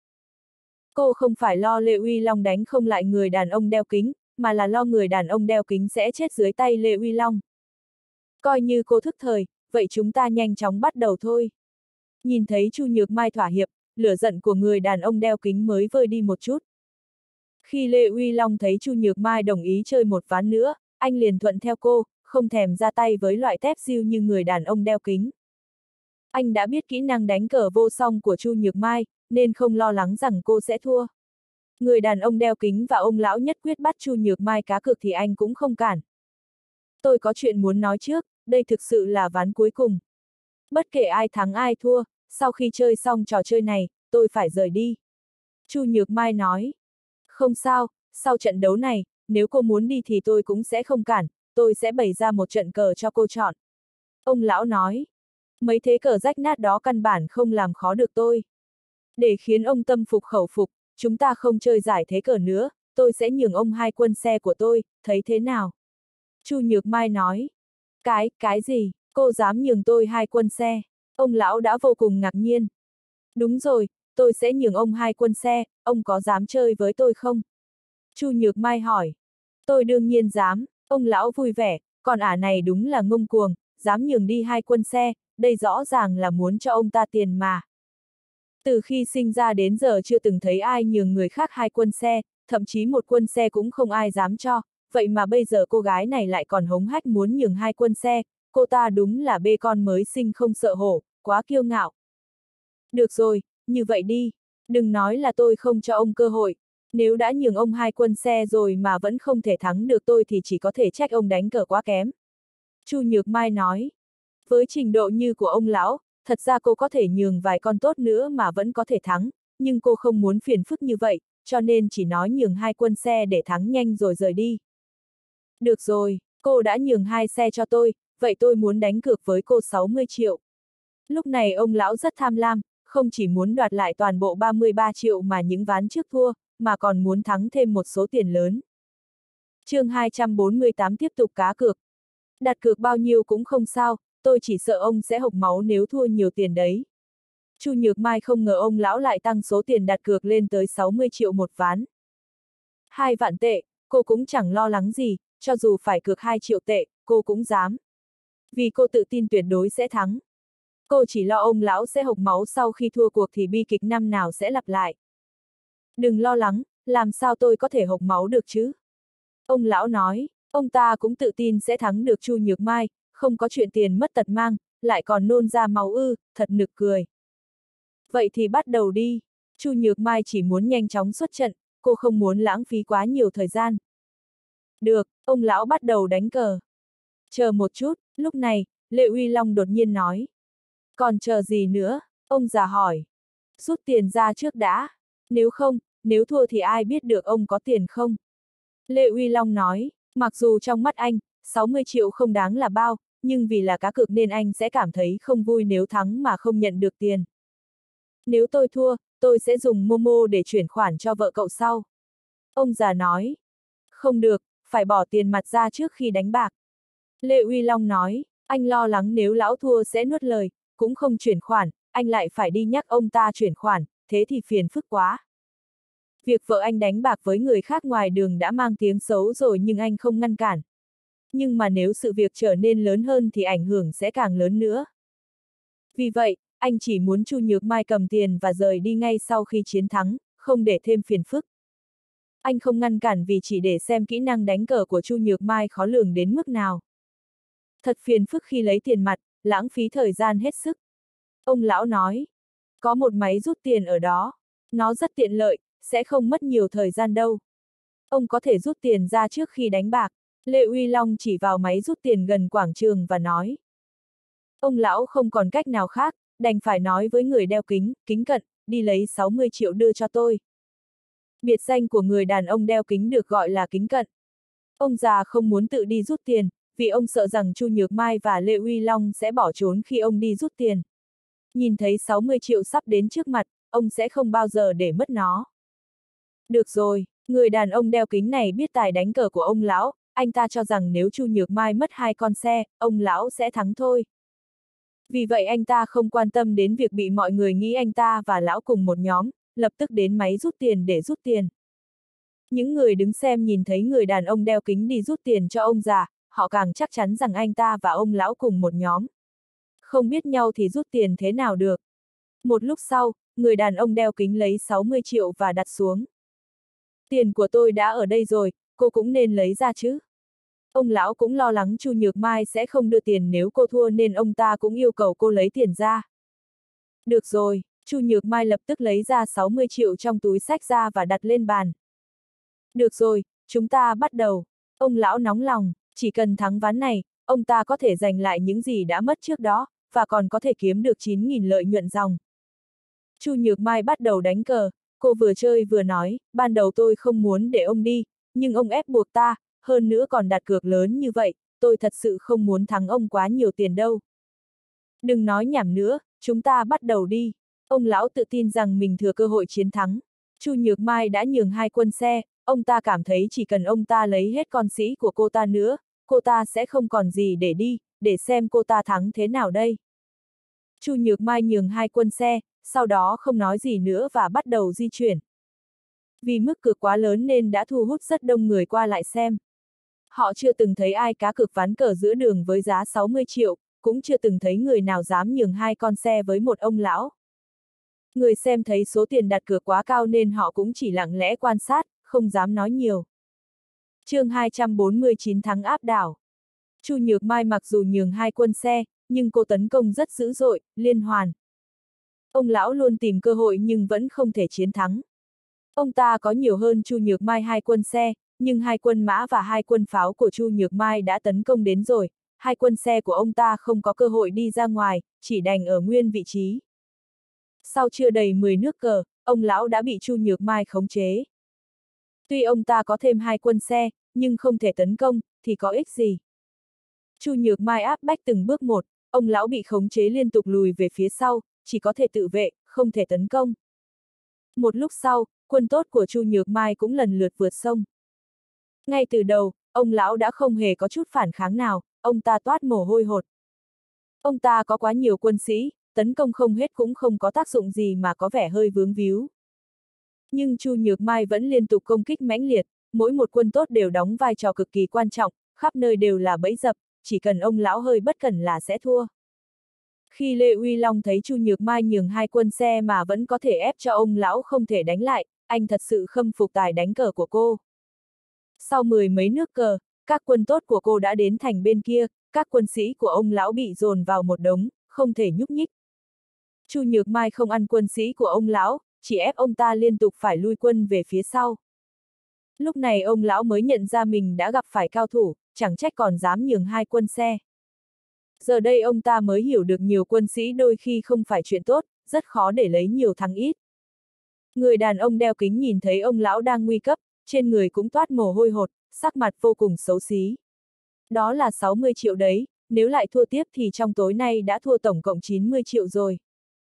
Cô không phải lo Lệ Uy Long đánh không lại người đàn ông đeo kính, mà là lo người đàn ông đeo kính sẽ chết dưới tay Lệ Uy Long. Coi như cô thức thời, vậy chúng ta nhanh chóng bắt đầu thôi. Nhìn thấy Chu Nhược Mai thỏa hiệp, lửa giận của người đàn ông đeo kính mới vơi đi một chút. Khi Lệ Uy Long thấy Chu Nhược Mai đồng ý chơi một ván nữa, anh liền thuận theo cô, không thèm ra tay với loại tép diêu như người đàn ông đeo kính. Anh đã biết kỹ năng đánh cờ vô song của Chu Nhược Mai, nên không lo lắng rằng cô sẽ thua. Người đàn ông đeo kính và ông lão nhất quyết bắt Chu Nhược Mai cá cược thì anh cũng không cản. Tôi có chuyện muốn nói trước, đây thực sự là ván cuối cùng. Bất kể ai thắng ai thua, sau khi chơi xong trò chơi này, tôi phải rời đi. Chu Nhược Mai nói. Không sao, sau trận đấu này, nếu cô muốn đi thì tôi cũng sẽ không cản, tôi sẽ bày ra một trận cờ cho cô chọn. Ông lão nói. Mấy thế cờ rách nát đó căn bản không làm khó được tôi. Để khiến ông tâm phục khẩu phục, chúng ta không chơi giải thế cờ nữa, tôi sẽ nhường ông 2 quân xe của tôi, thấy thế nào? Chu Nhược Mai nói. Cái gì, cô dám nhường tôi 2 quân xe? Ông lão đã vô cùng ngạc nhiên. Đúng rồi, tôi sẽ nhường ông 2 quân xe, ông có dám chơi với tôi không? Chu Nhược Mai hỏi. Tôi đương nhiên dám, ông lão vui vẻ, còn ả này đúng là ngông cuồng, dám nhường đi 2 quân xe, đây rõ ràng là muốn cho ông ta tiền mà. Từ khi sinh ra đến giờ chưa từng thấy ai nhường người khác 2 quân xe, thậm chí 1 quân xe cũng không ai dám cho, vậy mà bây giờ cô gái này lại còn hống hách muốn nhường 2 quân xe, cô ta đúng là bê con mới sinh không sợ hổ, quá kiêu ngạo. Được rồi, như vậy đi, đừng nói là tôi không cho ông cơ hội, nếu đã nhường ông 2 quân xe rồi mà vẫn không thể thắng được tôi thì chỉ có thể trách ông đánh cờ quá kém. Chu Nhược Mai nói, với trình độ như của ông lão, thật ra cô có thể nhường vài con tốt nữa mà vẫn có thể thắng, nhưng cô không muốn phiền phức như vậy, cho nên chỉ nói nhường 2 quân xe để thắng nhanh rồi rời đi. Được rồi, Cô đã nhường 2 xe cho tôi, vậy tôi muốn đánh cược với cô 60 triệu. Lúc này ông lão rất tham lam, không chỉ muốn đoạt lại toàn bộ 33 triệu mà những ván trước thua, mà còn muốn thắng thêm một số tiền lớn. chương 248 tiếp tục cá cược. Đặt cược bao nhiêu cũng không sao, tôi chỉ sợ ông sẽ hộc máu nếu thua nhiều tiền đấy. Chu Nhược Mai không ngờ ông lão lại tăng số tiền đặt cược lên tới 60 triệu một ván. 2 vạn tệ, cô cũng chẳng lo lắng gì, cho dù phải cược 2 triệu tệ, cô cũng dám. Vì cô tự tin tuyệt đối sẽ thắng. Cô chỉ lo ông lão sẽ hộc máu sau khi thua cuộc thì bi kịch năm nào sẽ lặp lại. Đừng lo lắng, làm sao tôi có thể hộc máu được chứ? Ông lão nói, ông ta cũng tự tin sẽ thắng được Chu Nhược Mai, không có chuyện tiền mất tật mang, lại còn nôn ra máu ư, thật nực cười. Vậy thì bắt đầu đi. Chu Nhược Mai chỉ muốn nhanh chóng xuất trận, cô không muốn lãng phí quá nhiều thời gian. Được, ông lão bắt đầu đánh cờ. Chờ một chút, lúc này, Lệ Uy Long đột nhiên nói. Còn chờ gì nữa? Ông già hỏi. Rút tiền ra trước đã. Nếu không, nếu thua thì ai biết được ông có tiền không? Lệ Uy Long nói, mặc dù trong mắt anh, 60 triệu không đáng là bao, nhưng vì là cá cược nên anh sẽ cảm thấy không vui nếu thắng mà không nhận được tiền. Nếu tôi thua, tôi sẽ dùng Momo để chuyển khoản cho vợ cậu sau. Ông già nói. Không được, phải bỏ tiền mặt ra trước khi đánh bạc. Lệ Uy Long nói, anh lo lắng nếu lão thua sẽ nuốt lời, cũng không chuyển khoản, anh lại phải đi nhắc ông ta chuyển khoản, thế thì phiền phức quá. Việc vợ anh đánh bạc với người khác ngoài đường đã mang tiếng xấu rồi nhưng anh không ngăn cản. Nhưng mà nếu sự việc trở nên lớn hơn thì ảnh hưởng sẽ càng lớn nữa. Vì vậy, anh chỉ muốn Chu Nhược Mai cầm tiền và rời đi ngay sau khi chiến thắng, không để thêm phiền phức. Anh không ngăn cản vì chỉ để xem kỹ năng đánh cờ của Chu Nhược Mai khó lường đến mức nào. Thật phiền phức khi lấy tiền mặt, lãng phí thời gian hết sức. Ông lão nói, có một máy rút tiền ở đó, nó rất tiện lợi, sẽ không mất nhiều thời gian đâu. Ông có thể rút tiền ra trước khi đánh bạc. Lệ Uy Long chỉ vào máy rút tiền gần quảng trường và nói. Ông lão không còn cách nào khác, đành phải nói với người đeo kính, kính cận, đi lấy 60 triệu đưa cho tôi. Biệt danh của người đàn ông đeo kính được gọi là kính cận. Ông già không muốn tự đi rút tiền, vì ông sợ rằng Chu Nhược Mai và Lệ Uy Long sẽ bỏ trốn khi ông đi rút tiền. Nhìn thấy 60 triệu sắp đến trước mặt, ông sẽ không bao giờ để mất nó. Được rồi, người đàn ông đeo kính này biết tài đánh cờ của ông lão, anh ta cho rằng nếu Chu Nhược Mai mất 2 con xe, ông lão sẽ thắng thôi. Vì vậy anh ta không quan tâm đến việc bị mọi người nghĩ anh ta và lão cùng một nhóm, lập tức đến máy rút tiền để rút tiền. Những người đứng xem nhìn thấy người đàn ông đeo kính đi rút tiền cho ông già, họ càng chắc chắn rằng anh ta và ông lão cùng một nhóm. Không biết nhau thì rút tiền thế nào được. Một lúc sau, người đàn ông đeo kính lấy 60 triệu và đặt xuống. Tiền của tôi đã ở đây rồi, cô cũng nên lấy ra chứ. Ông lão cũng lo lắng Chu Nhược Mai sẽ không đưa tiền nếu cô thua nên ông ta cũng yêu cầu cô lấy tiền ra. Được rồi, Chu Nhược Mai lập tức lấy ra 60 triệu trong túi xách ra và đặt lên bàn. Được rồi, chúng ta bắt đầu. Ông lão nóng lòng, chỉ cần thắng ván này, ông ta có thể giành lại những gì đã mất trước đó, và còn có thể kiếm được 9.000 lợi nhuận ròng. Chu Nhược Mai bắt đầu đánh cờ, cô vừa chơi vừa nói, ban đầu tôi không muốn để ông đi, nhưng ông ép buộc ta, hơn nữa còn đặt cược lớn như vậy, tôi thật sự không muốn thắng ông quá nhiều tiền đâu. Đừng nói nhảm nữa, chúng ta bắt đầu đi. Ông lão tự tin rằng mình thừa cơ hội chiến thắng. Chu Nhược Mai đã nhường 2 quân xe, ông ta cảm thấy chỉ cần ông ta lấy hết con sĩ của cô ta nữa, cô ta sẽ không còn gì để đi, để xem cô ta thắng thế nào đây. Chu Nhược Mai nhường 2 quân xe, sau đó không nói gì nữa và bắt đầu di chuyển. Vì mức cược quá lớn nên đã thu hút rất đông người qua lại xem. Họ chưa từng thấy ai cá cược ván cờ giữa đường với giá 60 triệu, cũng chưa từng thấy người nào dám nhường 2 con xe với một ông lão. Người xem thấy số tiền đặt cược quá cao nên họ cũng chỉ lặng lẽ quan sát, không dám nói nhiều. chương 249 thắng áp đảo. Chu Nhược Mai mặc dù nhường 2 quân xe, nhưng cô tấn công rất dữ dội, liên hoàn. Ông lão luôn tìm cơ hội nhưng vẫn không thể chiến thắng. Ông ta có nhiều hơn Chu Nhược Mai 2 quân xe, nhưng 2 quân mã và 2 quân pháo của Chu Nhược Mai đã tấn công đến rồi, 2 quân xe của ông ta không có cơ hội đi ra ngoài, chỉ đành ở nguyên vị trí. Sau chưa đầy 10 nước cờ, ông lão đã bị Chu Nhược Mai khống chế. Tuy ông ta có thêm 2 quân xe, nhưng không thể tấn công, thì có ích gì. Chu Nhược Mai áp bách từng bước một, ông lão bị khống chế liên tục lùi về phía sau, chỉ có thể tự vệ, không thể tấn công. Một lúc sau, quân tốt của Chu Nhược Mai cũng lần lượt vượt sông. Ngay từ đầu, ông lão đã không hề có chút phản kháng nào, ông ta toát mồ hôi hột. Ông ta có quá nhiều quân sĩ, tấn công không hết cũng không có tác dụng gì mà có vẻ hơi vướng víu. Nhưng Chu Nhược Mai vẫn liên tục công kích mãnh liệt, mỗi một quân tốt đều đóng vai trò cực kỳ quan trọng, khắp nơi đều là bẫy dập, chỉ cần ông lão hơi bất cẩn là sẽ thua. Khi Lê Uy Long thấy Chu Nhược Mai nhường 2 quân xe mà vẫn có thể ép cho ông lão không thể đánh lại, anh thật sự khâm phục tài đánh cờ của cô. Sau 10 mấy nước cờ, các quân tốt của cô đã đến thành bên kia, các quân sĩ của ông lão bị dồn vào một đống, không thể nhúc nhích. Chu Nhược Mai không ăn quân sĩ của ông lão, chỉ ép ông ta liên tục phải lui quân về phía sau. Lúc này ông lão mới nhận ra mình đã gặp phải cao thủ, chẳng trách còn dám nhường 2 quân xe. Giờ đây ông ta mới hiểu được nhiều quân sĩ đôi khi không phải chuyện tốt, rất khó để lấy nhiều thắng ít. Người đàn ông đeo kính nhìn thấy ông lão đang nguy cấp, trên người cũng toát mồ hôi hột, sắc mặt vô cùng xấu xí. Đó là 60 triệu đấy, nếu lại thua tiếp thì trong tối nay đã thua tổng cộng 90 triệu rồi.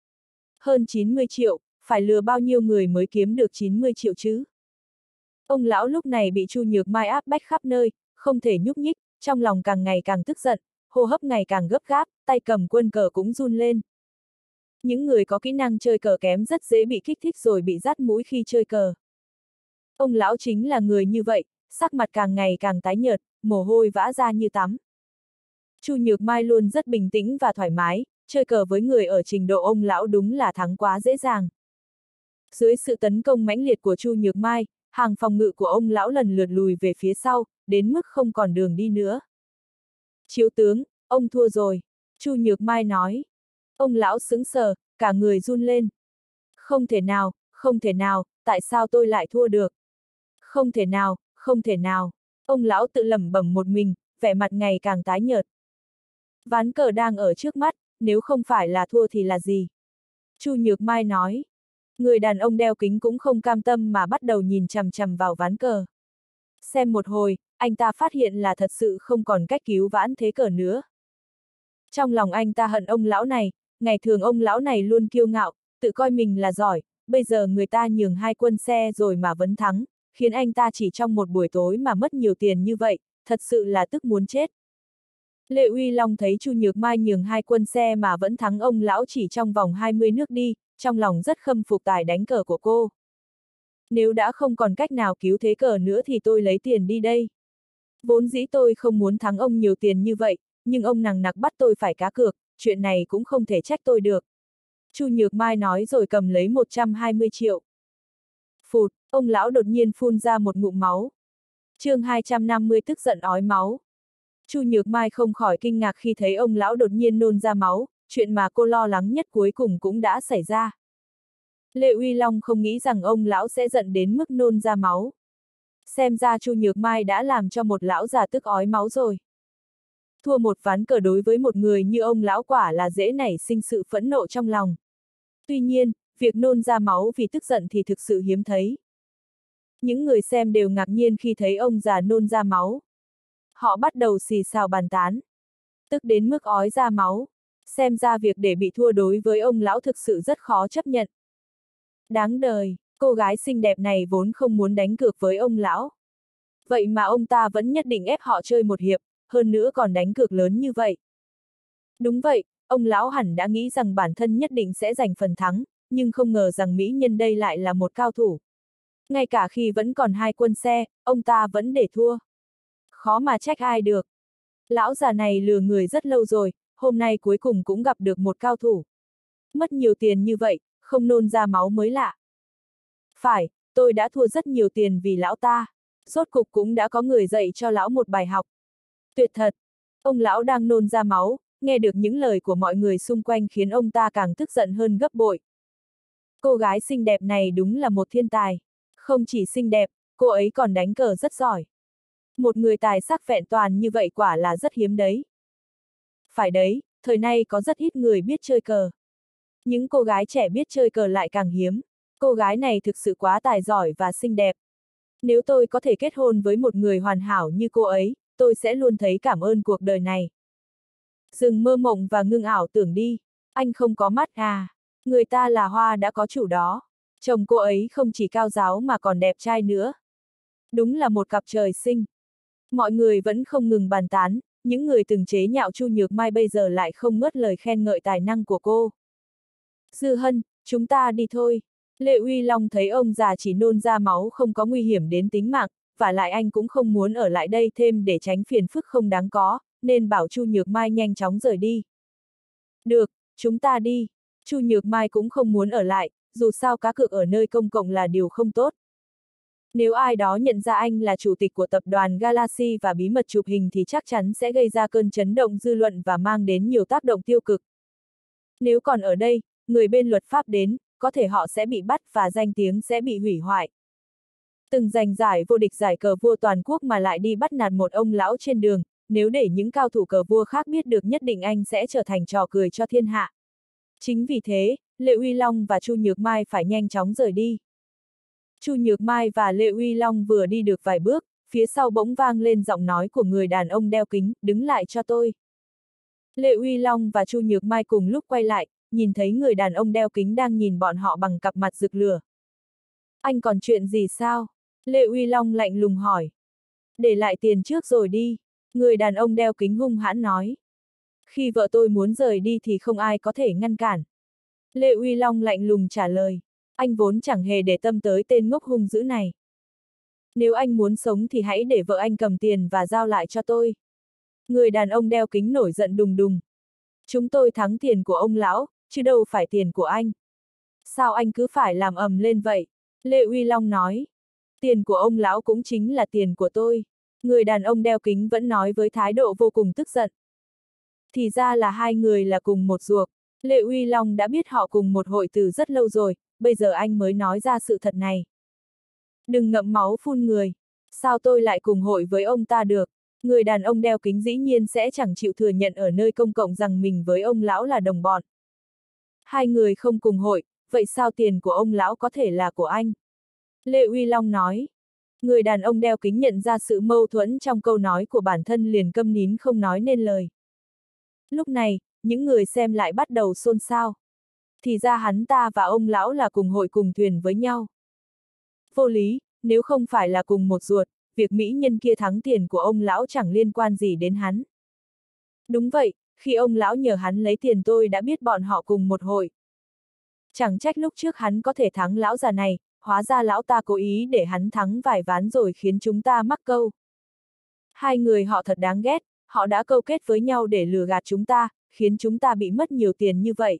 Hơn 90 triệu, phải lừa bao nhiêu người mới kiếm được 90 triệu chứ? Ông lão lúc này bị Chu Nhược Mai áp bách khắp nơi, không thể nhúc nhích, trong lòng càng ngày càng tức giận, hô hấp ngày càng gấp gáp, tay cầm quân cờ cũng run lên. Những người có kỹ năng chơi cờ kém rất dễ bị kích thích rồi bị rát mũi khi chơi cờ. Ông lão chính là người như vậy, sắc mặt càng ngày càng tái nhợt, mồ hôi vã ra như tắm. Chu Nhược Mai luôn rất bình tĩnh và thoải mái, chơi cờ với người ở trình độ ông lão đúng là thắng quá dễ dàng. Dưới sự tấn công mãnh liệt của Chu Nhược Mai, hàng phòng ngự của ông lão lần lượt lùi về phía sau, đến mức không còn đường đi nữa. Chiếu tướng, ông thua rồi, Chu Nhược Mai nói. Ông lão sững sờ, cả người run lên. Không thể nào, không thể nào, tại sao tôi lại thua được? Không thể nào, không thể nào. Ông lão tự lẩm bẩm một mình, vẻ mặt ngày càng tái nhợt. Ván cờ đang ở trước mắt, nếu không phải là thua thì là gì? Chu Nhược Mai nói. Người đàn ông đeo kính cũng không cam tâm mà bắt đầu nhìn chằm chằm vào ván cờ. Xem một hồi, anh ta phát hiện là thật sự không còn cách cứu vãn thế cờ nữa. Trong lòng anh ta hận ông lão này, ngày thường ông lão này luôn kiêu ngạo, tự coi mình là giỏi, bây giờ người ta nhường 2 quân xe rồi mà vẫn thắng, khiến anh ta chỉ trong một buổi tối mà mất nhiều tiền như vậy, thật sự là tức muốn chết. Lê Uy Long thấy Chu Nhược Mai nhường 2 quân xe mà vẫn thắng ông lão chỉ trong vòng 20 nước đi, trong lòng rất khâm phục tài đánh cờ của cô. Nếu đã không còn cách nào cứu thế cờ nữa thì tôi lấy tiền đi đây. Vốn dĩ tôi không muốn thắng ông nhiều tiền như vậy, nhưng ông nằng nặc bắt tôi phải cá cược, chuyện này cũng không thể trách tôi được. Chu Nhược Mai nói rồi cầm lấy 120 triệu. Phụt, ông lão đột nhiên phun ra một ngụm máu. Chương 250 tức giận ói máu. Chu Nhược Mai không khỏi kinh ngạc khi thấy ông lão đột nhiên nôn ra máu, chuyện mà cô lo lắng nhất cuối cùng cũng đã xảy ra. Lê Uy Long không nghĩ rằng ông lão sẽ giận đến mức nôn ra máu. Xem ra Chu Nhược Mai đã làm cho một lão già tức ói máu rồi. Thua một ván cờ đối với một người như ông lão quả là dễ nảy sinh sự phẫn nộ trong lòng. Tuy nhiên, việc nôn ra máu vì tức giận thì thực sự hiếm thấy. Những người xem đều ngạc nhiên khi thấy ông già nôn ra máu. Họ bắt đầu xì xào bàn tán. Tức đến mức ói ra máu. Xem ra việc để bị thua đối với ông lão thực sự rất khó chấp nhận. Đáng đời, cô gái xinh đẹp này vốn không muốn đánh cược với ông lão. Vậy mà ông ta vẫn nhất định ép họ chơi một hiệp, hơn nữa còn đánh cược lớn như vậy. Đúng vậy, ông lão hẳn đã nghĩ rằng bản thân nhất định sẽ giành phần thắng, nhưng không ngờ rằng mỹ nhân đây lại là một cao thủ. Ngay cả khi vẫn còn 2 quân xe, ông ta vẫn để thua. Khó mà trách ai được. Lão già này lừa người rất lâu rồi, hôm nay cuối cùng cũng gặp được một cao thủ. Mất nhiều tiền như vậy, không nôn ra máu mới lạ. Phải, tôi đã thua rất nhiều tiền vì lão ta. Rốt cục cũng đã có người dạy cho lão một bài học. Tuyệt thật. Ông lão đang nôn ra máu, nghe được những lời của mọi người xung quanh khiến ông ta càng tức giận hơn gấp bội. Cô gái xinh đẹp này đúng là một thiên tài. Không chỉ xinh đẹp, cô ấy còn đánh cờ rất giỏi. Một người tài sắc vẹn toàn như vậy quả là rất hiếm đấy. Phải đấy, thời nay có rất ít người biết chơi cờ. Những cô gái trẻ biết chơi cờ lại càng hiếm. Cô gái này thực sự quá tài giỏi và xinh đẹp. Nếu tôi có thể kết hôn với một người hoàn hảo như cô ấy, tôi sẽ luôn thấy cảm ơn cuộc đời này. Dừng mơ mộng và ngưng ảo tưởng đi. Anh không có mắt à? Người ta là hoa đã có chủ đó. Chồng cô ấy không chỉ cao giáo mà còn đẹp trai nữa. Đúng là một cặp trời sinh. Mọi người vẫn không ngừng bàn tán, những người từng chế nhạo Chu Nhược Mai bây giờ lại không ngớt lời khen ngợi tài năng của cô. Dư Hân, chúng ta đi thôi. Lệ Uy Long thấy ông già chỉ nôn ra máu không có nguy hiểm đến tính mạng, và lại anh cũng không muốn ở lại đây thêm để tránh phiền phức không đáng có, nên bảo Chu Nhược Mai nhanh chóng rời đi. Được, chúng ta đi. Chu Nhược Mai cũng không muốn ở lại, dù sao cá cược ở nơi công cộng là điều không tốt. Nếu ai đó nhận ra anh là chủ tịch của tập đoàn Galaxy và bí mật chụp hình thì chắc chắn sẽ gây ra cơn chấn động dư luận và mang đến nhiều tác động tiêu cực. Nếu còn ở đây, người bên luật pháp đến, có thể họ sẽ bị bắt và danh tiếng sẽ bị hủy hoại. Từng giành giải vô địch giải cờ vua toàn quốc mà lại đi bắt nạt một ông lão trên đường, nếu để những cao thủ cờ vua khác biết được nhất định anh sẽ trở thành trò cười cho thiên hạ. Chính vì thế, Lệ Uy Long và Chu Nhược Mai phải nhanh chóng rời đi. Chu Nhược Mai và Lệ Uy Long vừa đi được vài bước, phía sau bỗng vang lên giọng nói của người đàn ông đeo kính, đứng lại cho tôi. Lệ Uy Long và Chu Nhược Mai cùng lúc quay lại, nhìn thấy người đàn ông đeo kính đang nhìn bọn họ bằng cặp mặt rực lửa. Anh còn chuyện gì sao? Lệ Uy Long lạnh lùng hỏi. Để lại tiền trước rồi đi, người đàn ông đeo kính hung hãn nói. Khi vợ tôi muốn rời đi thì không ai có thể ngăn cản. Lệ Uy Long lạnh lùng trả lời. Anh vốn chẳng hề để tâm tới tên ngốc hung dữ này. Nếu anh muốn sống thì hãy để vợ anh cầm tiền và giao lại cho tôi. Người đàn ông đeo kính nổi giận đùng đùng. Chúng tôi thắng tiền của ông lão, chứ đâu phải tiền của anh. Sao anh cứ phải làm ầm lên vậy? Lệ Uy Long nói. Tiền của ông lão cũng chính là tiền của tôi. Người đàn ông đeo kính vẫn nói với thái độ vô cùng tức giận. Thì ra là hai người là cùng một ruột. Lệ Uy Long đã biết họ cùng một hội từ rất lâu rồi, bây giờ anh mới nói ra sự thật này. Đừng ngậm máu phun người. Sao tôi lại cùng hội với ông ta được? Người đàn ông đeo kính dĩ nhiên sẽ chẳng chịu thừa nhận ở nơi công cộng rằng mình với ông lão là đồng bọn. Hai người không cùng hội, vậy sao tiền của ông lão có thể là của anh? Lệ Uy Long nói. Người đàn ông đeo kính nhận ra sự mâu thuẫn trong câu nói của bản thân liền câm nín không nói nên lời. Lúc này, những người xem lại bắt đầu xôn xao. Thì ra hắn ta và ông lão là cùng hội cùng thuyền với nhau. Vô lý, nếu không phải là cùng một ruột, việc mỹ nhân kia thắng tiền của ông lão chẳng liên quan gì đến hắn. Đúng vậy, khi ông lão nhờ hắn lấy tiền tôi đã biết bọn họ cùng một hội. Chẳng trách lúc trước hắn có thể thắng lão già này, hóa ra lão ta cố ý để hắn thắng vài ván rồi khiến chúng ta mắc câu. Hai người họ thật đáng ghét, họ đã câu kết với nhau để lừa gạt chúng ta, khiến chúng ta bị mất nhiều tiền như vậy.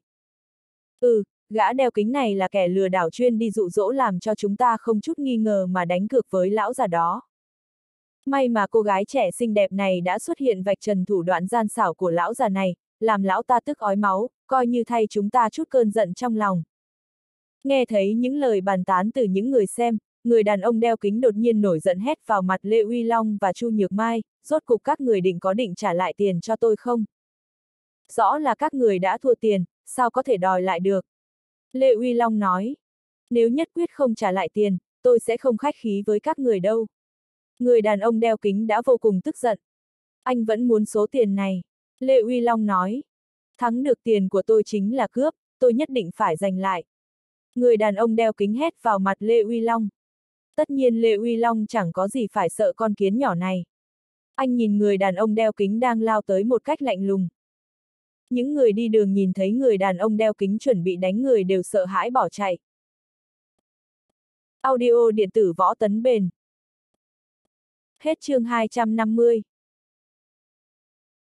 Gã đeo kính này là kẻ lừa đảo chuyên đi dụ dỗ làm cho chúng ta không chút nghi ngờ mà đánh cược với lão già đó. May mà cô gái trẻ xinh đẹp này đã xuất hiện vạch trần thủ đoạn gian xảo của lão già này, làm lão ta tức ói máu, coi như thay chúng ta chút cơn giận trong lòng. Nghe thấy những lời bàn tán từ những người xem, người đàn ông đeo kính đột nhiên nổi giận hét vào mặt Lệ Uy Long và Chu Nhược Mai, rốt cục các người có định trả lại tiền cho tôi không? Rõ là các người đã thua tiền, sao có thể đòi lại được? Lệ Uy Long nói. Nếu nhất quyết không trả lại tiền, tôi sẽ không khách khí với các người đâu. Người đàn ông đeo kính đã vô cùng tức giận. Anh vẫn muốn số tiền này. Lệ Uy Long nói. Thắng được tiền của tôi chính là cướp, tôi nhất định phải giành lại. Người đàn ông đeo kính hét vào mặt Lệ Uy Long. Tất nhiên Lệ Uy Long chẳng có gì phải sợ con kiến nhỏ này. Anh nhìn người đàn ông đeo kính đang lao tới một cách lạnh lùng. Những người đi đường nhìn thấy người đàn ông đeo kính chuẩn bị đánh người đều sợ hãi bỏ chạy. Audio điện tử Võ Tấn Bền. Hết chương 250.